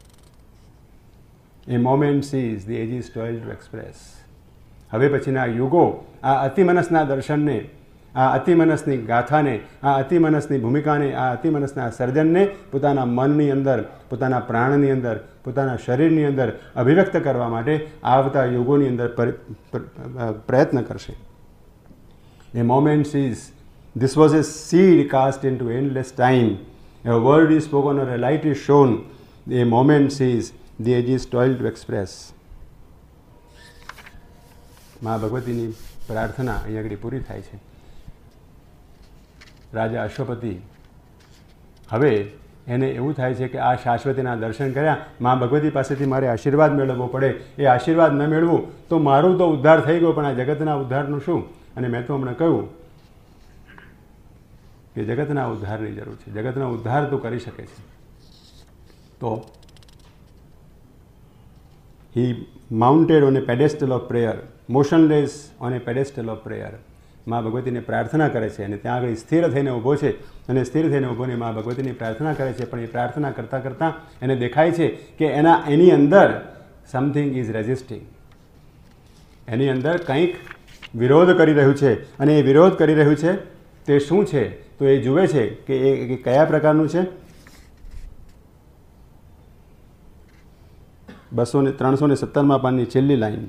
A moment sees the ages toil to express. હવે પછીના યુગો આ અતિમનસના દર્શનને, આ અતિમનસની ગાથાને, આ અતિમનસની ભૂમિકાને, આ અતિમનસના સર્જનને પોતાના મનની અંદર, પોતાના પ્રાણની અંદર, પોતાના શરીરની અંદર અભિવ્યક્ત કરવા માટે આવતા યુગોની અંદર પ્રયત્ન કરશે. A moment is, this was a seed cast into endless time. A word is spoken or a light is shown. A moment sees, the ages toil to express. મા ભગવતીની પ્રાર્થના અહીં આગળ પૂરી થાય છે. રાજા અશ્વપતિ હવે એને એવું થાય છે કે આ શાશ્વતીના દર્શન કર્યા, મા ભગવતી પાસેથી મારે આશીર્વાદ મેળવવો પડે. એ આશીર્વાદ ન મેળવું તો મારું તો ઉદ્ધાર થઈ ગયો, પણ આ જગતના ઉદ્ધારનું શું? અને મેં તો હમણાં કહ્યું કે જગતના ઉદ્ધારની જરૂર છે. જગતનો ઉદ્ધાર તો કરી શકે છે. તો he mounted on a pedestal of prayer, motionless on a pedestal of prayer. મા ભગવતીને પ્રાર્થના કરે છે અને ત્યાં આગળ સ્થિર થઈને ઊભો છે અને સ્થિર થઈને ઊભોને મા ભગવતીની પ્રાર્થના કરે છે. પણ એ પ્રાર્થના કરતાં કરતાં એને દેખાય છે કે એની અંદર સમથિંગ ઇઝ રેઝિસ્ટિંગ. એની અંદર કંઈક વિરોધ કરી રહ્યું છે, અને એ વિરોધ કરી રહ્યું છે તે શું છે? તો એ જુએ છે કે એ કયા પ્રકારનું છે. 317માં પાનની છેલ્લી line.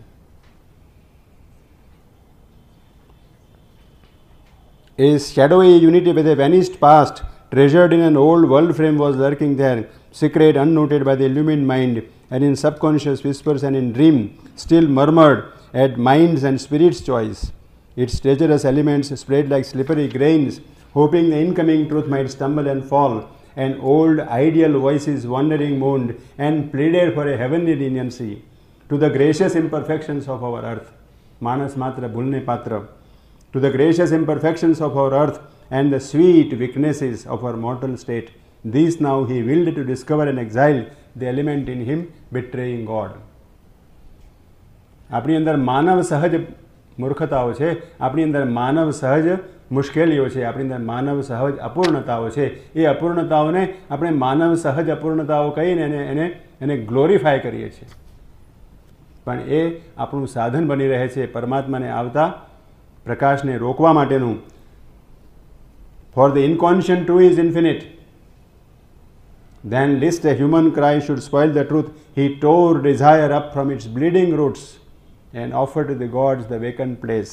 A shadowy unity with a vanished past, treasured in an old world frame, was lurking there, secret, unnoted by the illumined mind, and in subconscious whispers and in dream, still murmured at mind's and spirit's choice. Its treacherous elements spread like slippery grains, hoping the incoming truth might stumble and fall, and old ideal voices wandering moaned and pleaded for a heavenly leniency to the gracious imperfections of our earth. Manas matra bhulne patra. To the gracious imperfections of our earth and the sweet weaknesses of our mortal state. These now he willed to discover and exile the element in him betraying God. આપણી અંદર માનવ સહજ મૂર્ખતાઓ છે, આપણી અંદર માનવ સહજ મુશ્કેલીઓ છે, આપણી અંદર માનવ સહજ અપૂર્ણતાઓ છે. એ અપૂર્ણતાઓને આપણે માનવ સહજ અપૂર્ણતાઓ કહીને એને ગ્લોરીફાય કરીએ છીએ, પણ એ આપણું સાધન બની રહે છે પરમાત્માને આવતા પ્રકાશને રોકવા માટેનું. For the inconscient too is infinite. Then lest a human cry should spoil the truth, he tore desire up from its bleeding roots and offered to the gods the vacant place.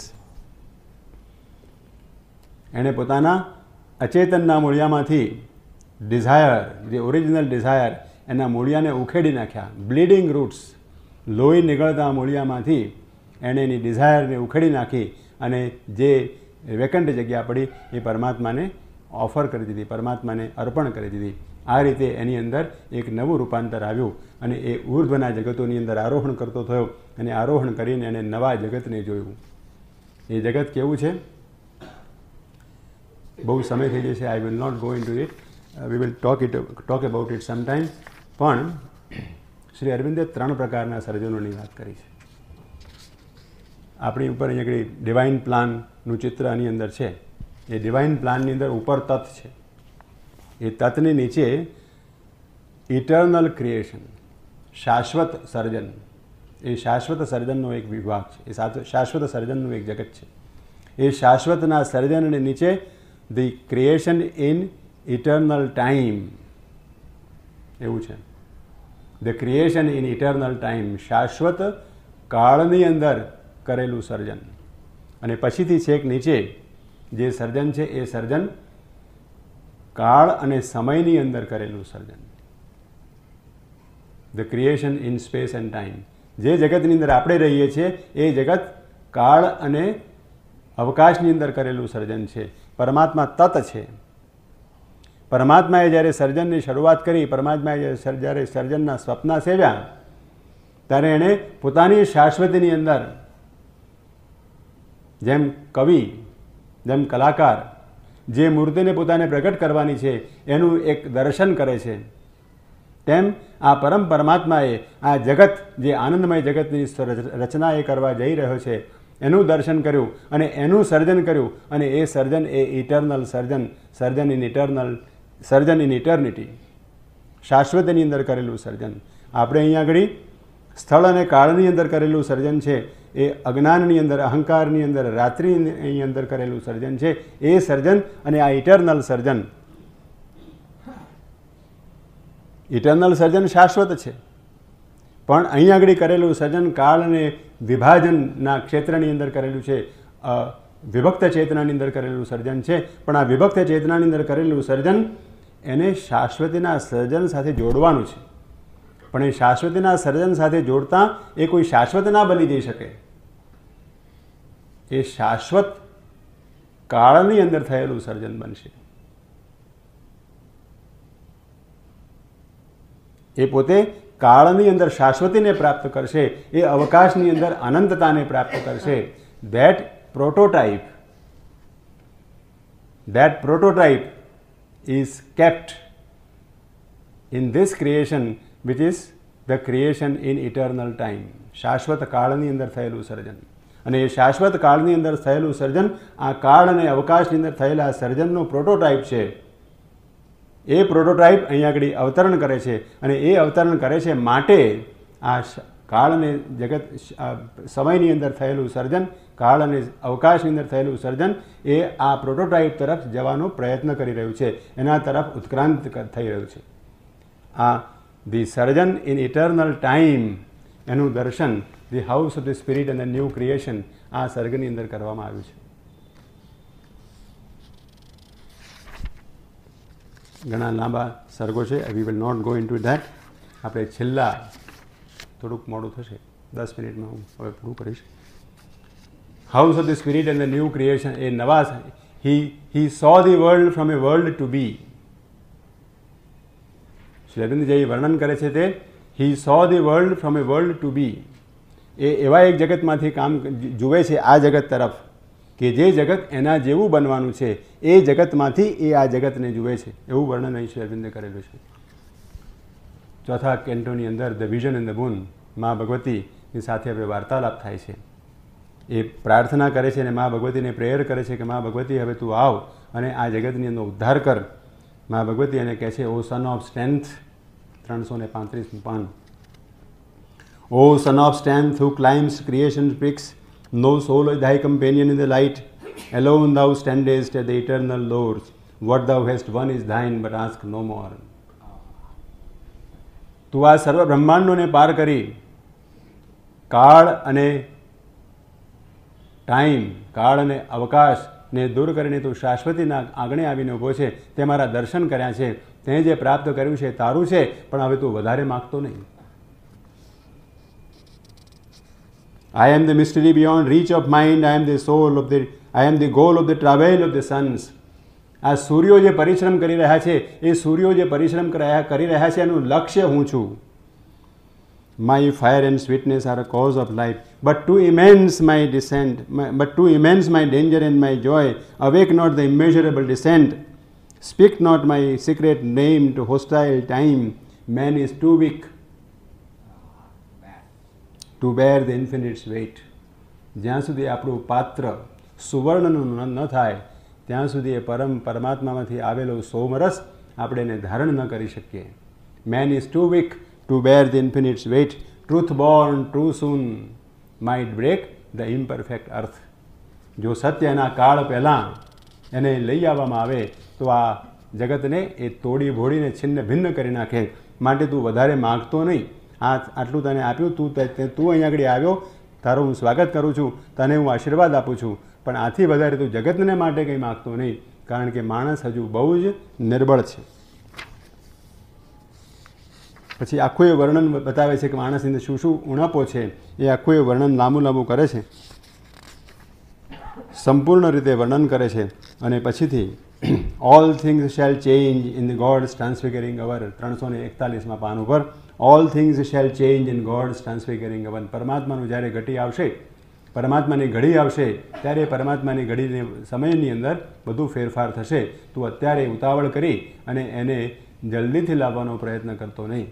એણે પોતાના અચેતનના મૂળિયામાંથી desire, જે original desire, એના મૂળિયાને ઉખેડી નાખ્યા. Bleeding roots, લોહી નીકળતા મૂળિયામાંથી એણે એની ડિઝાયરને ઉખેડી નાખી અને જે વેકન્ટ જગ્યા પડી એ પરમાત્માને ઓફર કરી દીધી, પરમાત્માને અર્પણ કરી દીધી. આ રીતે એની અંદર એક નવું રૂપાંતર આવ્યું અને એ ઉર્ધ્વના જગતોની અંદર આરોહણ કરતો થયો અને આરોહણ કરીને એણે નવા જગતને જોયું. એ જગત કેવું છે? બહુ સમય થઈ જશે. I will not go into it, we will talk about it sometime. પણ શ્રી અરવિંદે 3 પ્રકારના સર્જનોની વાત કરી છે. આપણી ઉપર અહીંયા આગળ ડિવાઇન પ્લાનનું ચિત્ર આની અંદર છે. એ ડિવાઇન પ્લાનની અંદર ઉપર તત્ છે, એ તત્ની નીચે ઇટર્નલ ક્રિએશન, શાશ્વત સર્જન. એ શાશ્વત સર્જનનો એક વિભાગ છે, એ શાશ્વત સર્જનનું એક જગત છે. એ શાશ્વતના સર્જનની નીચે the creation in eternal time એવું છે. The creation in eternal time, શાશ્વત કાળની અંદર કરેલું સર્જન. અને પછીથી છેક નીચે જે સર્જન છે એ સર્જન કાળ અને સમયની અંદર કરેલું સર્જન. The creation in space and time. જે જગતની અંદર આપણે રહીએ છીએ એ જગત કાળ અને અવકાશની અંદર કરેલું સર્જન છે. પરમાત્મા તત છે. પરમાત્માએ જ્યારે સર્જનની શરૂઆત કરી, પરમાત્માએ જ્યારે સર્જનના સ્વપ્ના સેવ્યા, ત્યારે એણે પોતાની શાશ્વતીની અંદર જેમ કવિ, જેમ કલાકાર જે મૂર્તિને પોતાને પ્રગટ કરવાની છે એનું એક દર્શન કરે છે, તેમ આ પરમ પરમાત્માએ આ જગત, જે આનંદમય જગતની રચના એ કરવા જઈ રહ્યો છે, એનું દર્શન કર્યું અને એનું સર્જન કર્યું. અને એ સર્જન એ ઇટર્નલ સર્જન, સર્જન ઇન ઇટર્નિટી, શાશ્વતની અંદર કરેલું સર્જન. આપણે અહીંયા આગળ સ્થળ અને કાળની અંદર કરેલું સર્જન છે, એ અજ્ઞાનની અંદર, અહંકારની અંદર, રાત્રિની અંદર કરેલું સર્જન છે. એ સર્જન અને આ ઇટર્નલ સર્જન, ઇટર્નલ સર્જન શાશ્વત છે. પણ અહીં આગળ કરેલું સર્જન કાળ અને વિભાજનના ક્ષેત્રની અંદર કરેલું છે, વિભક્ત ચેતનાની અંદર કરેલું સર્જન છે. પણ આ વિભક્ત ચેતનાની અંદર કરેલું સર્જન એને શાશ્વતીના સર્જન સાથે જોડવાનું છે. પણ એ શાશ્વતીના સર્જન સાથે જોડતા એ કોઈ શાશ્વત ના બની જઈ શકે. એ શાશ્વત કાળની અંદર થયેલું સર્જન બનશે. એ પોતે કાળની અંદર શાશ્વતીને પ્રાપ્ત કરશે, એ અવકાશની અંદર અનંતતાને પ્રાપ્ત કરશે. That prototype is kept in this creation, which is the creation in eternal time. શાશ્વત કાળની અંદર થયેલું સર્જન. અને એ શાશ્વત કાળની અંદર થયેલું સર્જન આ કાળ અને અવકાશની અંદર થયેલા સર્જનનો પ્રોટોટાઇપ છે. એ પ્રોટોટાઇપ અહીંયા આગળ અવતરણ કરે છે. અને એ અવતરણ કરે છે માટે આ કાળ અને જગત સમયની અંદર થયેલું સર્જન, કાળ અને અવકાશની અંદર થયેલું સર્જન એ આ પ્રોટોટાઇપ તરફ જવાનો પ્રયત્ન કરી રહ્યું છે, એના તરફ ઉત્ક્રાંત થઈ રહ્યું છે. આ ધી સર્જન ઇન ઇટર્નલ ટાઈમ એનું દર્શન, the house of the spirit and the new creation આ સર્ગની અંદર કરવામાં આવ્યું છે. ઘણા લાંબા સર્ગો છે, we will not go into that. આપણે છેલ્લા થોડુંક મોડું થશે, 10 મિનિટમાં હું હવે પૂરું કરીશ. House of the spirit and the new creation એ નવા, he saw the world from a world to be. Shri Aurobindo જે વર્ણન કરે છે તે he saw the world from a world to be. એ એવા એક જગતમાંથી કામ જુએ છે આ જગત તરફ કે જે જગત એના જેવું બનવાનું છે, એ જગતમાંથી એ આ જગતને જુએ છે, એવું વર્ણન અહીં શ્રી અરવિંદે કરેલું છે. ચોથા કેન્ટોની અંદર the vision and the boon, મા ભગવતીની સાથે હવે વાર્તાલાપ થાય છે. એ પ્રાર્થના કરે છે અને મા ભગવતીને પ્રેયર કરે છે કે મા ભગવતી હવે તું આવ અને આ જગતની અંદર ઉદ્ધાર કર. મા ભગવતી એને કહે છે, ઓ સન ઓફ સ્ટ્રેન્થ, 335 પાન. O son of strength who climbs creation's peaks, no soul is thy companion in the light, alone thou standest at the eternal doors, what thou hast won is thine, but ask no more. તું આ સર્વ બ્રહ્માંડોને પાર કરી કાળ અને time, કાળ અને અવકાશને દૂર કરીને તું શાશ્વતીના આંગણે આવીને ઊભો છે, તે મારા દર્શન કર્યા છે, તે જે પ્રાપ્ત કર્યું છે તારું છે, પણ હવે તું વધારે માગતો નહીં. I am the mystery beyond reach of mind, I am the soul of the, I am the goal of the travail of the suns. આ સૂર્યો જે પરિશ્રમ કરી રહ્યા છે, એ સૂર્યો જે પરિશ્રમ કરી રહ્યા છે એનું લક્ષ્ય હું છું. My fire and sweetness are a cause of life, but too immense my descent, but too immense my danger and my joy. Awake not the immeasurable descent. Speak not my secret name to hostile time. Man is too weak to bear the infinite's weight. જ્યાં સુધી આપણું પાત્ર સુવર્ણનું ન થાય ત્યાં સુધી એ પરમાત્મામાંથી આવેલો સોમરસ આપણે એને ધારણ ન કરી શકીએ. Man is too weak to bear the infinite's weight. Truth born too soon might break the imperfect earth. જો સત્ય એના કાળ પહેલાં એને લઈ આવવામાં આવે તો આ જગતને એ તોડી ભોડીને છિન્ન ભિન્ન કરી નાખે. માટે તું વધારે માગતો નહીં. આટલું તને આપ્યું, તું અહીંયા આગળ આવ્યો, તારું હું સ્વાગત કરું છું, તને હું આશીર્વાદ આપું છું, પણ આથી વધારે તું જગતને માટે કંઈ માગતો નહીં, કારણ કે માણસ હજુ બહુ જ નિર્બળ છે. પછી આખું એ વર્ણન બતાવે છે કે માણસની અંદર શું શું ઉણપો છે, એ આખું એ વર્ણન લાંબુ કરે છે, સંપૂર્ણ રીતે વર્ણન કરે છે. અને પછીથી all things shall change in the God's transfiguring hour, 341 પાન ઉપર all things shall change in God's transfiguring hour. પરમાત્માનું જ્યારે ઘટી આવશે, પરમાત્માની ઘડી આવશે, ત્યારે પરમાત્માની ઘડીની સમયની અંદર બધું ફેરફાર થશે. તું અત્યારે ઉતાવળ કરી અને એને જલ્દીથી લાવવાનો પ્રયત્ન કરતો નહીં.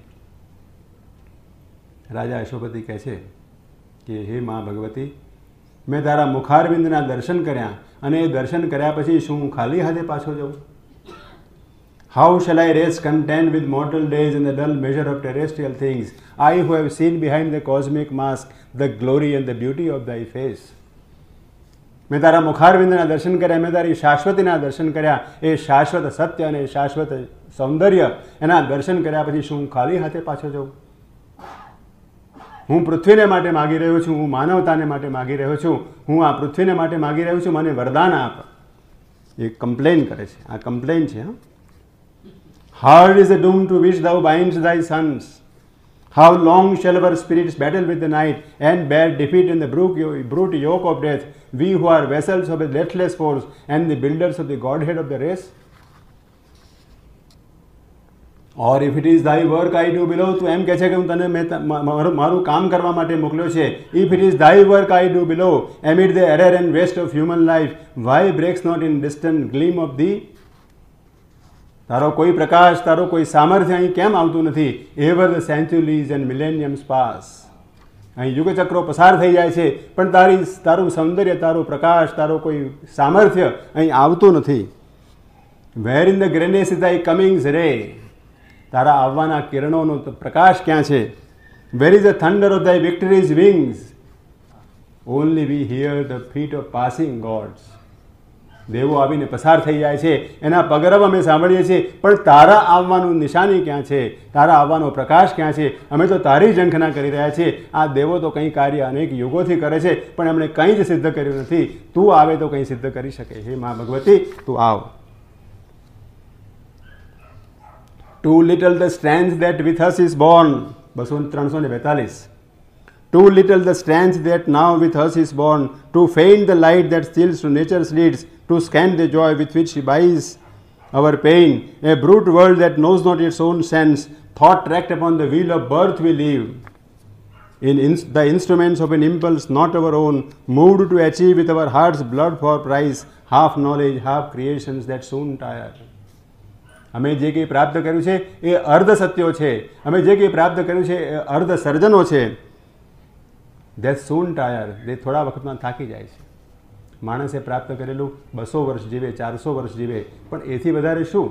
રાજા અશોકપતિ કહે છે કે હે મા ભગવતી, મેં તારા મુખારવિંદના દર્શન કર્યા અને એ દર્શન કર્યા પછી શું હું ખાલી હાથે પાછો જાઉં? How shall I rest content with mortal days and the dull measure of terrestrial things? I who have seen behind the cosmic mask the glory and the beauty of thy face. મેં તારા મુખારવિંદના દર્શન કર્યા, મેં તારી શાશ્વતીના દર્શન કર્યા, એ શાશ્વત સત્ય અને શાશ્વત સૌંદર્ય એના દર્શન કર્યા પછી શું હું ખાલી હાથે પાછો જાઉં? હું પૃથ્વીને માટે માગી રહ્યો છું, હું માનવતાને માટે માગી રહ્યો છું, હું આ પૃથ્વીને માટે માગી રહ્યો છું, મને વરદાન આપ. એ કમ્પ્લેન કરે છે, આ કમ્પ્લેન છે. Hard is the doom to which thou bindest thy sons. How long shall our spirits battle with the night and bear defeat in the brute yoke of death, we who are vessels of a deathless force and the builders of the Godhead of the race? Or if it is thy work I do below, તું એમ કહે છે કે હું તને મારું કામ કરવા માટે મોકલ્યો છે. If it is thy work I do below, amid the error and waste of human life, why breaks not in distant gleam of thee? તારો કોઈ પ્રકાશ, તારો કોઈ સામર્થ્ય અહીં કેમ આવતું નથી? Ever the centuries and millenniums pass. અહીં યુગચક્રો પસાર થઈ જાય છે, પણ તારું સૌંદર્ય, તારું પ્રકાશ, તારો કોઈ સામર્થ્ય અહીં આવતું નથી. Where in the greyness is thy comings ray? તારા આવવાના કિરણોનો પ્રકાશ ક્યાં છે? Where is the thunder of thy victory's wings? Only we hear the feet of passing gods. દેવો આવીને પસાર થઈ જાય છે, એના પગરવ અમે સાંભળીએ છીએ, પણ તારા આવવાનું નિશાની ક્યાં છે? તારા આવવાનો પ્રકાશ ક્યાં છે? અમે તો તારી ઝંખના કરી રહ્યા છીએ. આ દેવો તો કંઈ કાર્ય અનેક યુગોથી કરે છે, પણ એમણે કંઈ જ સિદ્ધ કર્યું નથી. તું આવે તો કંઈ સિદ્ધ કરી શકે. હે મા ભગવતી, તું આવ. Too little the strength that with us is born. 342. Too little the strength that now with us is born, to faint the light that steals to nature's deeds, to scan the joy with which she buys our pain. A brute world that knows not its own sense, thought tracked upon the wheel of birth we live. The instruments of an impulse not our own, moved to achieve with our heart's blood for price, half knowledge, half creations that soon tire. અમે જે કંઈ પ્રાપ્ત કર્યું છે એ અર્ધ સત્યો છે. અમે જે કંઈ પ્રાપ્ત કર્યું છે એ અર્ધ સર્જનો છે. ધેટ સૂન ટાયર, જે થોડા વખતમાં થાકી જાય છે. માણસે પ્રાપ્ત કરેલું 200 વર્ષ જીવે, 400 વર્ષ જીવે, પણ એથી વધારે શું?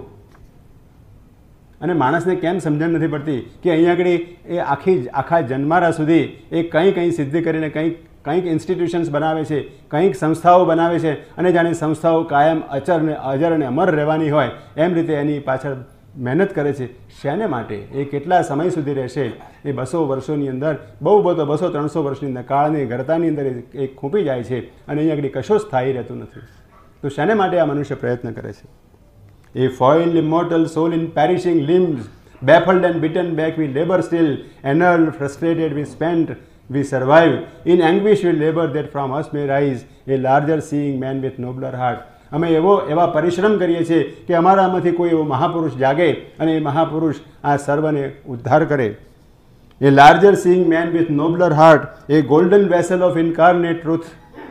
અને માણસને કેમ સમજણ નથી પડતી કે અહીંયા આગળ એ આખા જન્મારા સુધી એ કંઈ સિદ્ધિ કરીને કંઈક ઇન્સ્ટિટ્યુશન્સ બનાવે છે, કંઈક સંસ્થાઓ બનાવે છે, અને જાણે સંસ્થાઓ કાયમ અચર ને અજર અને અમર રહેવાની હોય એમ રીતે એની પાછળ મહેનત કરે છે. શેને માટે? એ કેટલા સમય સુધી રહેશે? એ 200 વર્ષોની અંદર, બહુ બધો 200-300 વર્ષની અંદર કાળની ગરતાની અંદર એ ખૂંપી જાય છે, અને અહીંયા આગળ કશો સ્થાયી રહેતું નથી. તો શેને માટે આ મનુષ્ય પ્રયત્ન કરે છે? A foiled immortal soul in perishing limbs, baffled and beaten back we labor still, annulled, frustrated we spent, we survive, in anguish we labor that from us may rise a larger seeing man with nobler heart. અમે એવા પરિશ્રમ કરીએ છીએ કે અમારામાંથી કોઈ એવો મહાપુરુષ જાગે અને એ મહાપુરુષ આ સર્વને ઉદ્ધાર કરે. A larger seeing man with nobler heart, a golden vessel of incarnate truth.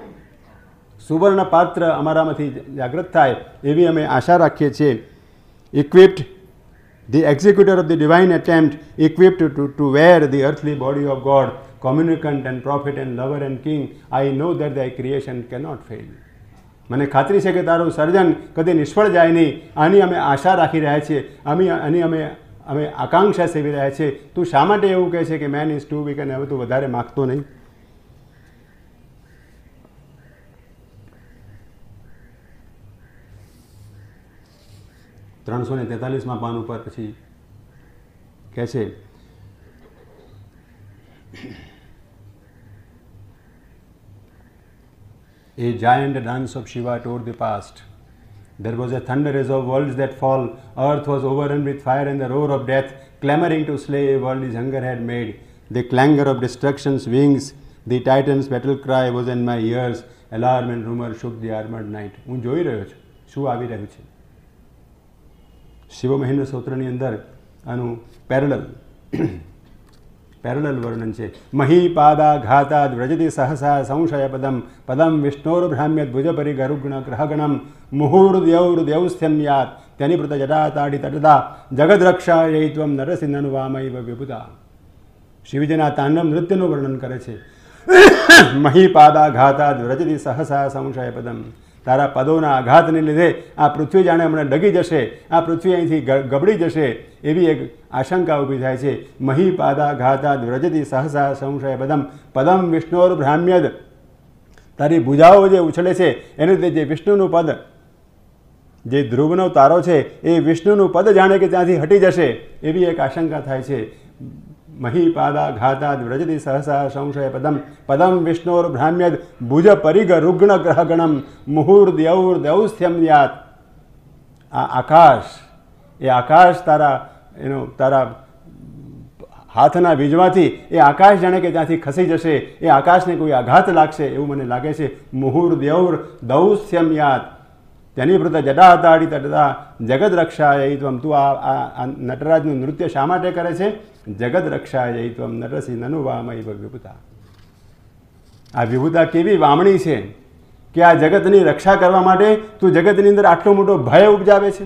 સુવર્ણ પાત્ર અમારામાંથી જાગૃત થાય એવી અમે આશા રાખીએ છીએ. Equipped, the executor of the divine attempt, equipped to wear the earthly body of God, communicant and prophet and lover and king, I know that thy creation cannot fail. મને ખાતરી છે કે તારું સર્જન કદી નિષ્ફળ જાય નહીં. આની અમે આશા રાખી રહ્યા છીએ, અમે આકાંક્ષા સેવી રહ્યા છીએ. તું શા માટે એવું કહે છે કે મેન ઇઝ ટુ વીક અને હવે તું વધારે માગતો નહીં? ત્રણસો ને 43માં પાન ઉપર પછી કહે છે, A giant dance of Shiva toward the past. There was a thunder as of worlds that fall. Earth was overrun with fire and the roar of death, clamoring to slay a world his hunger had made. The clangor of destruction's wings, the titan's battle cry was in my ears. Alarm and rumor shook the armored night. હું જોઈ રહ્યો છું શું આવી રહ્યું છે. શિવ મહેન્દ્ર સૂત્રની અંદર આનું પેરેલલ વર્ણન છે. મહીપાદા ઘાતાદ વ્રજતી સહસા સંશય પદમ વિષ્ણોર્ભ્રામ્યત ભુજપરી ગરુગ્ણ ગ્રહગણમ મુહુર્દ્યૌર્દ્યૌસ્થ્યમ યાત તેની પ્રત જટા તાડી તટદા જગદ્રક્ષાયૈત્વમ નરસિંહનુવામૈવ વિભુતા. શિવજીના તાંડવ નૃત્યનું વર્ણન કરે છે. મહીપાદા ઘાતાદ વ્રજતી સહસા સંશય પદમ. તારા પદોના આઘાતને લીધે આ પૃથ્વી જાણે હમણાં ડગી જશે, આ પૃથ્વી અહીંથી ગબડી જશે એવી એક આશંકા ઊભી થાય છે. મહીપાદા ઘાતા વ્રજતી સહસા સંશય પદમ વિષ્ણોર ભ્રામ્યદ. તારી ભુજાઓ જે ઉછળે છે એને લીધે જે વિષ્ણુનું પદ, જે ધ્રુવનો તારો છે એ વિષ્ણુનું પદ જાણે કે ત્યાંથી હટી જશે એવી એક આશંકા થાય છે. મહીપાદા ઘાતાદ વ્રજતી સહસા સંશય પદમ વિષ્ણોર ભ્રામ્યદ ભુજ પરિગ રુગ્ણ ગ્રહગણમ મુહુર્દ્યૌર્દ્યૌસ્થ્યમ યાત. આ આકાશ, એ આકાશ તારા હાથના વીજવાથી એ આકાશ જાણે કે ત્યાંથી ખસી જશે, એ આકાશને કોઈ આઘાત લાગશે એવું મને લાગે છે. મુહુર્દ્યૌર્દૌસ્થ્યમ યાત તેની પ્રત્યે જટા તાડી તટતા જગદ રક્ષાયૈત્વમ. તું આ નટરાજનું નૃત્ય શા માટે કરે છે? જગદ રક્ષાયૈત્વમ નરસિંહ નનુવામૈવ વિભુતા. આ વિભુતા કેવી વામણી છે કે આ જગતની રક્ષા કરવા માટે તું જગતની અંદર આટલો મોટો ભય ઉપજાવે છે.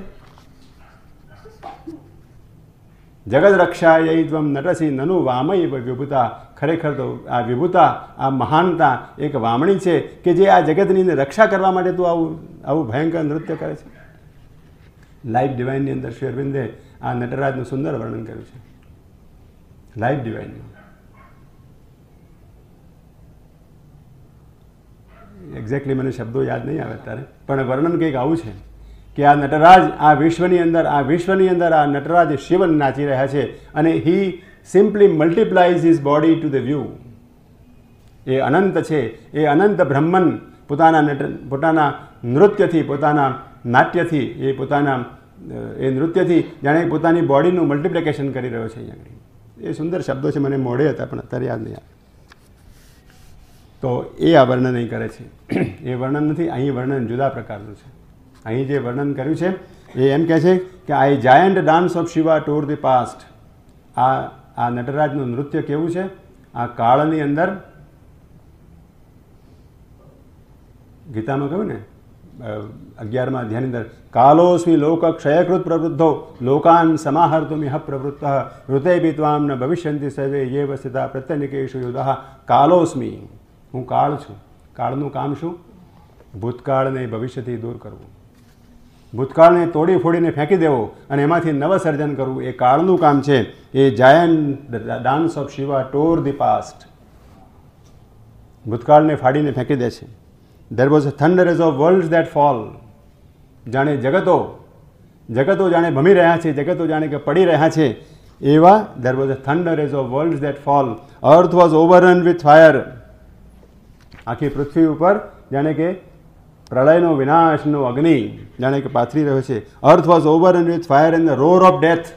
જગદ રક્ષાયૈત્વમ નરસિંહ નનુવામૈવ વિભુતા. ખરેખર તો આ વિભુતા, આ મહાનતા એક વામણી છે કે જે આ જગતની અંદર રક્ષા કરવા માટે તું આવું ભયંકર નૃત્ય કરે છે. લાઈફ ડિવાઇનની અંદર શ્રી અરવિંદે આ નટરાજનું સુંદર વર્ણન કર્યું છે. લાઈફ ડિવાઇનમાં એક્ઝેક્ટલી મને શબ્દો યાદ નહીં આવે અત્યારે, પણ વર્ણન કંઈક આવું છે કે આ નટરાજ આ વિશ્વની અંદર આ નટરાજ શિવન નાચી રહ્યા છે અને he simply multiplies his body to the view. એ અનંત છે, એ અનંત બ્રહ્મન પોતાના નૃત્યથી, પોતાના નાટ્યથી, એ નૃત્યથી જાણે પોતાની બોડીનું મલ્ટિપ્લિકેશન કરી રહ્યો છે. અહીંયા એ સુંદર શબ્દો છે, મને મોડે હતા પણ અત્યારે યાદ નહીં આવે. તો એ આ વર્ણન અહીં કરે છે. એ વર્ણન નથી, અહીં વર્ણન જુદા પ્રકારનું છે. અહીં જે વર્ણન કર્યું છે એ એમ કહે છે કે a giant dance of Shiva tore the past. આ નટરાજનું નૃત્ય કેવું છે? આ કાળની અંદર, ગીતામાં કહ્યું ને 11મા અધ્યાયની અંદર, કાલોસ્મી લોક ક્ષયકૃત પ્રવૃદ્ધો લોકાન સમાહર્તુમિહ પ્રવૃત્ત ઋતે પીત્વામ ન ભવિષ્યંતિ સર્વે યેવ સ્થિતા પ્રત્યનિકેષુ યુધઃ. કાલોસ્મી, હું કાળ છું. કાળનું કામ શું? ભૂતકાળને ભવિષ્યથી દૂર કરવું, ભૂતકાળને તોડી ફોડીને ફેંકી દેવો અને એમાંથી નવસર્જન કરવું, એ કાળનું કામ છે. A giant dance of Shiva tore the past. ભૂતકાળને ફાડીને ફેંકી દે છે. There was a thunder as of worlds that fall. જાણે જગતો જાણે ભમી રહ્યા છે, જગતો જાણે કે પડી રહ્યા છે, એવા there was a thunder as of worlds that fall. Earth was overrun with fire. આખી પૃથ્વી ઉપર જાણે કે પ્રલયનો વિનાશનો અગ્નિ જાણે કે પાથરી રહ્યો છે. Earth was overrun with fire and the roar of death.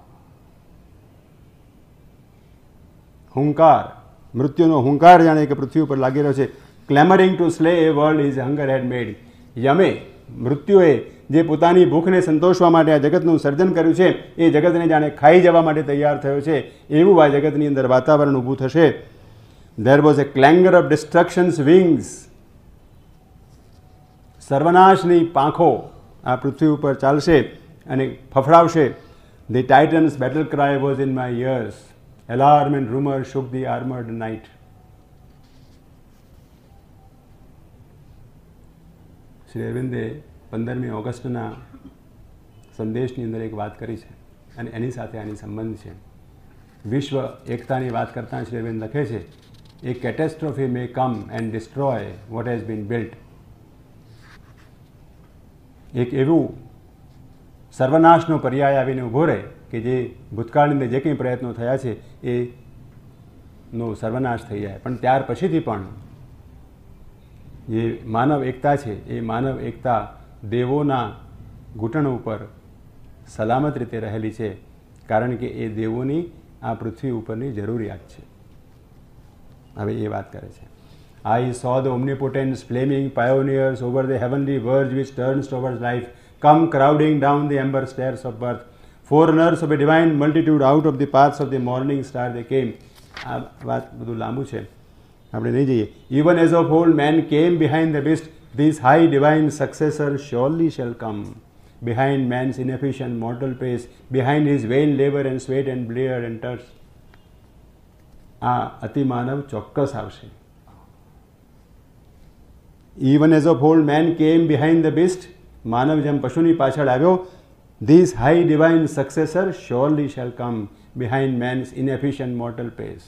હુંકાર, મૃત્યુનો હુંકાર જાણે કે પૃથ્વી ઉપર લાગી રહ્યો છે. Clamouring to slay a world is hunger had made. યમે, મૃત્યુએ જે પોતાની ભૂખને સંતોષવા માટે આ જગતનું સર્જન કર્યું છે, એ જગતને જાણે ખાઈ જવા માટે તૈયાર થયો છે, એવું આ જગતની અંદર વાતાવરણ ઊભું થશે. There was a clangor of destruction's wings. સર્વનાશની પાંખો આ પૃથ્વી ઉપર ચાલશે અને ફફડાવશે. The Titan's battle cry was in my ears. Alarm and rumor shook the armored night. Shri અરવિંદે 15મી ઓગસ્ટના સંદેશની અંદર એક વાત કરી છે અને એની સાથે આની સંબંધ છે. વિશ્વ એકતાની વાત કરતાં શ્રી અરવિંદ લખે છે, a catastrophe may come and destroy what has been built. એક એવું સર્વનાશનો પર્યાય આવીને ઊભો રહે કે જે ભૂતકાળની અંદર જે કંઈ પ્રયત્નો થયા છે એનો સર્વનાશ થઈ જાય. પણ ત્યાર પછીથી પણ જે માનવ એકતા છે, એ માનવ એકતા દેવોના ઘૂંટણ ઉપર સલામત રીતે રહેલી છે, કારણ કે એ દેવોની આ પૃથ્વી ઉપરની જરૂરિયાત છે. હવે એ વાત કરે છે. I saw the omnipotence flaming pioneers over the heavenly verge which turns towards life come crowding down the amber stairs of birth. Foreigners of a divine multitude out of the paths of the morning star they came. આ વાત બધું લાંબુ છે, આપણે નહીં જઈએ. Even as of old man came behind the beast, this high divine successor surely shall come. Behind man's inefficient mortal pace, behind his vain labor and sweat and bleed and thirst. આ અતિ માનવ ચોક્કસ આવશે. Even as of old man came behind the beast, માનવ જેમ પશુની પાછળ આવ્યો, this high divine successor surely shall come behind man's inefficient mortal pace.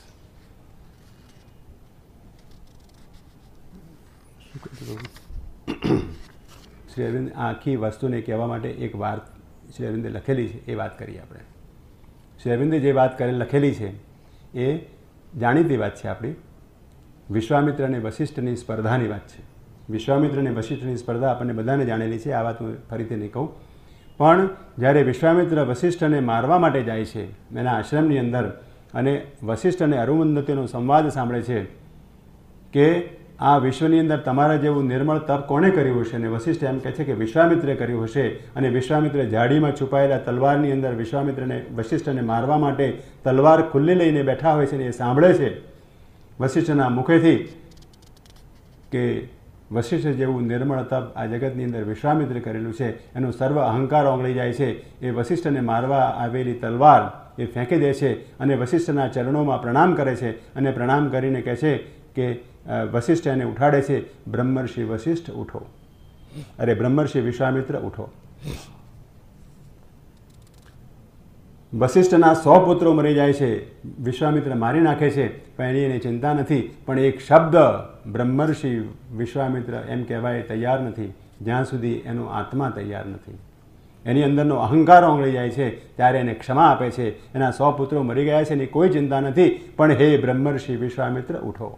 Shri Arvind આખી વસ્તુને કહેવા માટે એક વાત શ્રી અરવિંદે લખેલી છે, એ વાત કરીએ આપણે. શ્રી અરવિંદે જે વાત લખેલી છે એ જાણીતી વાત છે આપણી. વિશ્વામિત્ર અને વશિષ્ઠની સ્પર્ધાની વાત છે. વિશ્વામિત્ર અને વશિષ્ઠની સ્પર્ધા આપણને બધાને જાણેલી છે, આ વાત હું ફરીથી નહીં કહું. પણ જ્યારે વિશ્વામિત્ર વશિષ્ઠને મારવા માટે જાય છે એના આશ્રમની અંદર અને વશિષ્ઠ અને અરુંધતીનો સંવાદ સાંભળે છે કે આ વિશ્વની અંદર તમારા જેવું નિર્મળ તપ કોણે કર્યું હશે? અને વશિષ્ઠ એમ કહે છે કે વિશ્વામિત્રે કર્યું હશે. અને વિશ્વામિત્રે ઝાડીમાં છુપાયેલા તલવારની અંદર વશિષ્ઠને મારવા માટે તલવાર ખુલ્લી લઈને બેઠા હોય છે અને એ સાંભળે છે વશિષ્ઠના મુખેથી કે વશિષ્ઠ જેવું નિર્મળ તપ આ જગતની અંદર વિશ્વામિત્રે કરેલું છે. એનો સર્વ અહંકાર ઓગળી જાય છે. એ વશિષ્ઠને મારવા આવેલી તલવાર એ ફેંકી દે છે અને વશિષ્ઠના ચરણોમાં પ્રણામ કરે છે અને પ્રણામ કરીને કહે છે કે વશિષ્ઠ એને ઉઠાડે છે, બ્રહ્મર્ષિ વશિષ્ઠ ઉઠો, અરે બ્રહ્મર્ષિ વિશ્વામિત્ર ઉઠો. વશિષ્ઠના 100 પુત્રો મરી જાય છે, વિશ્વામિત્ર મારી નાખે છે, પણ એની ચિંતા નથી. પણ એક શબ્દ બ્રહ્મર્ષિ વિશ્વામિત્ર એમ કહેવાય તૈયાર નથી જ્યાં સુધી એનો આત્મા તૈયાર નથી. એની અંદરનો અહંકાર ઓગળી જાય છે ત્યારે એને ક્ષમા આપે છે. એના 100 પુત્રો મરી ગયા છે એની કોઈ ચિંતા નથી, પણ હે બ્રહ્મર્ષિ વિશ્વામિત્ર ઉઠો.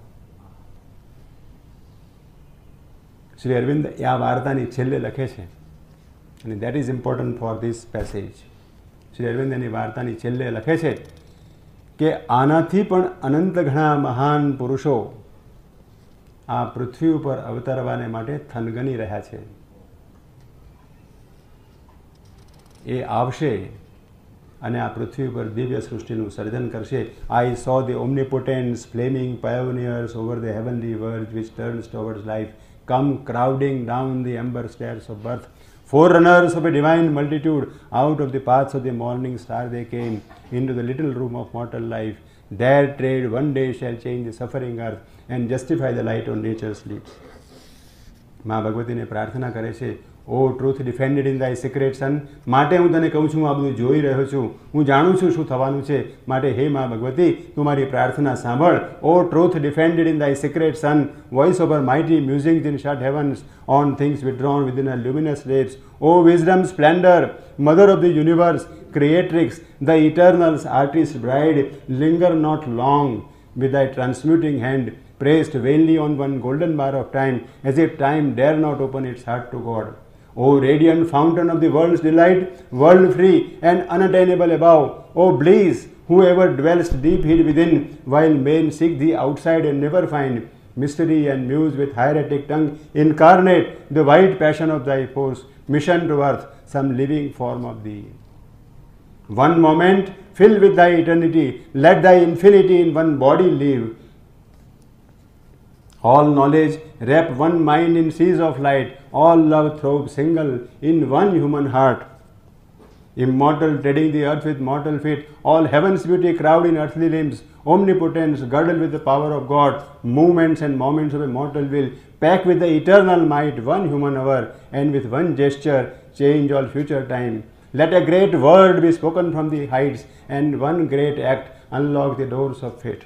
શ્રી અરવિંદ આ વાર્તાની છેલ્લે લખે છે, અને that is important for this passage. Shri Aurobindo એની વાર્તાની છેલ્લે લખે છે કે આનાથી પણ અનંત ઘણા મહાન પુરુષો આ પૃથ્વી ઉપર અવતરવાને માટે થનગની રહ્યા છે. એ આવશે અને આ પૃથ્વી ઉપર દિવ્ય સૃષ્ટિનું સર્જન કરશે. I saw the omnipotent's flaming pioneers over the heavenly verge which turns towards life come crowding down the amber stairs of birth. Forerunners of a divine multitude, out of the paths of the morning star they came into the little room of mortal life. Their trade one day shall change the suffering earth and justify the light on nature's lips. માં ભગવતીને પ્રાર્થના કરે છે, O truth defended in thy secret sun. માટે હું તને કહું છું, હું આ બધું જોઈ રહ્યો છું, હું જાણું છું શું થવાનું છે. માટે હે માં ભગવતી, તું મારી પ્રાર્થના સાંભળ. O truth defended in thy secret sun, voice over mighty musings in shut heavens on things withdrawn within her luminous lips. O wisdom splendor, mother of the universe, creatrix, the eternal's artist bride, linger not long with thy transmuting hand, pressed vainly on one golden bar of time, as if time dare not open its heart to God. O radiant fountain of the world's delight, world free and unattainable above, O bliss, whoever dwells deep hid within, while men seek thee outside and never find, mystery and muse with hieratic tongue, incarnate the white passion of thy force, mission to earth, some living form of thee. One moment, fill with thy eternity, let thy infinity in one body live. All knowledge wrap one mind in seas of light, all love throb single in one human heart. Immortal treading the earth with mortal feet, all heaven's beauty crowd in earthly limbs, omnipotence girdled with the power of God, movements and moments of a mortal will, pack with the eternal might one human hour, and with one gesture change all future time. Let a great word be spoken from the heights, and one great act unlock the doors of fate.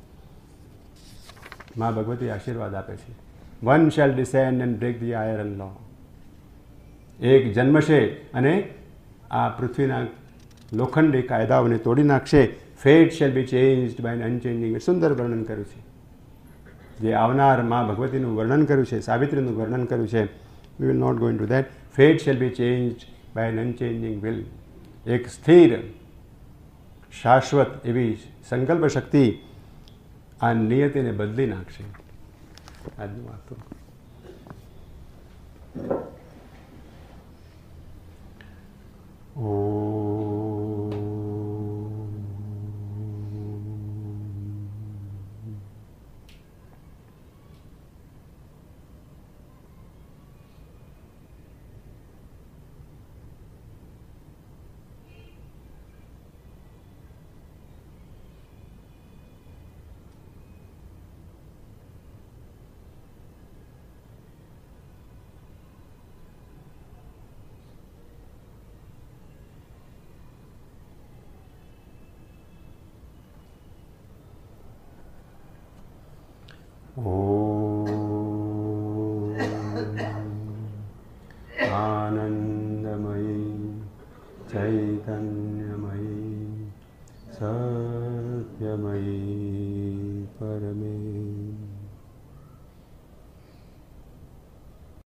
માં ભગવતી આશીર્વાદ આપે છે. One shall descend and break the iron law. એક જન્મશે અને આ પૃથ્વીના લોખંડી કાયદાઓને તોડી નાખશે. Fate shall be changed by an unchanging. સુંદર વર્ણન કર્યું છે. જે આવનાર માં ભગવતીનું વર્ણન કર્યું છે, સાવિત્રીનું વર્ણન કર્યું છે. We will not go into that. Fate shall be changed by an unchanging will. એક સ્થિર શાશ્વત એવી સંકલ્પ શક્તિ આ નિયતિને બદલી નાખશે. આજની વાતો આનંદમયી ચૈતન્યમયી સત્યમયી પરમેશ્વરી